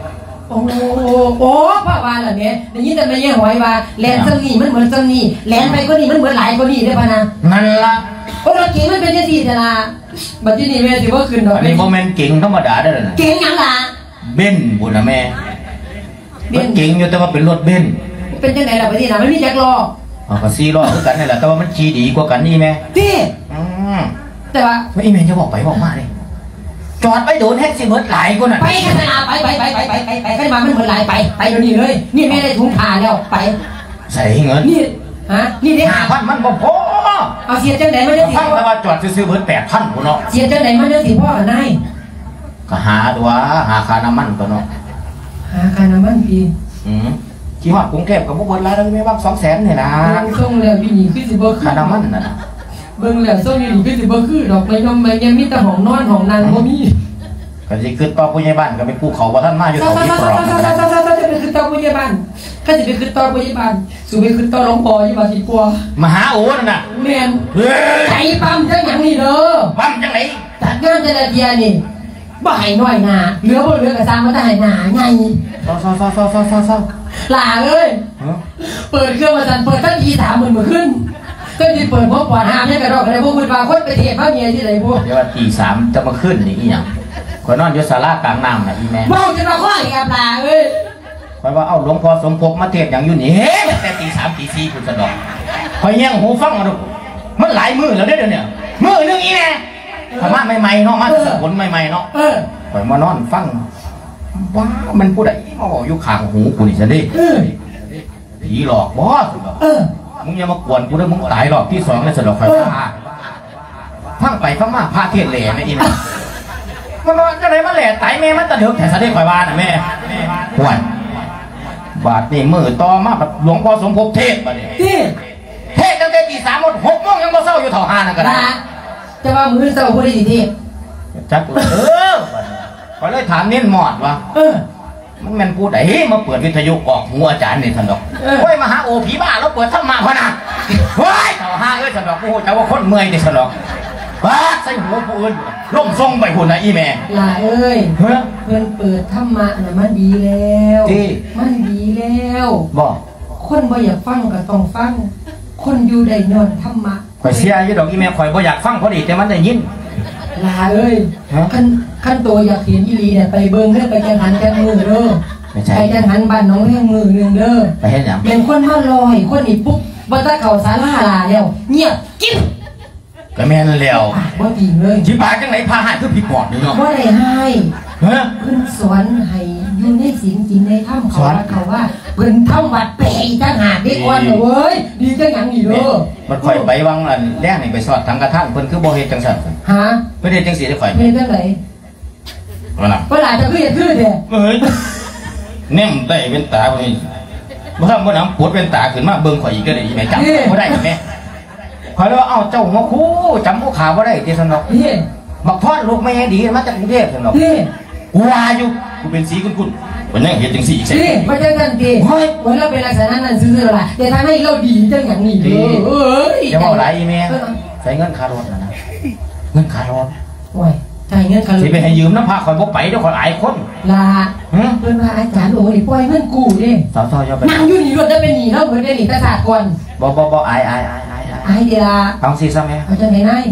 โอ้โหพ่อว่าเหรอเนี่ยได้ยินแต่ไม่ยังหอยว่าแลนจังนี่มันเหมือนจังนี่แลนไปก็นี่มันเหมือนหลายก็นี่ได้ป่ะนะนั่นละโอ้รถเก๋งมันเป็นยังสี่จ้ะนะบัดนี้แม่สิว่าขึ้นดอกอันนี้โมเมนต์เก่งธรรมดาได้เลยนะเก๋งยังล่ะเบนบุญนะแม่รถเก่งอยู่แต่ว่าเป็นรถเบนเป็นยังไงล่ะบัดนี้นะไม่มีแจ็คล้ออ๋อก็สี่ล้อคือกันนี่แหละแต่ว่ามันขี่ดีกว่ากันนี่แม่ที่แต่ว่าไม่แม่จะบอกไปบอกมาเลยจอดไปโดนแท็กซี่เบิร์ดหลายคนอ่ะไปกันนะไปไปไปไปไปไปไปขึ้นมามันเหมือนหลายไปไปเดี๋ยวนี้เลยนี่แม่ได้ถุงผ้าแล้วไปใส่เงินนี่ฮะนี่ได้ห้าพันมันบ่พอเอาเสียจังไหนมันจะสิพ่อแต่ว่าจอดซื้อเบิร์ดแปดพันกูเนาะเสียจังไหนมันจะสิพ่อกันได้ก็หาตัวหาคาน้ำมันตัวเนาะหาคาน้ำมันพี่อืมที่ว่ากรุงเทพกับพวกเบิร์ดรายได้ไม่บ้างสองแสนเนี่ยนะส่งแล้วพี่หนีขึ้นสิบ่คาน้ำมันน่ะเบิ่งแล้วส่งนี่ขึ้นสิบ่คือดอกไม้ยอมไม้ยังมีแต่ห้องนอนห้องนั่งบ่มีก็จะขึ้นต่อผู้ใหญ่บ้านก็เป็นภูเขาว่าท่านมาอยู่เขาที่ปลอดจะไปขึ้นต่อผู้ใหญ่บ้านก็จะไปขึ้นต่อผู้ใหญ่บ้านสู่ไปขึ้นต่อหลวงพ่ออยู่บ้านที่ปัวมหาโอ๋นั่นน่ะแม่นใจปั๊มจังหยังนี่เด้อปั๊มจังไหนจัดงานแต่ละเทียนี่บ่ให้น้อยหน้าเหลือบ่เหลือกระซังมันได้หน้าไงซ้อซ้อซ้อซ้อซ้อซ้อซ้อหลาเอ้ยเปิดเครื่องมาสั่นเปิดตั้งทีสามหมื่นมื้อขึ้นก็สิเปิดพบปอดห้ามให้กระดอกอะไรพวกคุณว่าคนไปเทพพระเมียที่ไหนพวกเดี๋ยวว่าตีสามจะมาขึ้นนี่อีหยังคอยนอนอยู่ศาลากลางน้ำนะอีแม่เมาจะมาข้อแอบลาเอ้ยคอยว่าเอาหลวงพ่อสมภพมาเทศอย่างอยู่นี่เฮ้แต่ตีสามตีสี่คุณสะดอกคอยแย่งหูฟังมาดูมันหลายมือแล้วเด้อเนี่ยมือนึงอีแม่พม่าใหม่ๆเนาะมาสกุลใหม่ๆเนาะคอยมานอนฟังว้ามันผู้ใดมาบอกอยู่ข้างหูกูนี่จะได้ผีหลอกบอสมึงอย่ามากวนกูด้วยมึงตายหลอกที่สองเลยสะดอกคอยว่าฟังไปฟังมาพาเทศเหล่ไม่อีแม่มันจะไหนมันแหล่ไตแม่มันตะเดือกแต่สะเด็กข่อยบ้านนะแม่ห่วยบาดนี่มือต่อมาแบบหลวงพ่อสมภพเทศมาเนี่ยเทศตั้งแต่ตีสามหมดหกโมงยังมาเศร้าอยู่เท่าห้านะกันจะว่ามือเศร้าพูดได้ดีทีจักเออก็เลยถามเน้นหมอดวะมันมันพูดไอ้มาเปิดวิทยุออกหัวอาจารย์นี่สันดอกเฮ้ยมาหาโอผีบ้าแล้วเปิดทำมาพนะเฮ้ยเท่าห้าเอ้ยสันดอกโอ้โหแต่ว่าคนเมื่อยนี่สันดอกว้าใส่หัวผู้อื่นล่มทรงไปหุ่นนะอีแม่ลาเอ้ยเพื่อนเปิดธรรมะน่ะมันดีแล้วมันดีแล้วบอกคนบ่อยากฟังก็ต้องฟังคนอยู่ได้นอนธรรมะข่อยเสียอยู่ดอกอีแม่ข่อยบ่อยากฟังพอดีแต่มันได้ยินลาเอ้ยขั้นขั้นตัวอยากเห็นอีลีเนี่ยไปเบิ้งเด้อไปจังหันกันมือเด้อไปจังหันบ้านน้องแห้งมือหนึ่งเด้อไปเห็นอย่างเป็นคนมาลอยคนอีปุ๊บบัตรเข่าสาลาลาแล้วเงียบกิ๊บก็แม่นแล้วว่าจริงเลยที่ปากจังไหนพาหายคือผิดปอดนี่เนาะว่าได้ให้เพิ่นสอนให้อยู่ในศีลจริงในถ้ำเขาว่าเขาว่าเพิ่นถ้ำวัดเปย์จังหากได้ก่อนเว้ยดีจังหยังนี่เด้อมันค่อยไปวังอันแรกนี่ไปสอดทางกระทั่งเพิ่นคือบ่เฮ็ดจังซั่นฮะเพิ่นเฮ็ดจังซี่ได้ค่อยเฮ็ดจังได๋ว่าล่ะว่าล่ะจะคือเฮ็ดคือเด้เอ้ยแนมได้เป็นตาบ่นี่บ่ทำบ่นำปวดเป็นตาขึ้นมาเบิ่งข่อยอีกก็ได้อีแม่จำบ่ได้แม่ข่อยเลยว่าเอ้าเจ้าหัวคู่จำผู้ขาบ่ได้ที่สนอกบักทอดลูกแม่ดีมาจากกรุงเทพสนอกกูว่าอยู่กูเป็นสีคุณคุณวันนี้เห็นจังสีอีกใช่ไหมไม่ใช่กันดีเฮ้ยวันเราเป็นลักษณะนั้นซื้ออะไรแต่ทำให้เราดีจังอย่างนี้เลยเอ้ยจะบอกอะไรแม่ใช้เงินคารถนะเงินคารถโอ้ยใช้เงินคารถที่ไปให้ยืมน้ำผ้าคอยบกไปเดี๋ยวคอยอายคนลาเพื่อนว่าอาจารย์โอ้ยปล่อยเงินกูดิสาวๆจะไปนั่งอยู่นี่รถได้เป็นหนีแล้วเหมือนได้หนีตาสาดก่อนบ่บ่บ่อายอายอายอายอายเดียวฟังซีซ้ำไหมเอาจังไหนนาย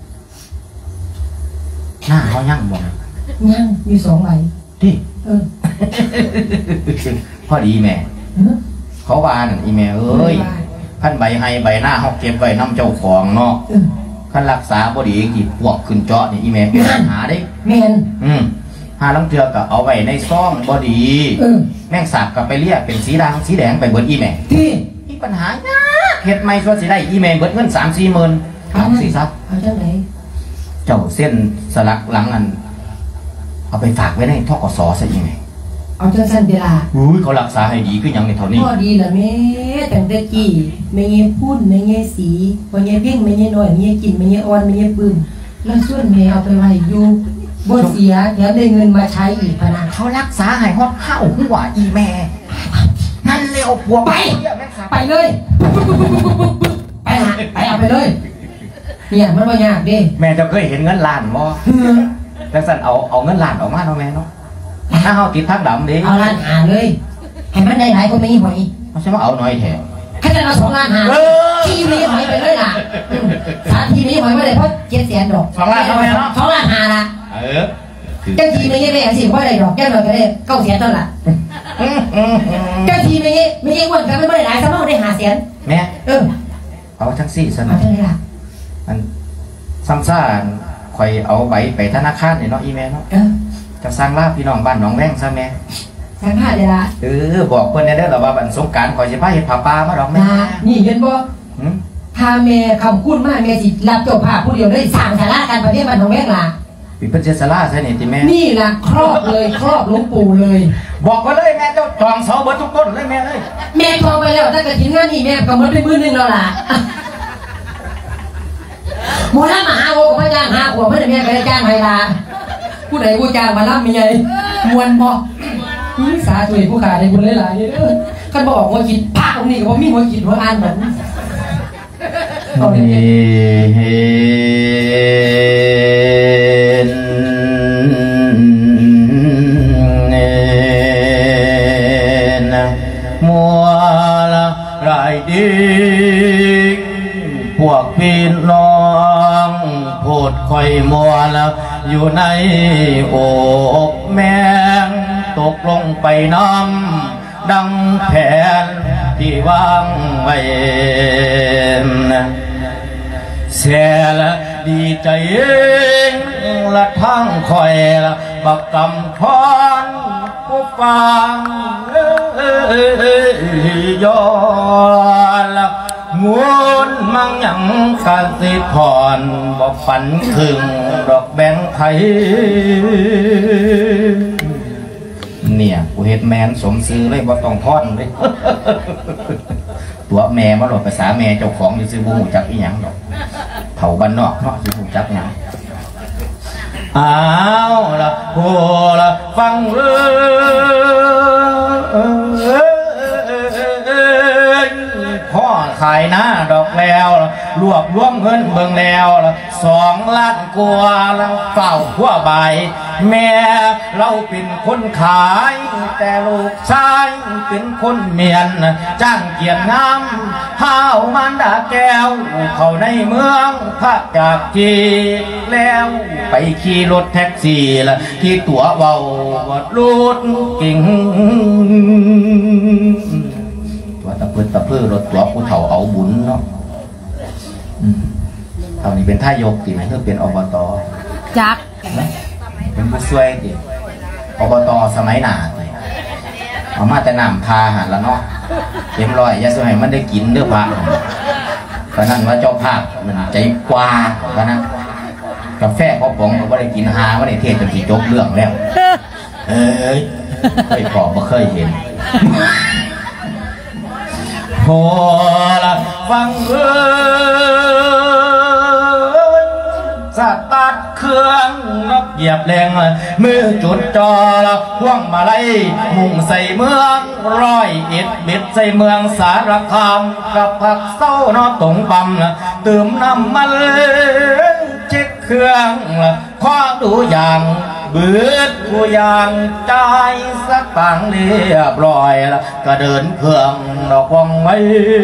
หน้าเขายั่งบ่ยั่งมีสองใบที่เออพอดีแม่เขาบานอีแม่เอ้ยพันใบให้ใบหน้าเขาเก็บไว้น้ำเจ้าของเนาะขันรักษาบดีกี่พวกขึ้นเจาะนี่อีแม่เป็นปัญหาได้แม่นอืมหาลังเทือกับเอาไว้ในซ่องบดีแม่งสาบกับไปเรียกเป็นสีด่างสีแดงไปเบิดอีแม่ที่อีปัญหาเห็ดไม่ส่วนสีได้อีแม่เบิดเงินสามสี่หมื่นสามสี่ซับเอาจังไหนเจ้าเส้นสลักหลังอันเอาไปฝากไว้ในทกศซะอีแม่เอาจังสันเวลาอุ้ยเขารักษาให้ดีขึ้นอย่างในเท่านี้พอดีละแม่แต่งแต่กี่ไม่เงี้ยพูดไม่เงี้ยสีไม่เงี้ยเพ่งไม่เงี้ยน้อยไม่เงี้ยกินไม่เงี้ยอ่อนไม่เงี้ยปืนแล้วส่วนแม่เอาไปไว้อยู่บ่เสียแถมได้เงินมาใช้อีกพนักเขารักษาให้ฮอดข้าวหัวอีแม่นั่นเลยเอาผัวไปไปเลยไปหาไปเอาไปเลยเนี่ยมันว่ายากดิแม่จะเคยเห็นเงินล้านบ่แล้วสั่นเอาเอาเงินล้านออกมาเนาะแม่เนาะถ้าเขาติดทักดำดิเอาล้านหาเลยให้มันได้หลายคนไม่หอยเขาใช่ว่าเอาหน่อยแถวให้ได้เราสองล้านหาที่ไม่หอยไปเลยล่ะสามทีไม่หอยไม่ได้เพราะเจ็ดแสนดอกสองล้านเท่าไหร่เนาะสองล้านหาละเออแค่ทีไม่ได้ไม่สิเพราะอะไรดอกแค่หน่อยก็ได้เก้าแสนเท่านั้นแค่ทีไม่ไม่อ้วนกันไม่ได้หลายสมองได้หาแสนแม่เออเอาทั้งสี่สนะอันซ้ำซ่าคอยเอาใบไปธนาคารเนี่ยเนาะอีเมลเนาะจะสร้างลาบพี่น้องบ้านหนองแวงซะแม่สร้างผ้าเลยล่ะเออบอกเพื่อนได้แล้วว่าบันสงการคอยจะพาเห็ดผ้าป่ามาดอกแม่นี่เห็นบ่ถ้าแม่คำพูดมากแม่สิรับจบผ้าผู้เดียวได้สั่งสาระการประเทศบ้านหนองแวงล่ะเป็นเพื่อนเจษลาใช่ไหมที่แม่นี่ล่ะครอบเลยครอบหลวงปู่เลยบอกมาเลยแม่เจ้าทองเสาเบิร์ทุกต้นเลยแม่เลยแม่ทองไปแล้วถ้าเกิดทิ้งงานนี่แม่ก็มันเป็นมือหนึ่งแล้วล่ะหมูล่ามหาโอ้พระจ้างหาหัวเพื่อนแม่ก็ได้จ้างไฮลาผู้ใดผู้จ้างมาล่ำมีไงมวนพอสาธุผู้ขาในบุญหลายๆเด้อขันบอกว่ากินภาคตรงนี้ก็มีหัวกินหัวอ่านเหมือนมัวละไรดีพวกพี่น้องพูดค่อยมัวละอยู่ในอกแมงตกลงไปน้ำดังแผนที่วางไว้เสียละดีใจเองละทั้งคอยละบักกำพรผู้ฟังย้อนละงวนมั่งยังการสิพรบอกฝันครึ่งดอกแบงไทยเนี่ยกูเฮ็ดแมนสมซื้อเลยบ่ต้องพอนเลยตัวแม่มาหลดภาษาแม่เจ้าของอยู่ซื้อบุหูจักอีหยังดอกเผาบ้านนอกเนาะซื้อบุหูจักหยังอ้าวละโหละฟังเลยพ่อขายหน้าดอกแล้วรวบรวมเงินเบิ่งแล้วสองล้านกว่าแล้วเฝ้าหัวใบแม่เราเป็นคนขายแต่ลูกชายเป็นคนเมียนจ้างเกียรติงามห้าวมันดาแก้วเข้าในเมืองพระจากจีแล้วไปขี่รถแท็กซี่ละที่ตัวเบาวัดรูดกิ่งตัวตะพื้นตะพื้นรถตัวผู้เฒ่าเอาบุญเนาะเท่านี้เป็นท่ายกติไหมเพื่อเป็นอบตจักเป็นผู้ช่วยดิอบตสมัยหนาเอามาแต่น้ำทาหันละเนาะเต็มร้อยยาสมัยมันได้กินเด้อพระเพราะนั้นว่าเจ้าภาพมันใจกว้าเพราะนั้นกาแฟพอป๋องก็ได้กินหาว่าได้เทศจนสิจบเรื่องแล้วเอ้ยเคยพอบ่เคยเห็นพอละฟังเอ้ยสตาร์ทเครื่องรถเหยียบแรงมือจุดจอละพ่วงมาไล่มุ่งใส่เมืองร้อยเอ็ดเบ็ดใส่เมืองสารคามกับผักเศร้านอตรงปั๊มเติมน้ำมันเช็คเครื่องคว้าดูอย่างเบืดผู้อย่างใจสักต่างเรียบร้อยละก็เดินเครื่องดอกวังไว้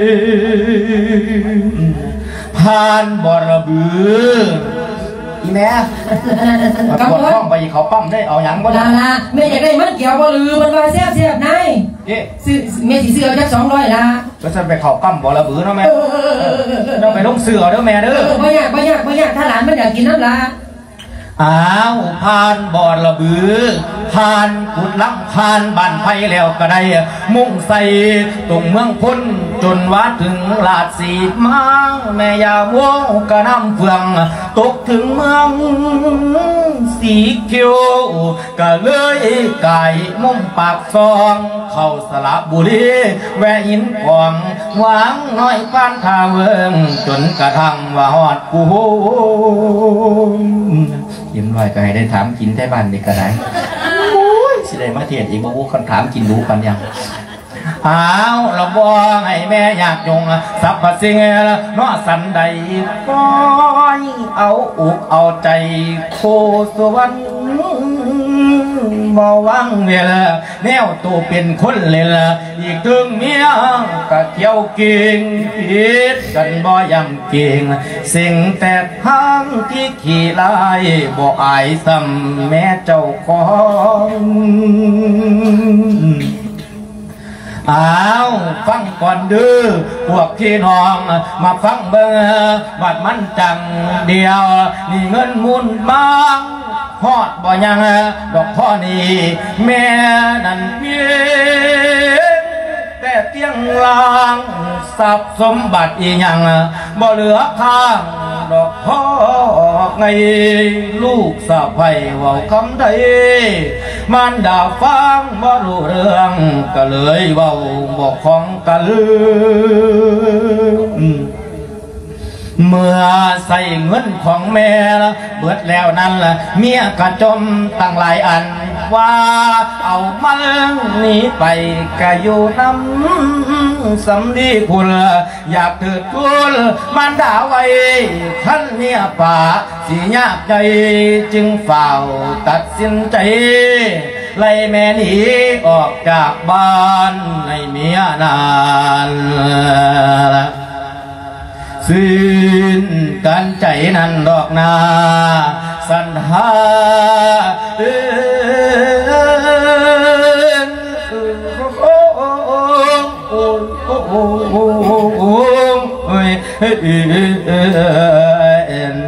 ผ่านบ่อระบืออีแม่กำลังห้องไปเขาปั๊มได้เอาหยังบ่ได้ละแม่อยากได้มันเกี่ยวบ่ลือมันว่าแซ่บแซ่บนายซื้อแม่สิซื้อเอาจักสองร้อยละก็จะไปเขาปั๊มบ่อระบือเนาะแม่เราไปลงเสือเด้อแม่เด้อบ่ยากบ่ยากบ่ยากถ้าหลานมันอยากกินน้ำละอ้าวผ่านบ่อระบือผ่านกุดลังผ่านบ้านไผ่แล้วก็ได้มุ่งใส่ตรงเมืองพ้นจนว่าถึงลาดสีมาแม่ยาโวกระน้ำเฟืองตกถึงเมืองสีเขียวก็เลยไก่มุ่งปากซองเข้าสระบุรีแวะหินกองหวังน้อยป้านทาเวิงจนกระทั่งว่าฮอดกูยิ้มลอยก็ให้ได้ถามกินแท้บ้านเด็กก็ได้สิได้มาเทียนอีกบ่ฮู้คำถามกินรู้กันยังอ้าวเราบ่ให้แม่อยากยงสัพพสิ่งเนาะสันใดก้อยเอาอกเอาใจโคสวรรค์บบ่วังเวลาแนวตัวเป็นคนเลยละอีกถึงเมียก็เที่ยวเก่งผิดกันบ่ยำเก่งสิ่งแต่ทางที่ขี้ลายบ่อายซ้ำแม่เจ้าของอ้าวฟังก่อนดื้อพวกพี่น้องมาฟังเบิ่งบัดมันจังเดียวนี่เงินมุนบางฮอดบ่ยังดอกพ่อนี่แม่นั่นเพียงแต่เตียงลางทรัพย์สมบัติอีหยังบ่เหลือข้างดอกพ่อไงลูกสะใภ้เว้าคำใดมันด่าฟังบ่รู้เรื่องก็เลยเว้าบ่คล่องกันเมื่อใส่เงินของแม่เบิดแล้วนั่นล่ะเมียกระจมตั้งหลายอันว่าเอามันหนีไปก็อยู่น้ำสำลีคุลอยากถือทุลมันด่าไว้ท่านเมียป่าสิยากใจจึงเฝ้าตัดสินใจไล่แม่หนีออกจากบ้านให้เมียนานสิ้นการใจนั้นดอกนาสันหาเอินโอ้โอ้โอ้โอ้โอ้โอ้โอ้เอ้ยเอ็น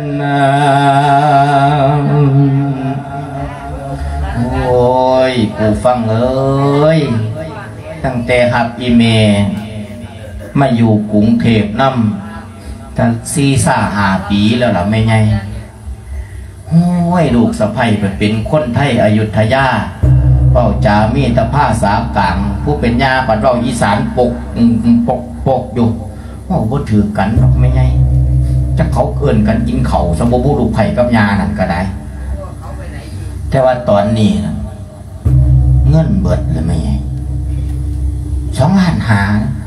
โอ้ยกูฟังเอ้ยตั้งแต่หับอีเมมาอยู่กรุงเทพน้ำตั้งสี่สาหาปีแล้วล่ะไม่ไงโอ้ยลูกสะใภ้เป็นคนไทยอยุธยาเป้าจามีตะผ้าสากลางผู้เป็นยาปัดเราอีสานปกปกปกอยู่โอ้บ่ถือกันหรอกไม่ไงจะเขาเกินกันกินเข่าสมบูรณ์ลูกไผ่กับยานั่นก็ได้แต่ว่าตอนนี้นะเงินเบิดเลยไม่ไงสองล้านหา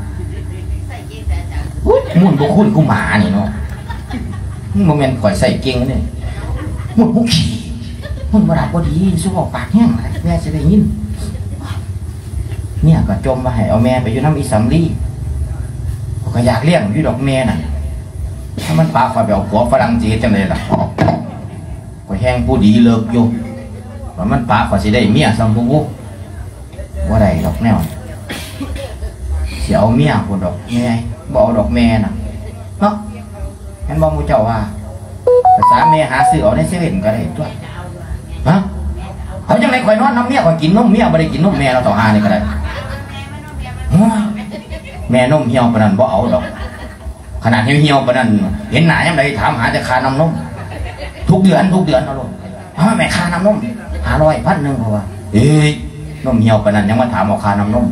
มุ่นบุคุณกูหมานี่เนาะโมเมนต์ข่อยใส่เก่งเนี่ยมุ่นบุขี่มุ่นบราดบดีสู้ออกปากแห้งแม่จะได้ยินเนี่ยก็จมมาให้เอาแม่ไปอยู่น้ำอีสัมลีก็อยากเลี้ยงอยู่ดอกแม่น่ะถ้ามันปากข่อยไปเอาผัวฝรั่งจีจังเลยล่ะข่อยแห้งผู้ดีเลิกอยู่ว่ามันปากข่อยสิได้เมียสัมบูบุว่าไรดอกแนวเสียเอาเมียคนดอกแม่บอกดอกแม่น่ะเนาะเห็นบอกมูเจ้าว่าภาษาแม่หาซื้อเอาในเซเว่นก็ได้ตัวฮะเขาจังไรคอยนอนน้ำเมียคอยกินนมเมียไม่ได้กินนมแม่เราต่อหานี่ก็ได้แม่นมเหี่ยวปนันบ่เอาดอกขนาดเหี่ยวปนันเห็นหนายังไงถามหาจะคานำนมทุกเดือนทุกเดือนเอาลงแม่คานำนมหาร้อยพันหนึ่งเพราะว่าเอ้ยนมเหี่ยวปนันยังมาถามเอาคานำนม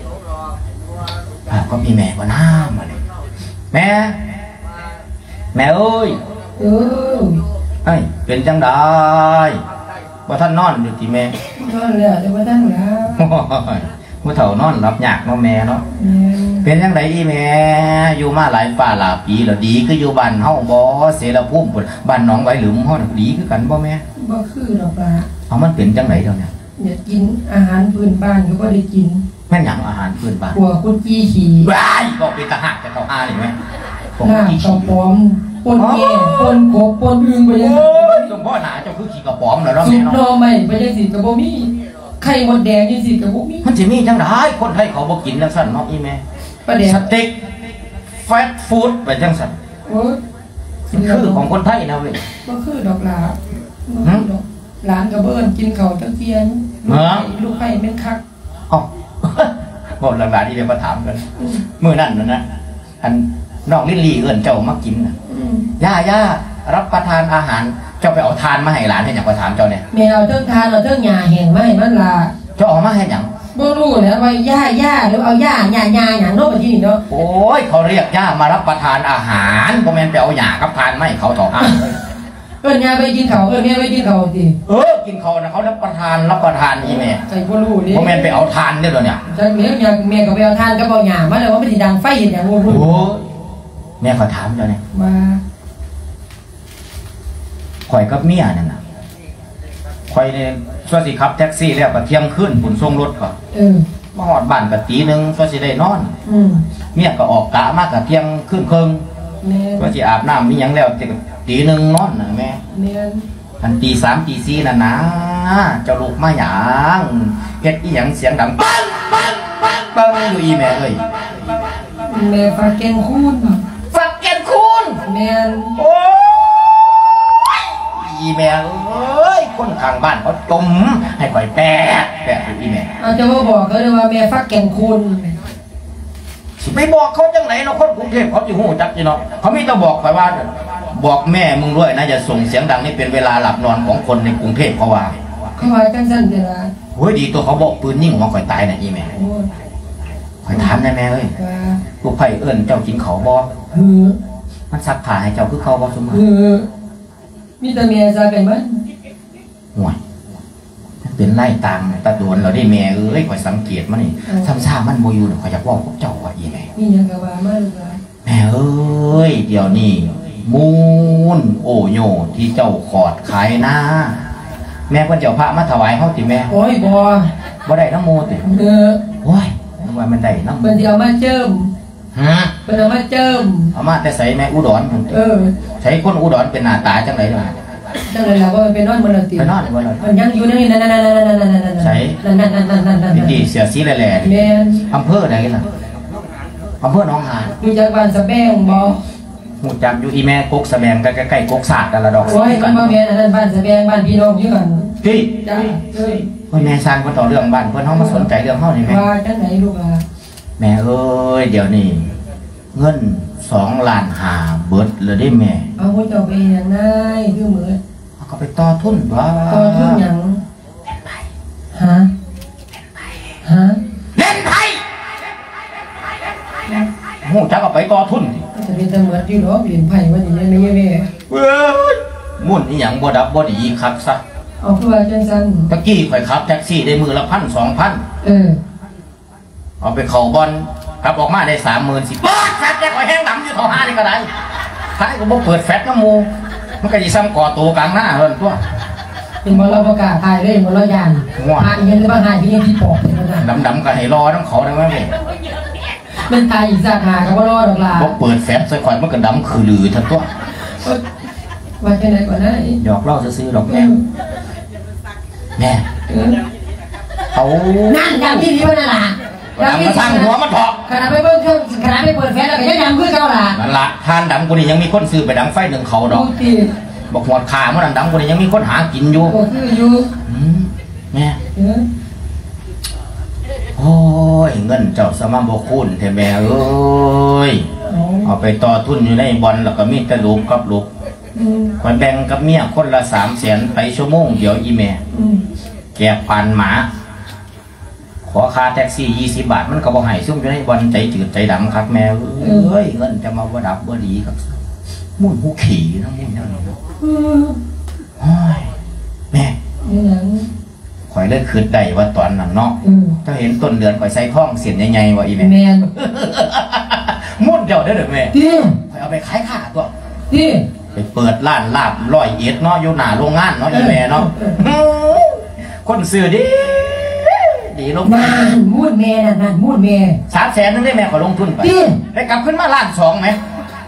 ก็มีแม่ก็น้ามาเลยแม่แม่เอ้ยเออไอ้เป็นจังได้ว่าท่านนอนอยู่ที่แม่นอนเลยแต่ว่าท่านแล้วผู้เฒ่านอนหลับยากเนาะแม่เนาะเป็นจังไดอีแม่อยู่มาหลายฝ่าหลายปีแล้วดีคืออยู่บ้านเฮาบ่เสรภูมิบ้านหนองไว้หลุมเฮาดีคือกันบ่แม่บ่คือหรอกล่ะเอามันเป็นจังไดเดี๋ยวนี้อยากกินอาหารพื้นบ้านก็บ่ได้กินแม่นอย่างอาหารพื้นบ้านหัวกุดจี้ขี่ว้ายบอกเป็นทหารจะเข้าอาหรือไหมหน้าข้าวปอมปนแก่ปนกบปนอึ่งไปยังจงพ่อหนาเจ้าคือขี่กระป๋อมเหรอเราเนี่ยเนาะสุดไม่ไปยังสีกระโบมี่ไข่หมดแดงยังสีกระโบมี่มันจะมีจังไรคนไทยเขาบอกกินจังสันเนาะอีแม่สเต็กแฟตฟู้ดไปจังสันคือของคนไทยนะเว้ยก็คือดอกลาหลานกับเบิ้ลกินเข่าตะเกียนลูกไข่เป็นคักอ๋อบอกหลานๆที่เรียนมาถามกันเมื่อนั่นนะอันน้องลิลลี่เอิญเจ้ามากินนะย่าย่ารับประทานอาหารเจ้าไปเอาทานมาให้หลานให้อย่างประถามเจ้าเนี่ยแมวเทิงทานเราเทิงหญ้าแห้งมาให้มันละเจ้าเอามาให้อย่างบ่รู้แล้วว่าย่าย่าหรือเอาย่าหญ้าหญ้าอย่างโน้นไปที่นี่เนาะโอ้ยเขาเรียกย่ามารับประทานอาหารโมเมนต์ไปเอาหญ้ากับทานไม่เขาต่ออ่านเอิญย่าไปกินเขาเอิญแม่ไปกินเขาสิเออกินเขานะเขารับประทานรับประทานนี่แม่ใช่พ่อรู้นี่โมเมนต์ไปเอาทานเนี่ยตัวเนี่ยใช่แม่ยาแม่ก็ไปเอาทานก็เอาหญ้ามาเลยว่าไม่ได้ดังไฟอย่างโอ้โหแม่ขอถามเจ้าเนี่ยว่าข่อยกับเมียนั่นน่ะขไปเนี่ยส่วนสิขับแท็กซี่แล้วก็เที่ยงคืนปุ่นส่งรถก่อนเออมาหอดบ้านกับตีหนึ่งส่วนสิได้นอนอืมเมียก็ออกกะมากกับเที่ยงคืนครึ่งส่วนสิอาบน้ำมีหยังแล้วตีหนึ่งนอนนะแม่อันตีสามตีสี่น่ะนะเจ้าลูกมาหยางเฮ็ดอีหยังเสียงดังปังปังปังปังอยู่อีแม่เอ้ยแม่ฝากแกงคูนฝากแกงคูนแม่โอ้ยอีแม่เอ้ยคนข้างบ้านเขาจมให้ข่อยแปะแปะอยู่อีแม่เอาจะมาบอกเขาเลยว่าแม่ฝากแกงคูนสิไปบอกเขาจังไหนเนาะคนกรุงเทพเขาจะหูจักจีเนาะเขาไม่ต้องบอกข่อยว่าบอกแม่มึงด้วยนะอย่าส่งเสียงดังนี่เป็นเวลาหลับนอนของคนในกรุงเทพเขาว่าเขาว่าจังสั้นเดี๋ยวนะโอ้ยดีตัวเขาบอกปืนยิ่งมาข่อยตายน่ะอีแม่ข่อยถามได้แม่เอ้ยลูกไผ่เอิ้นเจ้ากินเขาบ่มันซักผ้าให้เจ้าคือเขาบ่สมมติมีแต่แม่ซักกันมั้ยห่วยเป็นไล่ตามตะโดนเราได้แม่เอ้ยข่อยสังเกตมันนี่ซ้ำซ่ามันบ่อยู่ข่อยอยากบอกพวกเจ้าว่าอีแม่มีหยังก็ว่ามาลูกแม่เอ้ยเดี๋ยวนี้มูนโอโยที่เจ้าขอดขายหน้าแม่เพิ่นเจ้าพระมาถวายเฮาติแม่โอ้ยบ่บ่ได้น้ำโมติเด้อโอ้ยว่ามันได้น้ำเพิ่นสิเอามาเจิมฮะเพิ่นเอามาเจิมเอามาแต่ใส่แม่อุดรพุ่นเออใส่คนอุดรเป็นหน้าตาจังได๋ล่ะจังได๋ล่ะว่ามันเป็นนอนมื้อละติไปนอนบ่ล่ะมันยังอยู่ในนั่นๆๆๆๆๆๆใส่นั่นๆๆๆๆๆที่เสียสีแหล่ๆแม่นอำเภอใดล่ะอำเภอหนองหานอยู่จังหวัดสะแบงบ่หูจักอยู่อีแม่กกสะแบงใกล้ๆกกศาสตร์นั่นล่ะดอกโอ้ยมันบ่แม่นอันนั้นบ้านสะแบงบ้านพี่น้องอยู่กันที่จ้ะเอ้ยโอ้ยแม่สร้างเพิ่นต่อเรื่องบ้านเพิ่นเฮามาสนใจเรื่องเฮานี่แม่ว่าจังได๋ลูกอ่ะแม่เอ้ยเดี๋ยวนี้เงินสองล้านห้าเบิดเลยได้แม่เอาผู้เจ้าไปหยังไงคือมื้อเอาก็ไปต่อทุนว่าต่อทุนหยังเล่นไพ่ฮะเล่นไพ่ฮะเล่นไพ่โหจักเอาไปต่อทุนจะเป็นตำรวจอยู่ดอกเล่นไพ่ว่านี่แม่นี่แม่เอ้ยมุ่นอีหยังบ่ดับบ่ดีคักซะเอาคือว่าจังซั่นตะกี้ข่อยขับแท็กซี่ได้มื้อละ หนึ่งพัน สองพันเออเอาไปเข้าบอลขับออกมาได้ สามหมื่น สิบ บาทแฟตแกข่อยแห้งดำอยู่เท่าหานี่ก็ได้ท้ายก็บ่เปิดแฟตน้ำหมู่มันก็สิซ้ำก่อโตกลางหน้าเพิ่นตัวเป็นบ่เราบ่กล้าทายเลยบ่เราย่านหาอีหยังหรือว่าหาอีหยังที่ปอกนั่นน่ะดำๆก็ให้รอทั้งเขาได้มั้ยเว้ยมันตายอีกซากหาก็บ่รอดอกล่ะบ่เปิดแฟตใส่ข่อยมันก็ดำคือลือทั้งตัวว่าจังได๋ก่อนนะหยอกเล่าซื่อๆดอกแม่แม่เอานั่นดำที่นี่ว่านั่นล่ะดำมาทางหัวมันเถาะขนาดไปเบิ่งเครื่องขนาดไปเปิดแฟนแล้วก็ยังดำคือเก่าล่ะนั่นล่ะทานดำกูนี่ยังมีคนซื้อไปดังไฟหนึ่งเขาดอกบอกหัวขาเมื่อนั้นดำกูนี่ยังมีคนหากินอยู่ก็คืออยู่แม่โอ้ยเงินเจ้าสมาบคุณเทแม่เอ้ยเอาไปต่อทุนอยู่ในบอลแล้วก็มีแต่ลูกกับลูกคอยแบ่งกับเมียคนละสามแสนไปชั่วโมงเดี๋ยวอีแม่แกะพันหมาขอค่าแท็กซี่ยี่สิบบาทมันก็บอกให้ซุ่มอยู่ในบอลใจจืดใจดำครับแม่เอ้ยเงินจะมาบ่ดับบ่ดีครับมุ่นหูขี่นะมุ่นนั่นโอ้ยแม่ข่อยเลิกคืนได้ว่าตอนนั้นเนาะถ้าเห็นต้นเดือนข่อยใส่ท่องเสียนใหญ่ๆว่าอีแม่มุ่นเดียวได้หรือแม่ข่อยเอาไปขายขาตัวไปเปิดร้านลาบร้อยเอ็ดเนาะอยู่หน้าโรงงานเนาะอีแม่เนาะคนซื้อดีดีลงมามูดแม่นั่นนั่นมูดแม่สามแสนนึงได้แม่ขอลงทุนไปได้กลับขึ้นมาล้านสองไหม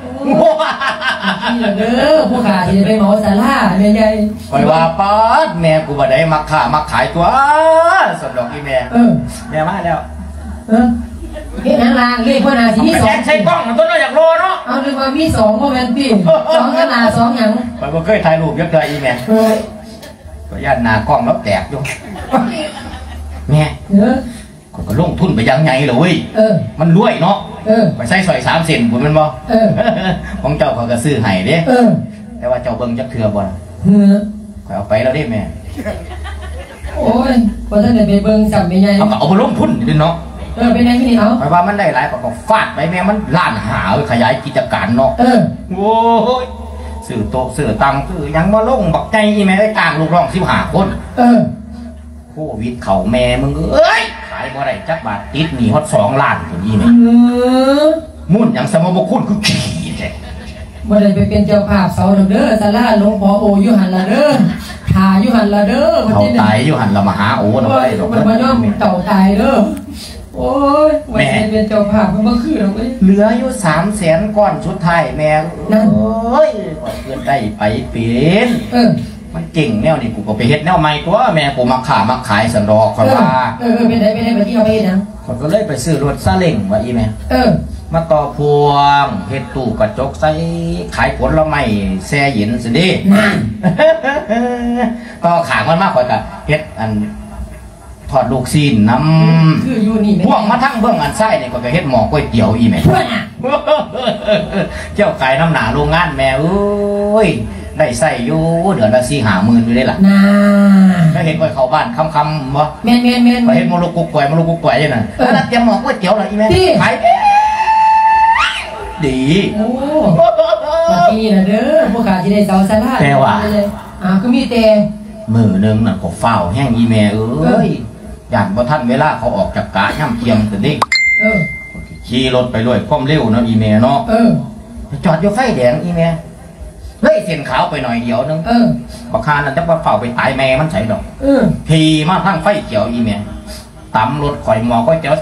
เด้อผู้ขายจะไปหมอสาราแม่ใหญ่คอยว่าป๊าดแม่กูบ่ได้มาค้ามาขายตัวสำหรับอีแม่แม่มาแล้วเออเฮ็ดหยังล่ะเลขพ่อนาสิมีสองใช้กล้องมันต้นเราอยากรอเนาะเอาเลยว่ามีสองบ่แม่นติสองขนาดสองหยังข่อยบ่เคยถ่ายรูปยักษ์อีแม่เออก็ย่านหน้ากล้องแล้วแตกอยู่แม่เออก็ลงทุนไปยังไงเลยเว้ยเออมันรวยเนาะเออไปใส่ซอยสามเซนผมมันบ่เออของเจ้าเขาก็ซื้อให้เด้เออแต่ว่าเจ้าเบิ่งจักเทื่อบ่ล่ะเออข่อยเอาไปแล้วเด้แม่โอ้ยบ่ทันได้ไปเบิ่งซ้ํแม่ใหญ่เอาก็เอาไปลงทุนดิเนาะเออเป็นไงนี่เอาข่อยว่ามันได้หลายก็ฟาดไปแม่มันล้านหาขยายกิจการเนาะเออโอ้ยซื้อโต๊ะซื้อตังค์ซื้อยังบ่ลงบักใจอีแม่ได้กลางลูกน้องสิบห้าคนเออโควิดเข่าแม่มึงเอ้ยขายบ่ได้จักบาทติดหนี้ฮอดสองล้านคนนี้แม่มุ่นอย่างสมบูรณ์คุณคือขี่แท้บ่ได้ไปเป็นเจ้าภาพเสาเด้อศาลาหลวงพ่อโออยู่หั่นล่ะเด้อทาอยู่หันละเด้อเขาตายอยู่หันละมาหาโอ้ทำไมหรอกมันมาย่อมเต่าตายเด้อโอ้ยวันนี้เป็นเจ้าภาพมันบ่คือหรอกเว้ยเหลืออยู่สามแสนก้อนชุดไทยแม่เอ้ยเกินได้ไปเป็นเออมันเก่งแนวนี่กูก็ไปเฮ็ดแนวใหม่ตัวแม่กูมาขามาขายสันดอกคอยว่าเออเป็นไงเป็นไงไปที่เอาไปนะคนก็เลยไปซื้อรถซาเล้งว่าอีแม่เออมาต่อพวงเฮ็ดตู้กระจกใส่ขายผลไม้แช่เย็นสิดิต่อขางมันมากกว่ากับเฮ็ดอันทอดลูกซีนน้ำคืออยู่นี่พวกมาทั้งเบื้องอันไส้เนี่ยก็ไปเฮ็ดหมอก๋วยเตี๋ยวอีแม่เจ้าไก่น้ำหนาโรงงานแม่เอ้ยได้ใส่อยู่เดือนละสี่หาหมื่นอยู่ได้ล่ะน่าได้เห็นก๋วยเขาบ้านคำคำบ่เมนเมนเมนไปเห็นมรกุกก๋วยมรกุกก๋วยยังไงแล้วเตรียมหมอก๋วยเตี๋ยวเหรออีแม่ขายดีโอ้บางทีนะเด้อพวกขาที่ได้เสาสลาแต่ว่าอ่าก็มีแต่มือหนึ่งน่ะก็เฝ้าแห้งอีแม่เอ้ยอย่างพอท่านเวลาเขาออกจากกะย่ำเทียมสิดิเออขี่รถไปด้วยความเร็วเนาะอีแม่เนาะเออจอดอยู่ไฟแดงอีแม่เฮ้ยเส้นขาวไปหน่อยเดียวนึงเออบักคานั่นจะว่าเฝ้าไปตายแม่มันใส่ดอกเออขี่มาทั้งไฟเขียวอีแม่ตำรถข่อยหมอก็เจ้า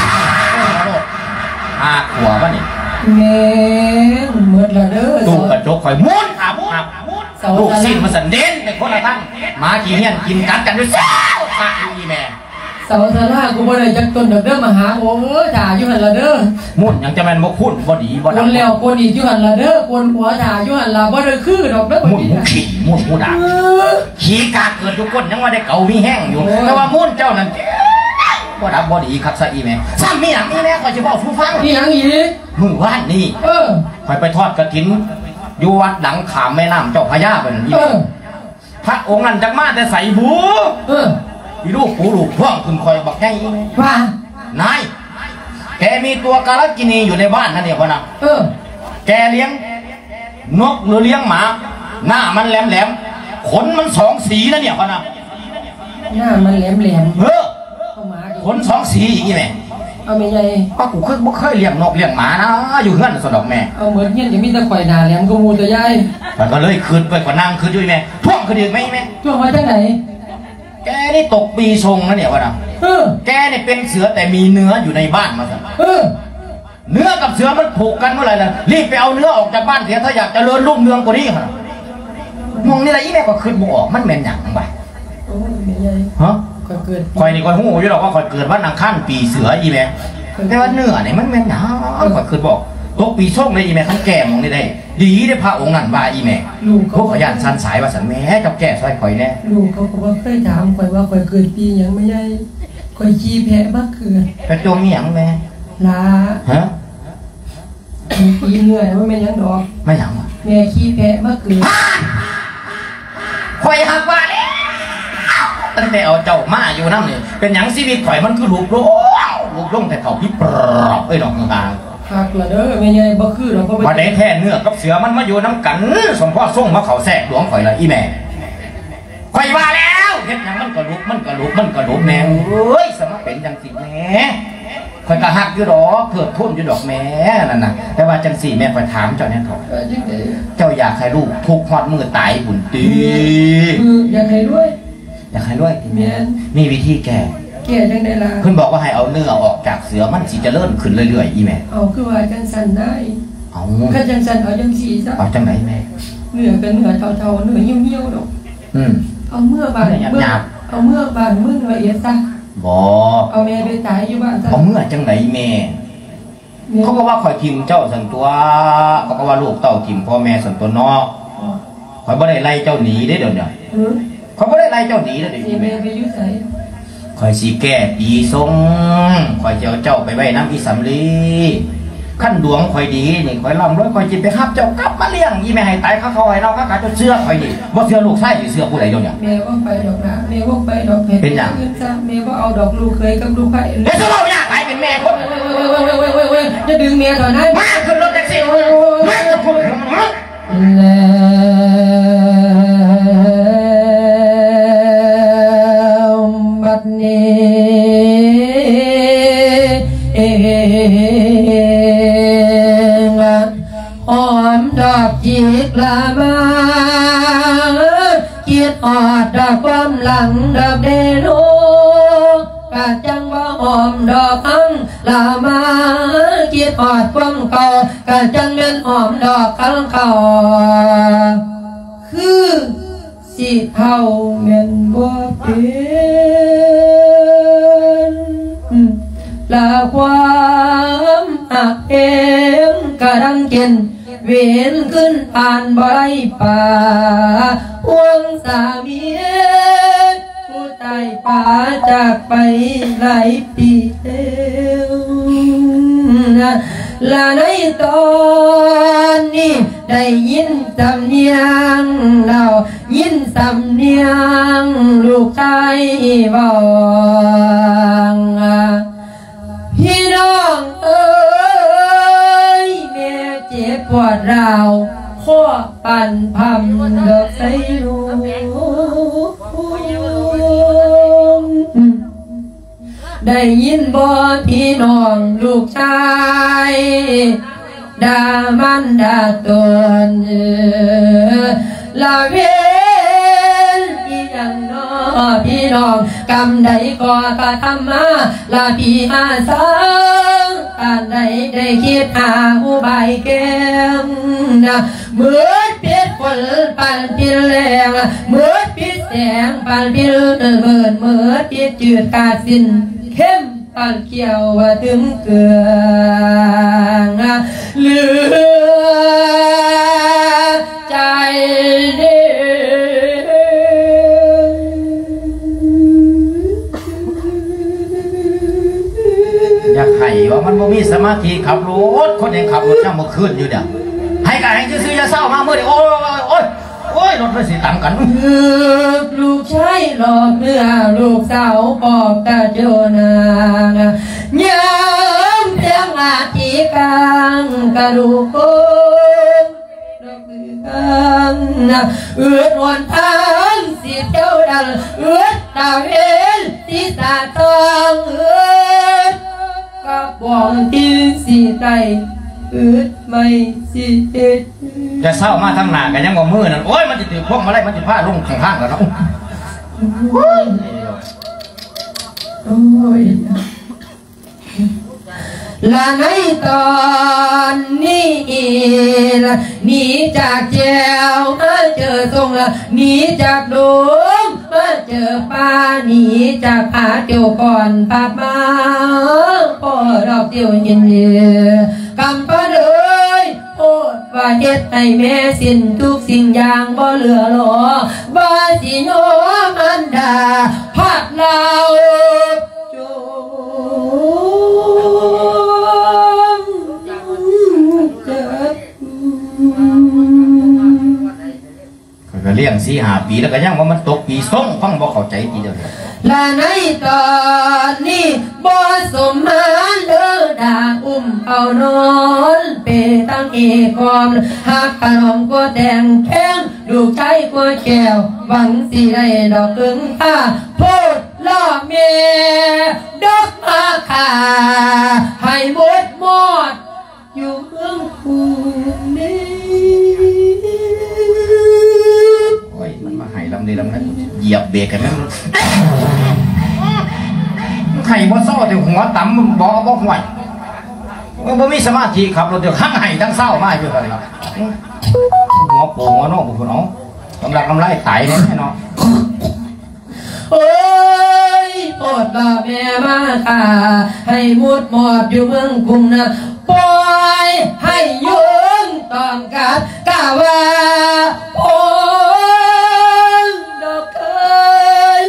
อาขวบวะนี่แม่เมื่อละเด้อตู้กระจกข่อยมุนอาบอาบลูกสิ้นมาสันเด่นเป็นคนละตั้งมากี่เฮียนกินกัดกันด้วยเซ้าตาอีแม่เสาธารากูบ่ได้จักต้นเด้อมาหาโอ้ยด่าอยู่หันละเด้อมุ่นยังจะแม่นบ่คุ้นบ่ดีบ่ดังคนแล้วคนอีกอยู่หันละเด้อคนหัวด่าอยู่หันละบ่ได้คือดอกเด้อมุ่นขี้มุ่นผู้ด่าขี้กาเกิดทุกคนยังว่าได้เก่ามีแห้งอยู่แต่ว่ามุ่นเจ้านั่นบ่ดับบ่ดีครับซะอีแม่ซ้ำมีหยังนี่แม่ข่อยสิบอกผู้ฟังมีหยังอีกมื้อวานนี้เออข่อยไปทอดกฐินอยู่วัดดังขามแม่น้ำเจ้าพญาเป็นอีพระองค์นั้นจักมาแต่ใส่บูเอออีลูกปูลูกพ่วงคุณคอยบอกไงว่านายแกมีตัวกาลกินีอยู่ในบ้านนั่นเองพ่อนะเออแกเลี้ยงนกหรือเลี้ยงหมาหน้ามันแหลมแหลมขนมันสองสีนั่นเนี่ยพ่อนะหน้ามันแหลมแหลมเออขนสองสีอย่างนี้แม่เอาไม่ใหญ่ป้ากูเคยบ่เคยเลี้ยงนกเลี้ยงหมานะอยู่เฮือนสะดอกแม่เอาเหมือนเงี้ยจะมีแต่ข่อยหนาแหลมก็มูตัวใหญ่มันก็เลยคืนไปกว่านั่งคืนด้วยแม่ท่วงคืนดีไหมแม่ท่วงมาจากไหนแกนี่ตกปีชงนะเนี่ยพ่อนะเออแกนี่เป็นเสือแต่มีเนื้ออยู่ในบ้านมาสิเออเนื้อกับเสือมันผูกกันเมื่อไหร่ล่ะรีบไปเอาเนื้อออกจากบ้านเสียถ้าอยากจะเลิศรุ่งเรืองกว่านี้ค่ะมองนี่อะไรอีแม่ก็คืนบ่ออกมันแม่นหยังไปโอ้ยไม่ใหญ่ฮะเกิดคอยนี่คอยหูอยู่หรอกว่าคอยเกิดวันอังคารปีเสืออีแม่แต่ว่าเนื้อเนี่ยมันแม่นหยังคอยคืนบอกตกปีชงเลยอีแม่ขันแก่มองนี่ได้ดีได้พระองค์นั่นว่าอีแม่ลูกเขาขยันสันสายว่าสันแม่กับแก่ซอยคอยแน่ลูกเขาก็ว่าเคยถามคอยว่าคอยเกิดปียังไม่ใช่คอยขี้แพ้มากเกิดกระโจมมีหยังแม่ลาฮะขี้เหนื่อยว่าแม่ยังดอกไม่หยังแม่ขี้แพ้มากเกิดคอยหักว่าเลยตั้งแต่เอาเจ้ามาอยู่น้ำเนี่ยเป็นหยังชีวิตข่อยมันคือลูกโล่ลูกล่งแต่เขาพี่ปลอบไอ้ดอกต่างๆหักละเด้อไม่ใช่บ่คือเราก็มาได้แท้เนื้อกับเสือมันมาอยู่น้ำกันสมพ่อส่งมาเขาแทรกหลวงข่อยละอีแม่ข่อยว่าแล้วเห็นหยังมันก็ลุกมันก็ลุกมันก็ลุกแม่เอ้ยสมเป็นจังสิแม่ข่อยก็หักอยู่ดอกเกิดทุ่มอยู่ดอกแม่นั่นน่ะแต่ว่าจังสี่แม่ข่อยถามเจ้าเนี่ยเขาเจ้าอยากให้ลูกทุกข์ฮอดมือตายบุญตีอยากให้ด้วยอยากให้ด้วยมีวิธีแก้แก้จังได้ล่ะคุณบอกว่าให้เอาเนื้อออกจากเสือมันสิจะเลื่อนขึ้นเรื่อยๆอีแม่เอาคือว่าจังสันได้เอาก็จังสันเอาจังสีซะเอาจังไหนแม่เนื้อเป็นเนื้อเทาๆเนื้อเหี่ยวๆดอกอืมเอาเมื่อบางเมื่อเอาเมื่อบางมึงละเอียดซะบ่เอาแม่ไปตายอยู่บ้านซะเอาเมื่อจังไหนแม่เขาก็ว่าข่อยทิมเจ้าสันตัวเขาก็ว่าลูกเต่าทิมพ่อแม่สันตัวเนาะข่อยบ่ได้ไล่เจ้าหนีได้เดี๋ยวนี้ข่อยบ่ได้ไล่เจ้าหนีแล้วเดี๋ยวนี้แม่ไปอยู่ไสข่อยสีแก่ปีทรงข่อยเจ้าเจ้าไปไว้น้ำอีสำลีขั้นดวงข่อยดีนี่ข่อยล่ำร้อยข่อยจิตไปครับเจ้ากลับมาเลี้ยงยี่แม่ให้ตายเขาเขาให้เราเขาขาดจนเสื้อข่อยนี่ว่าเสื้อลูกไส้หรือเสื้อผู้ใดเดี๋ยวนี้แม่ว่าไปดอกนะแม่ว่าไปดอกเพชรเป็นอย่างแม่ว่าเอาดอกลูกเคยกับลูกไผ่เดี๋ยวจะเราอยากตายเป็นแม่คนจะดึงเมียถอยได้มาขึ้นรถแท็กซี่มาจะพูดแล้วบัดนี้หอมดอกจิกละมากิคิดอดดอกความหลังดอกเดโลกะจังว่าหอมดอกอังลามาคิดอดความเก่ากะจังเป็นหอมดอกคังเก่าคือสิเท่าเงินบ่เป็นลาความหักเอ็มกะดังเกินเวียนขึ้นผ่านบ่ไรป่าห่วงสามีผู้ตายป่าจากไปหลายปีแล้วและในตอนนี้ได้ยินสำเนียงเรายินสำเนียงลูกชายบอกพี่น้องเอ้ยแม่เจ็บปวดราวข้อปั่นพำดอกใสลูกได้ยินบ่พี่น้องลูกชายด่ามันด่าตนลาเวนที่ยังน้อพี่น้องกำใดก็กระทำมาลาพี่อาสังการใดได้คิดหาอุบายแก้มนะเมื่อเพียรฝนปันพิลแรงเมื่อพิแสงปันพิลเบิดเมื่อพิจืดกาสินเข้มปันเกี่ยวว่าถึงเกลือเหลือใจเด้อยากให้ว่ามันบ่มีสมาธิขับรถคนเองขับรถย่ำเมื่อคืนอยู่เนี่ยให้กายซื้อจะเศร้ามาเมื่อเดี๋ยวโอ้ยโอ้ยโอ้ยรถไม่สิต่ำกันลูกชายหลอกเนื้อลูกสาวปอบตาโจนาย้ำเพียงอาทิกลางกระดูกโกงดอกมือกันเอื้อหวนทางสีเจ้าดังเอื้อตาเห็นสีตาทองเอื้อกับวงที่สีใจอึดไม่สิเอ็ดจะเศร้ามาทั้งหน้ากันยังว่ามือนั่นโอ้ยมันจะถือพวกมาไล่มันจะพาลงข้างๆกันเนาะโอ้ยและในตอนนี้ละหนีจากแจวมาเจอทรงละหนีจากดงมาเจอป่าหนีจากผาเตียวก่อนปากมาพ่อดอกเตียวเย็นเยือกำปะเลยโอดว่าเฮ็ดให้แม่สิ้นทุกสิ่งอย่างบ่เหลือหลอว่าสิโยมันดาพัดเราโจก็เลี้ยงสี่ห้าปีแล้วก็ยังว่ามันตกปีส่งฟังบ่เข้าใจทีเดียวและในตอนนี้บ่สมหารเด้อดาอุ้มเอานอนเปตั้งเอกอมหักขนมก็แต่งแข้งลูกชายก็แก้วหวังสิได้ดอกตึงผ้าพูดล่อเมียดอกมาขาให้หมดหมดอยู่เมืองคูนี้โอ้ยมันมาให้ลำนี้ลำนั้นเหยียบเบรกกันนั่นไข่บ่เศร้าแต่หัวต่ำมันบ่บ่ห่วยมันบ่มีสมาธิขับรถเดี๋ยวข้างไห้ทั้งเศร้ามากอยู่กันครับหัวโป่งหัวโน่บุคุณน้องกำลังกำไรตายเนี่ยเนาะโอ้ยปวดบาแม่มาค่ะให้มุดหมดอยู่เมืองกรุงนะปล่อยให้ยืนตอนกัดกะว่าโอ้ยดอกเคย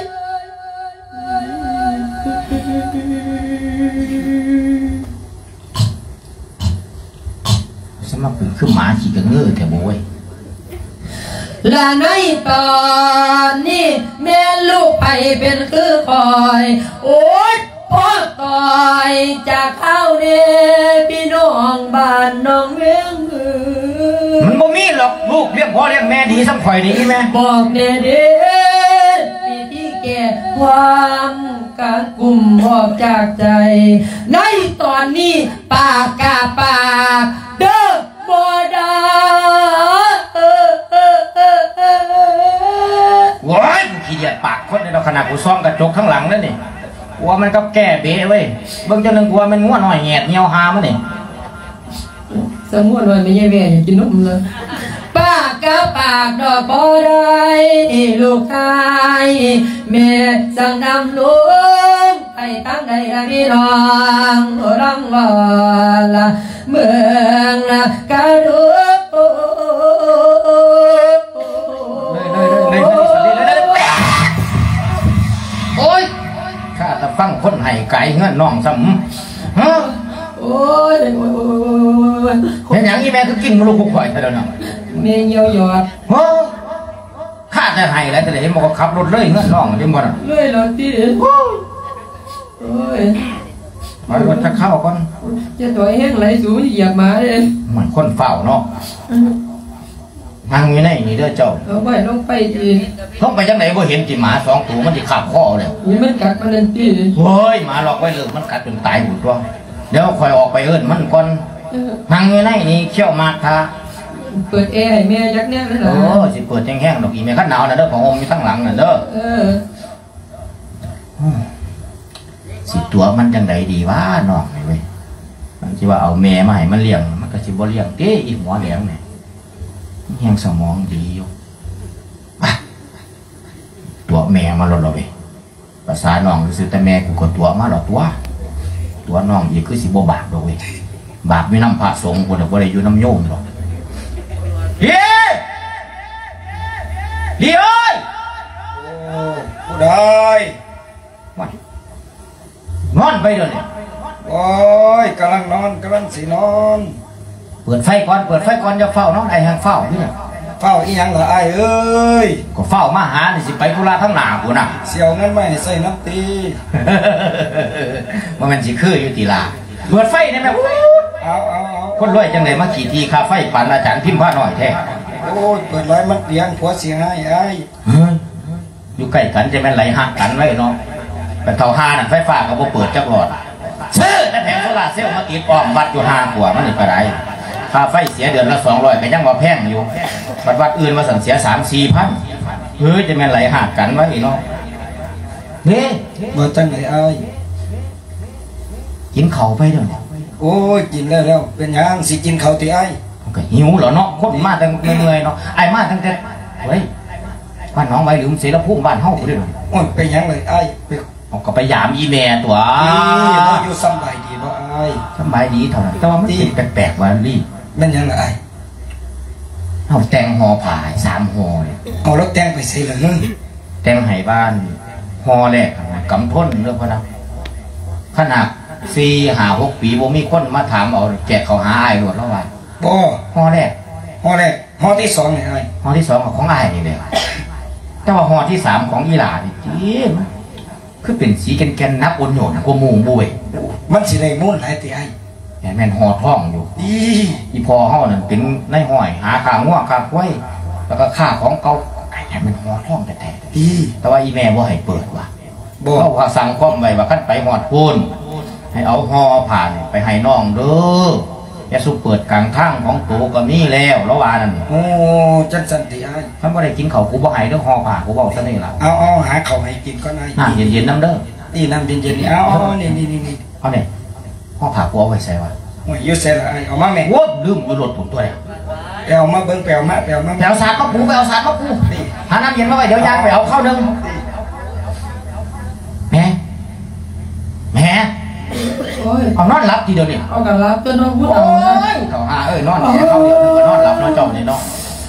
สมัครเป็นคือหมาขี่กระเงือแต่โว้ยและในตอนนี้แม่ลูกไปเป็นคือคอยโอ๊ยพ่อต่อยจากเข้าเด้พี่น้องบ้านน้องเลี้ยงมันบ่มีหรอกลูกเลี้ยงพ่อเลี้ยงแม่ดีสักข่อยดีไหมบอกเด้เด้ปีที่แก่ความการกลุ่มออกจากใจในตอนนี้ปากกาปากเด้อบ่ได้กูคนในเราขนาดกูซ่อมกระจกข้างหลังนั่นนี่ว่ามันก็แก่เบ้เว้ยเบิ่งจนหนึ่งกลัวมันง่วงหน่อยแงดเงียวหามันนี่สมมติว่าไม่ใช่แม่อยากกินนมเลยปากกับปากดอกบ่ได้ลูกชายแม่สั่งดำลุงไปตั้งใดละพี่น้องรังว่าละเมืองละกระดูกโอ้ยข้าจะฟังคนให้ไก่เงื่อนน้องซ้ำฮะโอ้ยเป็นอย่างนี้แม่ก็กินมาลูกข่อยแต่แล้วเนาะแม่เยียวยอดฮะข้าจะให้แล้วแต่เห็นบอกขับรถเลยเงื่อนน้องเดี๋ยวบ่น่ะเลยรถที่โอ้ยมารถจะเข้าก่อนจะถอยแห้งไหลสูงเหยียบมาเลยเหมือนคนเฝ้าเนาะนั่งอยู่ในนี่เด้อเจ้าเอาไปลงไปจีลงไปจังไหนบ่เห็นจีหมาสองตัวมันจะขับข้อเลยมันกัดมันเลยจีเฮ้ยหมาหลอกไว้เลยมันกัดจนตายหมดตัวเดี๋ยวคอยออกไปเอิ้นมันก่อนนั่งอยู่ในนี่เขี้ยวมากท่าเปิดแอร์ให้แม่ยักเนี่ยเลยเหรอโอ้สิเปิดแห้งๆดอกอีแม่ขันหนาวนะเด้อของอมมีทั้งหลังน่ะเด้อเออสิตัวมันจังไดดีวะน้องเว้ยมันสิว่าเอาแม่มาให้มันเลี้ยงมันก็สิบ่เลี้ยงเด้อีหัวแหลมเนี่ยแห้งสมองดีอยู่ตัวแม่มาหลดๆไปภาษาน้องคือแต่แม่กูก็ตัวมาหลดตัวตัวน้องอีกคือสิบ่บาปดอกเว้ยบาปไม่น้ำพระสงฆ์คนเดียวบ่ได้อยู่น้ำโยมหรอกเฮ้ยเฮ้ยโอ้ผู้ใดนอนไปเดี๋ยวนี้โอ้ยกำลังนอนกำลังสินอนเปิดไฟก่อนเปิดไฟก่อนจะเฝ้านอนไอ้ห่างเฝ้าเนี่ยเฝ้าอีหยังเหรอไอ้เอ้ยก็เฝ้ามาหานี่สิไปกุลาทั้งหนากูน่ะเสี่ยวเงินไม่ใส่น้ำตีว่ามันสิคืออยู่ตีลาเปิดไฟได้ไหมเอาเอาเอาคนรวยจังเลยมาขี่ทีคาไฟปั่นอาจารย์พิมพ์ผ้าหน่อยแท้โอ้ยเปิดไรมันเลี้ยงผัวเสียให้ไอ้อยู่ใกล้กันจะแม่นไหลหักกันไว้เนาะแต่เท่าห้าน่ะไฟฟ้าก็บ่เปิดจักหลอดซื้อแต่แผงโซล่าเซลล์มาติดอ้อมวัดอยู่ห้ากว่ามันนี่ก็ได้ค่าไฟเสียเดือนละสองร้อยก็ยังว่าแพงอยู่วัดวัดอื่นมาสั่งเสียสามสี่พันเฮ้ยจะแม่นไหลหักกันไว้เนาะเฮ้ยมาจังไหนไอ้กินเข่าไปเดี๋ยวนี้โอ้ยกินแล้วแล้วเป็นยังสิกินเข่าตีไอ้ก็หิวเหรอเนาะคนมาตั้งเมื่อยเนาะไอ้มาตั้งแต่เฮ้ยบ้านน้องใบหลุมเสรภูมิบ้านเฮาด้วยโอ้ยเป็นยังเลยไอ้เอาก็ไปยามอีแม่ตัวอยู่สบายดีเนาะไอ้สบายดีเท่านั้นแต่ว่ามันเป็นแปลกๆว่าลี่นั่นยังไงเอาแตงห่อผ่าสามห่อเลยเอาแล้วแตงไปใส่เลยแตงไห้บ้านห่อแรกกำพ้นเรื่องพนักขนาดสี่หาหกปีโบมีคนมาถามเอาแจกเขาหาไอ้หลวดแล้วว่าบ่ห่อแรกห่อแรกห่อที่สองไงไอ้ห่อที่สองของไอ้นี่เลยแต่ว่าห่อที่สามของอีหลานี่จีคือเป็นสีแกนๆนับอนโยนกว่ามูบุยมันสีในมุ่นไหนตีไอ้แม่นห่อท่องอยู่อีอีพอห่อนั่นเป็นในห้อยหาขาง่วงขาไว้แล้วก็ข้าของเก่าไอ้แม่นห่อท่องแต่แต่อีแต่ว่าอีแม่บ่ให้เปิดว่ะบ่เขาว่าสั่งก้อมไว้ว่าขั้นไปหอดพูนให้เอาห่อผ่านไปให้น้องเด้ออย่าสุเปิดกลางทางของตัวก็มีแล้วแล้วว่านั่นโอ้จันสันติไอ้ถ้าไม่ได้กินเขากูบ่ให้เด้อห่อผ่ากูบอกซะนี่ล่ะเอาเอาหาเขาให้กินก็ได้น้ำเย็นๆน้ำเด้อนี่น้ำเย็นๆนี่เอาเอานี่นี่นี่เอาเนี่ยห่อผ่ากูเอาไว้ใส่วะโอ้ยยืดใส่ละไอ้เอามาแม่โว้ลืมอยู่รถผมตัวเดียวไปเอามาเบิ้งไปเอามาไปเอามาไปเอาสารมะปูไปเอาสารมะปูหาน้ำเย็นมาไว้เดี๋ยวยายไปเอาข้าวนึ่งแม่แม่เอานอนหลับทีเดียวนี่เอากันหลับก็นอนพูดเอาเขาหาเอ้ยนอนเนี่ยเขาเดียวก็นอนหลับนอนจมเนี่ยเนาะ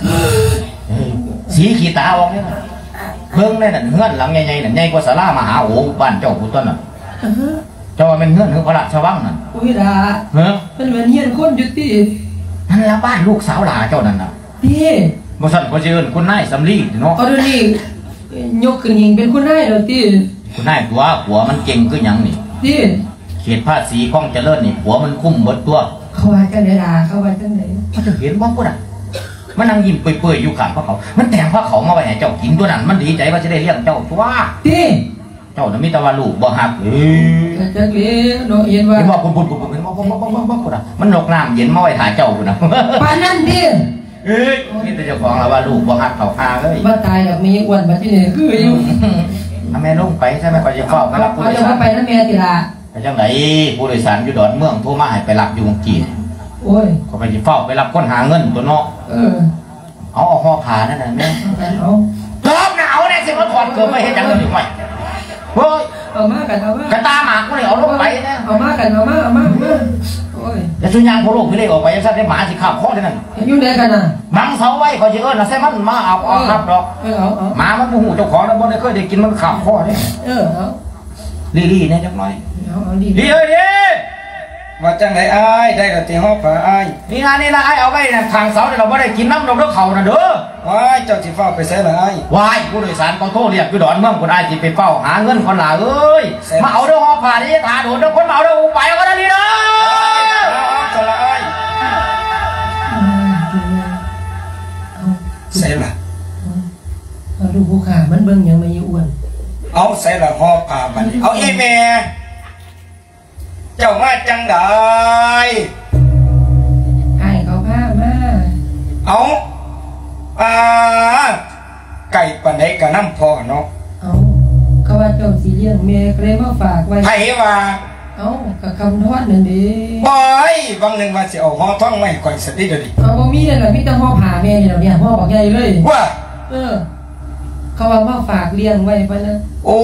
สีขีตาออกเนี่ยเพิ่งเลยน่ะเฮือนหลังใหญ่ๆน่ะใหญ่กว่าศาลามหาโหบ้านเจ้าผู้ต้นน่ะเจ้าเป็นเฮือนคือพระราชวังน่ะอุ้ยดาเฮ้ยเป็นเหมือนเฮียนคนยุตินั่นละบ้านลูกสาวหลาเจ้านั่นน่ะพี่บริษัทเขาเชิญคุณนายสำลีเนาะเอาดูนี่ยกขึ้นหิงเป็นคุณนายเลยที่คุณนายตัวหัวมันเก่งคือหยังนี่ที่เขียนภาษีข้องเจริญนี่หัวมันคุ้มหมดตัวเขาว่ากันเลยด่าเขาว่ากันเลยมันจะเห็นบ้างกูน่ะมันนั่งยิ้มเปื่อยๆอยู่ข้างพระเขามันแต่งพระเขามาไว้ให้เจ้ากินตัวนั้นมันดีใจว่าจะได้เลี้ยงเจ้าตัวที่เจ้าน่ะมีแต่ว่าลูกบ่หักเอ้ยจะเลี้ยงเนาะเย็นว่าเห็นว่าปุ่นปุ่นปุ่นเห็นว่าปุ่นปุ่นปุ่นปุ่นปุ่นมันนกน้ำเย็นมาไว้ถ่ายเจ้ากูน่ะปานนั่นดิเอ้ยนี่แต่เจ้าของเราว่าลูกบ่หักเขาคาเลยว่าตายแบบมีอ้วนมาที่นี่คืออยู่แม่ลงไปใช่ไหมก่อนจะเฝ้าไปรับผู้โดยสารไปนั่นแม่ติละไปจังไหนผู้โดยสารอยู่ดอนเมืองโทรมาให้ไปรับอยู่กรุงเทพโอ้ยก็ไปจะเฝ้าไปรับคนหาเงินตัวเนาะเออเอาเอาห่อผ้านั่นน่ะแม่เอาเกิบหนาวเนี่ยสิมันถอดเกิบไม่เห็นจังเลยไหมเฮ้ยเอามากันเอามากระตาหมากกูเลยเอาลงไปนะเอามากันเอามาเอามาโอ้ยแต่สุญญางโพโลกไม่ได้ออกไปยังสั้นได้หมาสิข้าวข้อที่นั่นอยู่ไหนกันน่ะบังเสาไว้ขอเชื่อนะใส่มันมาเอาเอาครับดอกหมามันโมโหเจ้าของแล้วบ่ได้เคยได้กินมันข้าวข้อเนี่ยเออเอาลี่ลี่เนี่ยจังหน่อยเอาเอาลี่ลี่เอ้ยลี่ว่าจังไหนอ้ายได้กับตีห้องผ้าอ้ายนี่นะนี่นะไอ้เอาไว้นะทางเสาเนี่ยเราไม่ได้กินน้ำเราต้องเข่านะเด้อว้ายเจ้าจีเฝ้าไปใส่ละอ้ายวายผู้โดยสารก็โทษเรียกอยู่ดอนเมืองคนไอ้ที่ไปเฝ้าหาเงินคนหลาเอ้ยมาเอาเด้อห่อผ้าที่ถาโดนเด้อคนมาเอาเด้อไปเอาได้ดีเด้อจะละอ้ายใส่ละเอาดูผู้ขามันเบิ่งยังไม่อ้วนเอาใส่ละห่อผ้าบัดเอาอีเมเจ้ามาจังได้ไอ้เขาผ้ามาเอาอ่าไก่ปันไดกับน้ำพอเนาะเอาเขาว่าเจ้าสีเลี้ยงเมียเลยมาฝากไว้ไผ่ว่าเอากับคำทอดนั่นดิบอยบางหนึ่งว่าจะเอาห่อท้องไม่ก่อยสติเดี๋ยวนี้เอาบ่มีเลยเหรอมีแต่ห่อผ่าแม่เนี่ยเนี่ยห่อบอกใหญ่เลยว่าเออเขาว่ามาฝากเลี้ยงไว้ปะนะโอ้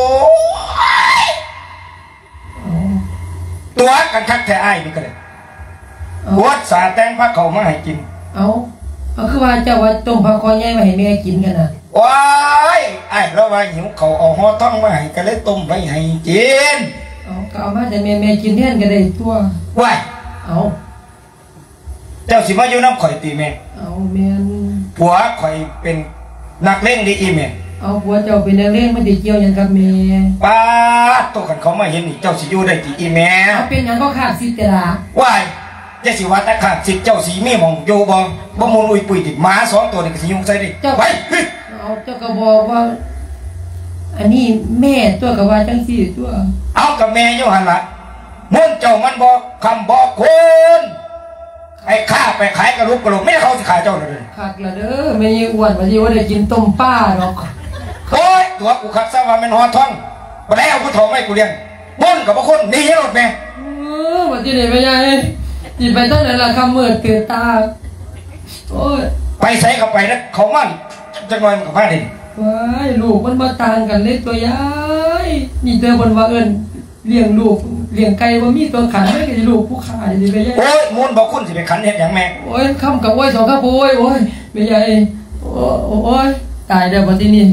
ตัวกันทักแท้ไอ้นี่ก็เลยบวชสาแตงพระเขามาให้กินเอาเอาคือว่าเจ้าว่าต้มผักคอใหญ่มาให้แม่กินกันนะว้ายไอ้เราว่าหิวเขาเอาห่อท้องมาให้ก็เลยต้มไว้ให้กินเอาก็เอามาแต่แม่แม่กินแทนก็ได้ตัวว้ายเอาเจ้าสิมาอยู่น้ำข่อยตีแม่เอาแม่ผัวข่อยเป็นนักเล่นดีอีแม่เอาผัวเจ้าเป็นนักเล่นไม่ได้เกี่ยวยังกับแม่ป้าตัวกันเขามาเห็นนี่เจ้าสิอยู่ได้ตีอีแม่เอาเป็นยังก็ขาดสิทธิ์แต่ละว้ายจะสิว่าแต่ขาดสิทธิ์เจ้าสีมีมองโยบองบ่มูลอุยปุยติดหมาสองตัวนี่ก็สิยุ่งใส่ดิไปเอาเจ้าก็บอกว่าอันนี้แม่ตัวกับว่าจังสี่ตัวเอากับแม่อยู่หันละมุ่นเจ้ามันบอกคำบอกคนไอ้ข้าไปขายกระลุกกระลุกไม่เขาสิขายเจ้าเลยขัดละเด้อไม่อ้วนมาที่ว่าได้กินต้มป้าหรอกโอ้ยตัวกูขัดซะว่ามันหอท้องมาแล้วกูถอไม่กูเลี้ยงมุ่นกับพวกคนนี่รถแม่เออวันที่ไหนไปยังจีไปตั้งแต่ละคำเมื่อเกิดตาโอ้ยไปใส่เข้าไปนะเขามันจะน้อยมันกับผ้าดินว้ายลูกมันมาต่างกันเลยตัวยายนี่เจอบนว่าเอิญเลี้ยงลูกเลี้ยงไก่ว่ามีตัวขันไม่กี่ลูกผู้ขายดีไปยัยโอ้ยมูลบอกคุณสิไปขันเห็นอย่างแม่โอ้ยคำกับโอ้ยสองข้าวโอ้ยโอ้ยไม่ใหญ่โอ้โอ้ยตายเดี๋ยววันที่นี่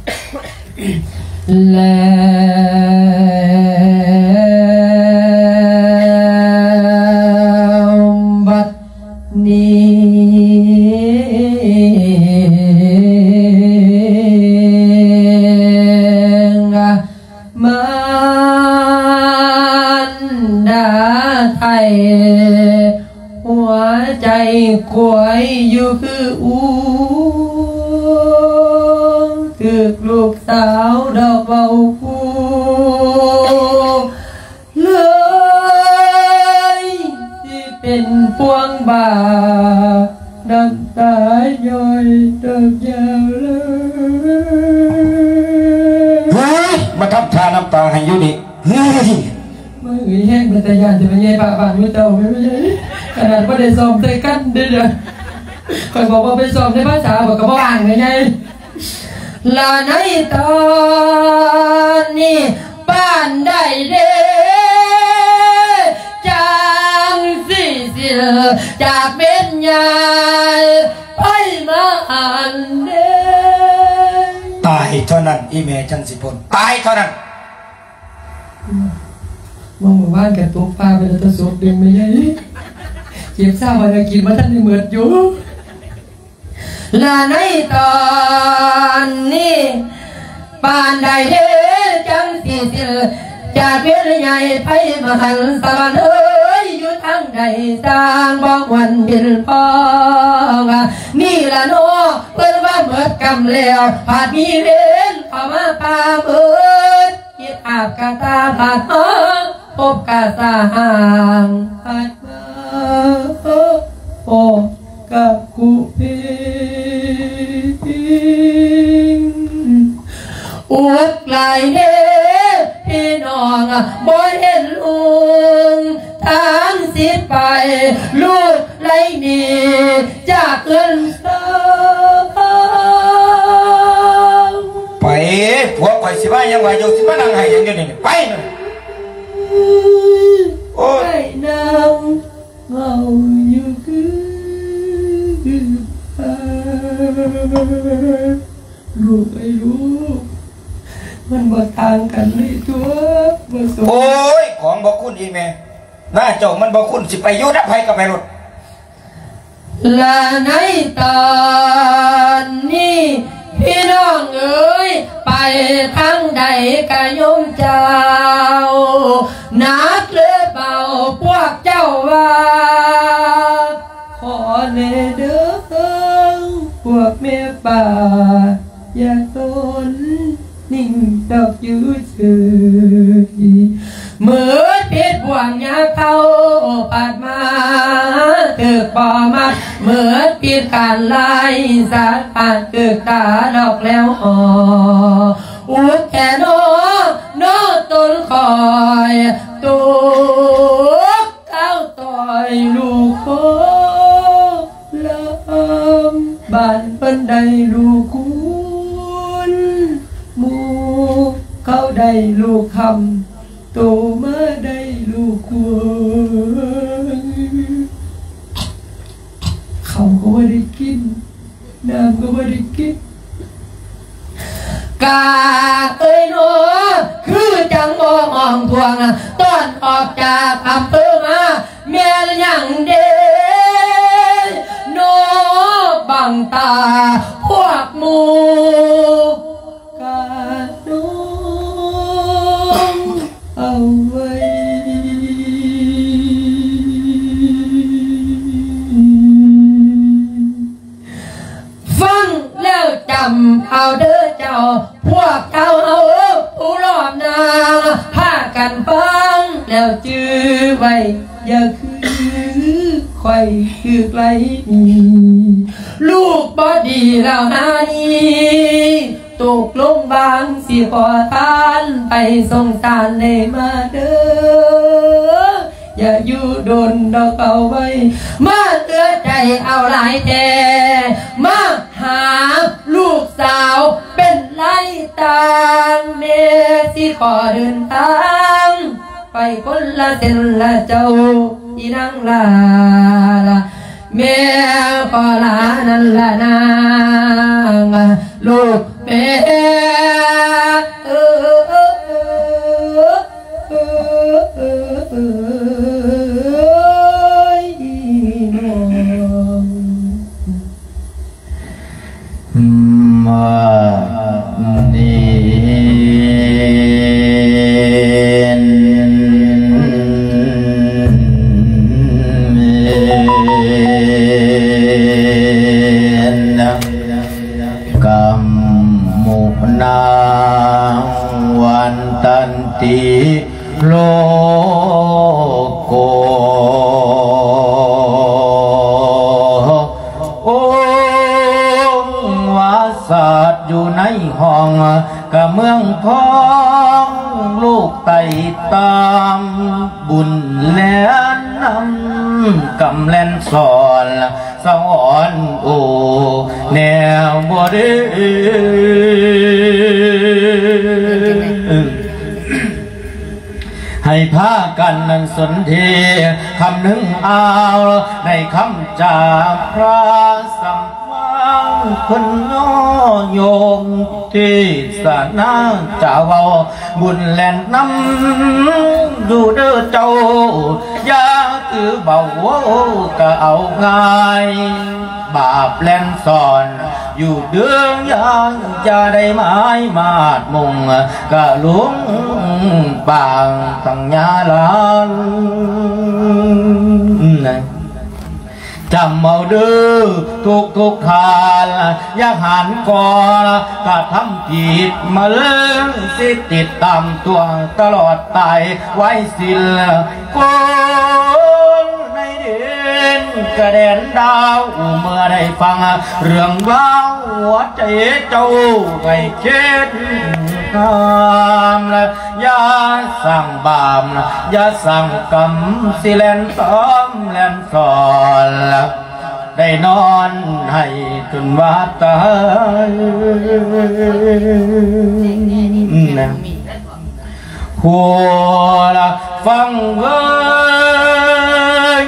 แล้วบัดนี้หัวใจควยอยู่คืออูถึกลูกสาวดอกเบาคูเลยที่เป็นพวงบาน้ำตาย่อยเติบยาวเลยมาทำทาน้ำตาให้อยู่นี่มือแห้งเป็นตะยานจะเป็นยัยปากปากมือเต่าไม่ใช่ขนาดว่าได้ซ้อมใส่กันเด้อคอยบอกว่าไปซ้อมในภาษาบอกกับบ้านไงไงลาในตอนนี้บ้านได้เด้จังสิสิจากเป็นใหญ่ไปมาอันเด้ตายเท่านั้นอีเมจันสิพลตายเท่านั้นมองหมู่บ้านกับตัวปลาไปแล้วตัวสุกเด้งไม่ใช่เก็บซ่ามาจะกินมาท่านในเหมือดอยู่ลาในตอนนี้ปานใดเด้จังสิสิจากเพียรใหญ่ไปมาหันสวรรค์เอ้ยอยู่ทางใดสร้างบอกวันเปลี่ยนพองนี่ละโนเพิ่นว่าเหมือดกำแล้วผาดมีเว้นพอมาปาเบิดคิดอาบกาตาผาดห้องพบกาสาห่างผาดมาโอ้กับกูเองอวดลเด้พี่น้องบ่เห็นลุงทางสิไปลูกไรนี่จากเงินเติมไปพวกข่อยสิว่ายังว่าอยู่สิมานั่งให้ยังอยู่นี่ไปนะโอ้ยนางเงาอยู่คือลูกไอ้ลูกมันบ่ต่างกันเลยตัวบ่สมโอ้ยของบ่คุณอีแม่หน้าเจ้ามันบ่คุณสิไปอยู่นับไผกับไปรถและในตอนนี้พี่น้องเอ๋ยไปทางใดกะยมเจ้านักหรือเปล่าพวกเจ้าว่าขอเนเด้อพวกแม่ป่าอย่าทนนิ่งดอกอยู่เฉยเมื่อเพชรบวงยาเข้าปัดมาตึกป่อมาเมื่อปีการไล่สาดผ่านตึกตาดอกแล้วห่ออุดแค่โนโนต้นคอยตัวเข้าต่อยลูกโคลำบ้านเพิ่นได้ลูกคุณหมูเขาได้ลูกคำโตมาได้ลูกควรเขาก็ไม่ได้กินน้ำก็ไม่ได้กินกาเอ้ยโนคือจังบ่มองทวงต้อนออกจากอำเภอมาแม่ยังเดโนบังตาพวกหมูกาโนเอาไว้ฟังแล้วจำเอาเด้อเจ้าพวกเขาเอาผู้รอบนาพากันฟังแล้วจื้อไว้อย่าคือคอยคือไกลลูกบอดีแล้วนานี้ตกลงบางสิขอทานไปส่งสารเลยมาเด้ออย่าอยู่โดนดอกเอาไว้มาเตือใจเอาหลายแท่มาหาลูกสาวเป็นไรต่างเมสิขอเดินทางไปคนละเส้นละเจ้าอีนังลาแม่ขอลานั่นละนางลูกแม่เออเออเออเออเออมานี่กรรมมุนาวันตันติโลโกโอวาสาดอยู่ในห้องกะเมืองทองลูกไต่ตามบุญแลนนำกำแลนสอนสอนโอแนวบ่ได้ให้พากันนั้นสนเทคำหนึ่งเอาในคำจากพระสัมมาคนย่อโยมที่สานาจะเว้าบุญแล่นน้ำดูเด้อเจ้าอย่าถือเบาก็เอาง่ายบาปแล่นสอนอยู่เดืองยังจะได้ไม้มาดมุงกะลุงปางตั้งยาลานจำเอาเด้อทุกทุกทานอยากหันก่อนกะทำผิดมาเลื่องสิติดตามตัวตลอดตายไว้สิ้นคนในเด่นกระเด็นดาวเมื่อได้ฟังเรื่องราวหัวใจเจ้าให้คิดตามละอย่าสั่งบามละอย่าสั่งกำสิแลนซ้อมแลนสอนละได้นอนให้จนว่าตายนะหัวละฟังเว้ย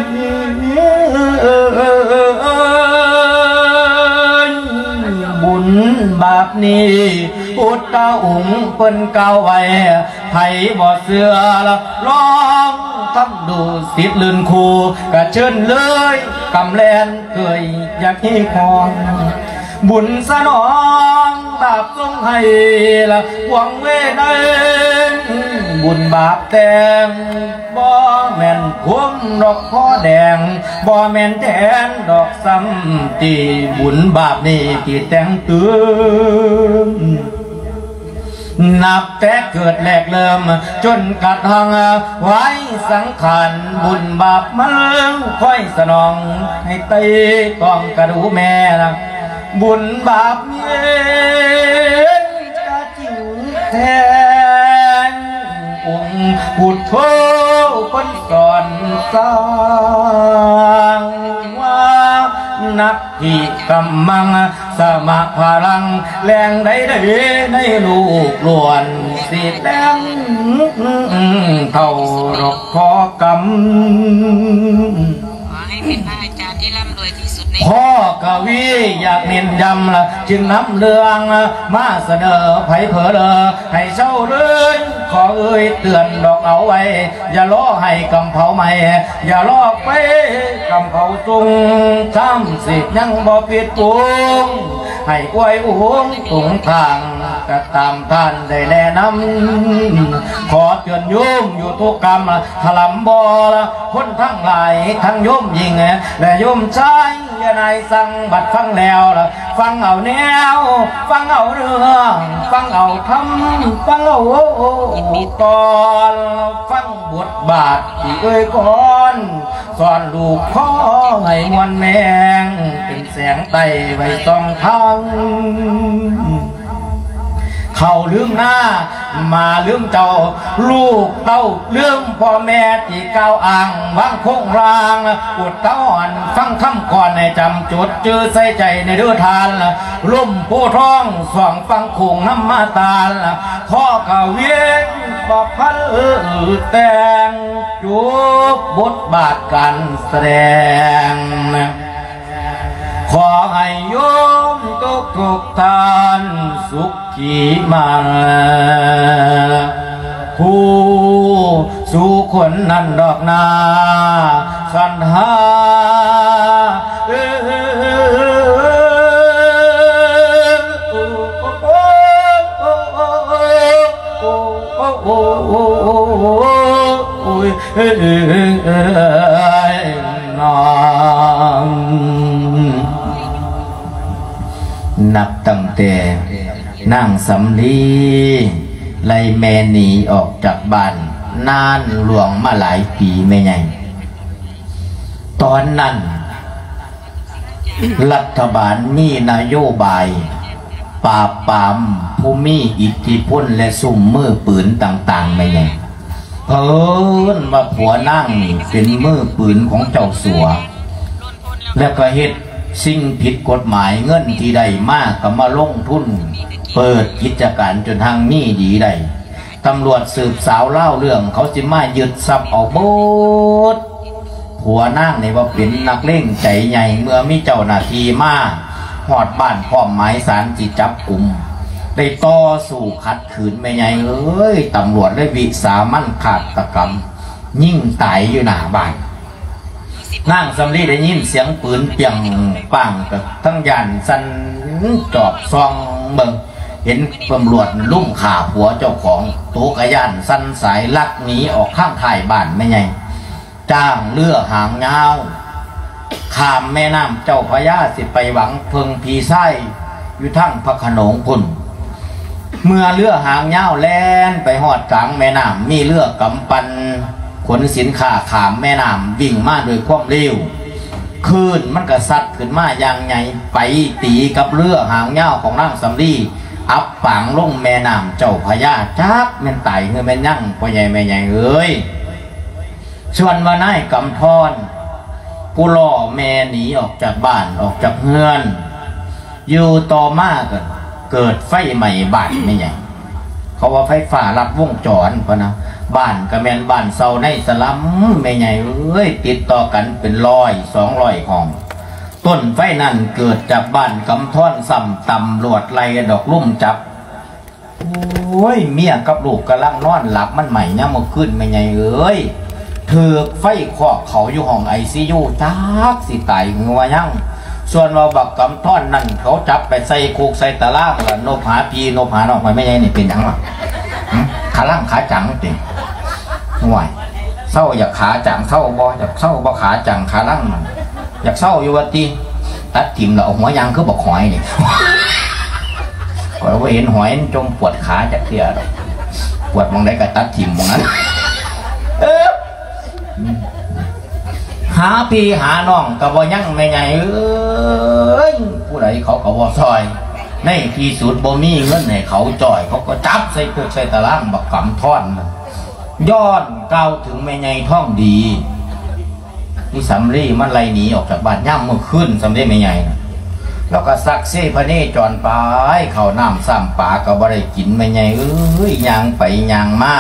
บุญบาปนี้พุทธองค์เปิ้นเก่าไว้ไทยบ่เสือละร้องทำดูสิทธิ์ลื่นคูกะเชิญเลยกำแลนเคยอยากให้คอนบุญสนองบาปทรงให้ละหวังเวไดบุญบาปแต่งบ่แม่นพวงดอกพ่อแดงบ่แม่นแทนดอกซ้ำตีบุญบาปนี่ที่แต่งตื่นนับแต่เกิดแรกเริ่มจนกระทั่งไว้สังขารบุญบาปมันค่อยสนองให้เตะต้องกระดูแม่ละบุญบาปเย็นจะจิ๋วแทนองค์พุทโธคนสอนสร้างว่านักที่กำมังสมาพลังแรงใดใดในลูกล้วนสิแดงเท่ารกพอกำพ่อกวีอยากเน้นย้ำละจึงนำเรื่องมาเสนอไผ่เผลอให้เศร้าเลยขอเอ่ยเตือนดอกเอาไว้อย่าล้อให้กำเผาใหม่อย่าลอกไปกำเผาตุงช้ำสิยังบ่ปิดปุงให้กล้วยอุ้งตุงทางก็ตามท่านได้แนะนำขอเตือนโยมอยู่ทุกกรรมถลำบ่อละคนทั้งหลายทั้งโยมยิงและโยมชายอย่านายสั่งบัดฟังแล้วละฟังเอาแนวฟังเอาเรื่องฟังเอาทำฟังเอาก่อนฟังบทบาทที่เอ่ยก่อนสอนลูกพ่อให้มวลแมงเป็นแสงไต่ไว้สองทางเขาลืมหน้ามาลืมเจ้าลูกเต้าลืมพ่อแม่ที่ก้าวอ่างวางคงรางปวดเต้าอ่อนฟังคำก่อนในจำจุดเจอใส่ใจในเดือทานลุ่มผู้ท้องสองฟังคงน้ำมาตาลข้อกะเวียนบอกพันเออแต่งจุบบทบาทการแสดงขอให้โยมทุกทุกท่านสุขีมาผู้สู่คนนั้นดอกนาสันหานับตั้งแต่นั่งสำลีไล่แม่หนีออกจากบ้านนานหลวงมาหลายปีไม่ไงตอนนั้นรัฐบาลมีนโยบายปราบปรามผู้มีอิทธิพลและซุ่มมือปืนต่างๆไม่ไงเพิ่นว่าผัวนั่งเป็นมือปืนของเจ้าสัวแล้วก็เฮ็ดสิ่งผิดกฎหมายเงินที่ได้มากก็มาลงทุนเปิดกิจการจนทางนี้ดีได้ตำรวจสืบสาวเล่าเรื่องเขาสิมายึดทรัพย์เอาโบดผัวนั่งในว่าเป็นนักเล่งใจใหญ่เมื่อมีเจ้าหน้าที่มาหอดบ้านพร้อมหมายสารจิจับกลุ่มได้ต่อสู้ขัดขืนไม่ใหญ่เอ้ยตำรวจได้วิสามันขาดตะกรรมยิ่งตายอยู่หน้าบ้านนั่งสำลีได้ยินเสียงปืนเปียงปังกับทั้งยันสันจอบซองเบิงเห็นตำรวจลุ่มขาผัวเจ้าของตัวกระยันสันสายลักหนีออกข้างถ่ายบ้านไม่ไงจ้างเรือหางยาวข้ามแม่น้ำเจ้าพระยาสิไปหวังเพิงพีไส้อยู่ทั้งพระโขนงพุ่นเมื่อเรือหางยาวแล่นไปหอดกลางแม่น้ำมีเรือกำปันขนสินค้าขามแม่น้ำวิ่งมาโดยความเร็วคืนมันก็ซัดขึ้นมาอย่างไงไปตีกับเรือหางเงาของนางสำลีอับปังลงแม่น้ำเจ้าพญาจักแม่นไต่เงยแม่นยั่งพ่อใหญ่แม่ใหญ่เอ้ยชวนมานายกำทอนผู้ล่อแม่หนีออกจากบ้านออกจากเฮือนอยู่ต่อมาก็เกิดไฟใหม่บ้านไม่ใหญ่เขาว่าไฟฟ้าลัดวงจรพะนะบ้านก็แม่นบ้านเซาในสลัมไม่ใหญ่เอ้ยติดต่อกันเป็นร้อยสองร้อยห้องต้นไฟนั่นเกิดจากบ้านกำท่อนซ้ำตำรวจไล่ดอกลุ่มจับโอ้ยเมียกับลูกกำลังนอนหลับมันใหม่เนี่ยมาขึ้นไม่ใหญ่เอ้ยถือไฟคอกเขาอยู่ห้องไอซียูจักสิตายงัวยั่งส่วนเราบักกำท่อนนั่นเขาจับไปใส่คุกใส่ตะล่างละโนผาพีโนผานอกไปไม่ใช่นี่เป็นยังไงขาล่างขาจังจริงห่วยเศร้าอยากขาจังเศร้าบ่อยากเศร้าบ่ขาจังขาล่างมันอยากเศร้าอยู่วันที่ตัดถิ่มเราเอาหัวยางคือบอกหอยนี่ก็ว่าเห็นหอยจมปวดขาจากเสียปวดมองได้ก็ตัดถิ่มมองนั้นหาพี่หาน้องกะบ่ยั่งไม่ไงเอ้ยผู้ใดเขากะบ่ซอยในที่สุดบ่มีเงินให้เขาจ่อยเขาก็จับใส่คุกใส่ตารางบักกำท่อนย้อนก้าวถึงไม่ไงท่องดีนี่สำลีมันไล่หนีออกจากบ้านย่ำเมื่อคืนสำลีไม่ไงแล้วก็ซักเซ่พระเนจรไปเขาน้ำซ้ำปลาก็บ่ได้กินไม่ไงเอ้ยยางไปยางมา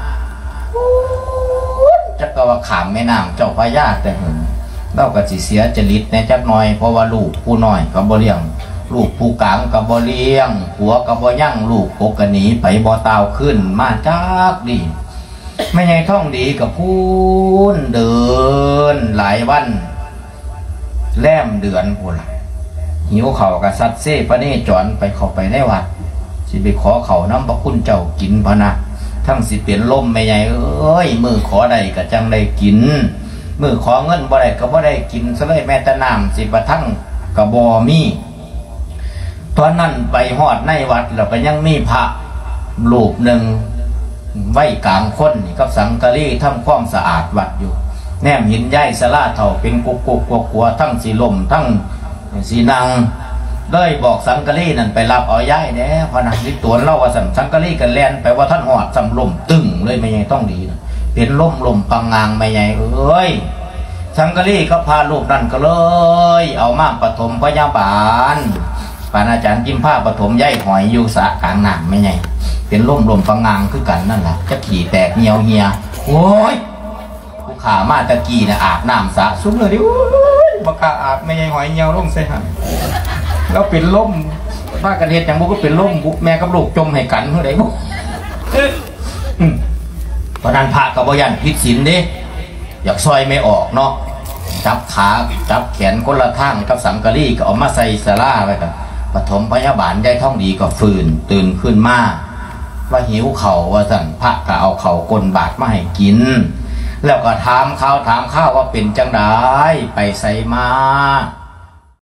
จักก็ว่าขามแม่น้ำเจ้าพญาแต่หึงเราก็สิเสียจริตในจักหน่อยเพราะว่าลูกผู้น้อยก็บ่เลี้ยงลูกผู้กลางก็บ่เลี้ยงผัวก็บ่ยั่งลูกปกหนีไปบ่ตาวขึ้นมาจักดีไม่ไงท่องดีกับพูนเดินหลายวันแลมเดือนพูนหิวเข่ากับสัตว์เซ่พระเนจรไปเข้าไปในวัดสิไปขอเขาน้ำพระคุณเจ้ากินพะนะทั้งสิเปลี่ยนลมไม่ใหญ่เอ้ยมือขอได้ก็จังได้กินมือขอเงินบ่ได้ก็บ่ได้กินซะเลยแม่ตะน้ำสิประทั้งกระบอมีตอนนั้นไปหอดในวัดแล้วก็ยังมีพระรูปหนึ่งไว้กลางคนกับสังกะรีทำความสะอาดวัดอยู่แนมหินย่ายสลาเถ่าเป็นกุกกุกกัวกัวทั้งสีลมทั้งสีนางเลยบอกสังกะรีนั่นไปรับเอาย่ายเนี่ยพอนักนิตัวเล่าว่าสังกะรีกันแลนไปว่าท่านหอดสำลมตึงเลยไม่ใหญ่ต้องดีนะเป็นล่มลมปังงางไม่ใหญ่เอ้ยสังกะรีก็พาลูกนั่นก็เลยเอามาปฐมพยาบาลปานอาจารย์กิมผ้าปฐมย่ายหอยอยู่สะกลางน้ำไม่ใหญ่เป็นล่มลมปังงางคือกันนั่นแหละจะขี่แตกเหี่ยวเหี่ยโอ้ยผู้ขามาตะกี้นะอาบน้ำสะซุ้มเลยดิบักกาอาบไม่ใหญ่หอยเหี่ยวลงใส่หันแล้วเป็นล่มป้ากันเฮ็ดอย่างบุกก็เป็นล่มบุกแม่กับลูกจมให้กันเมื่อไรบุกเพราะนั้นพระกับบ่ยันพิษศีลเด้อยากซอยไม่ออกเนาะจับขาจับแขนคนละข้างกับสังกะรีก็เอามาใส่สลาไว้กันปฐมพยาบาลได้ท่องดีก็ฟื้นตื่นขึ้นมาว่าหิวเข่าว่าสั่นพระก็เอาเข่ากลบาดมาให้กินแล้วก็ถามข้าวถามข้าวว่าเป็นจังไดไปใส่มา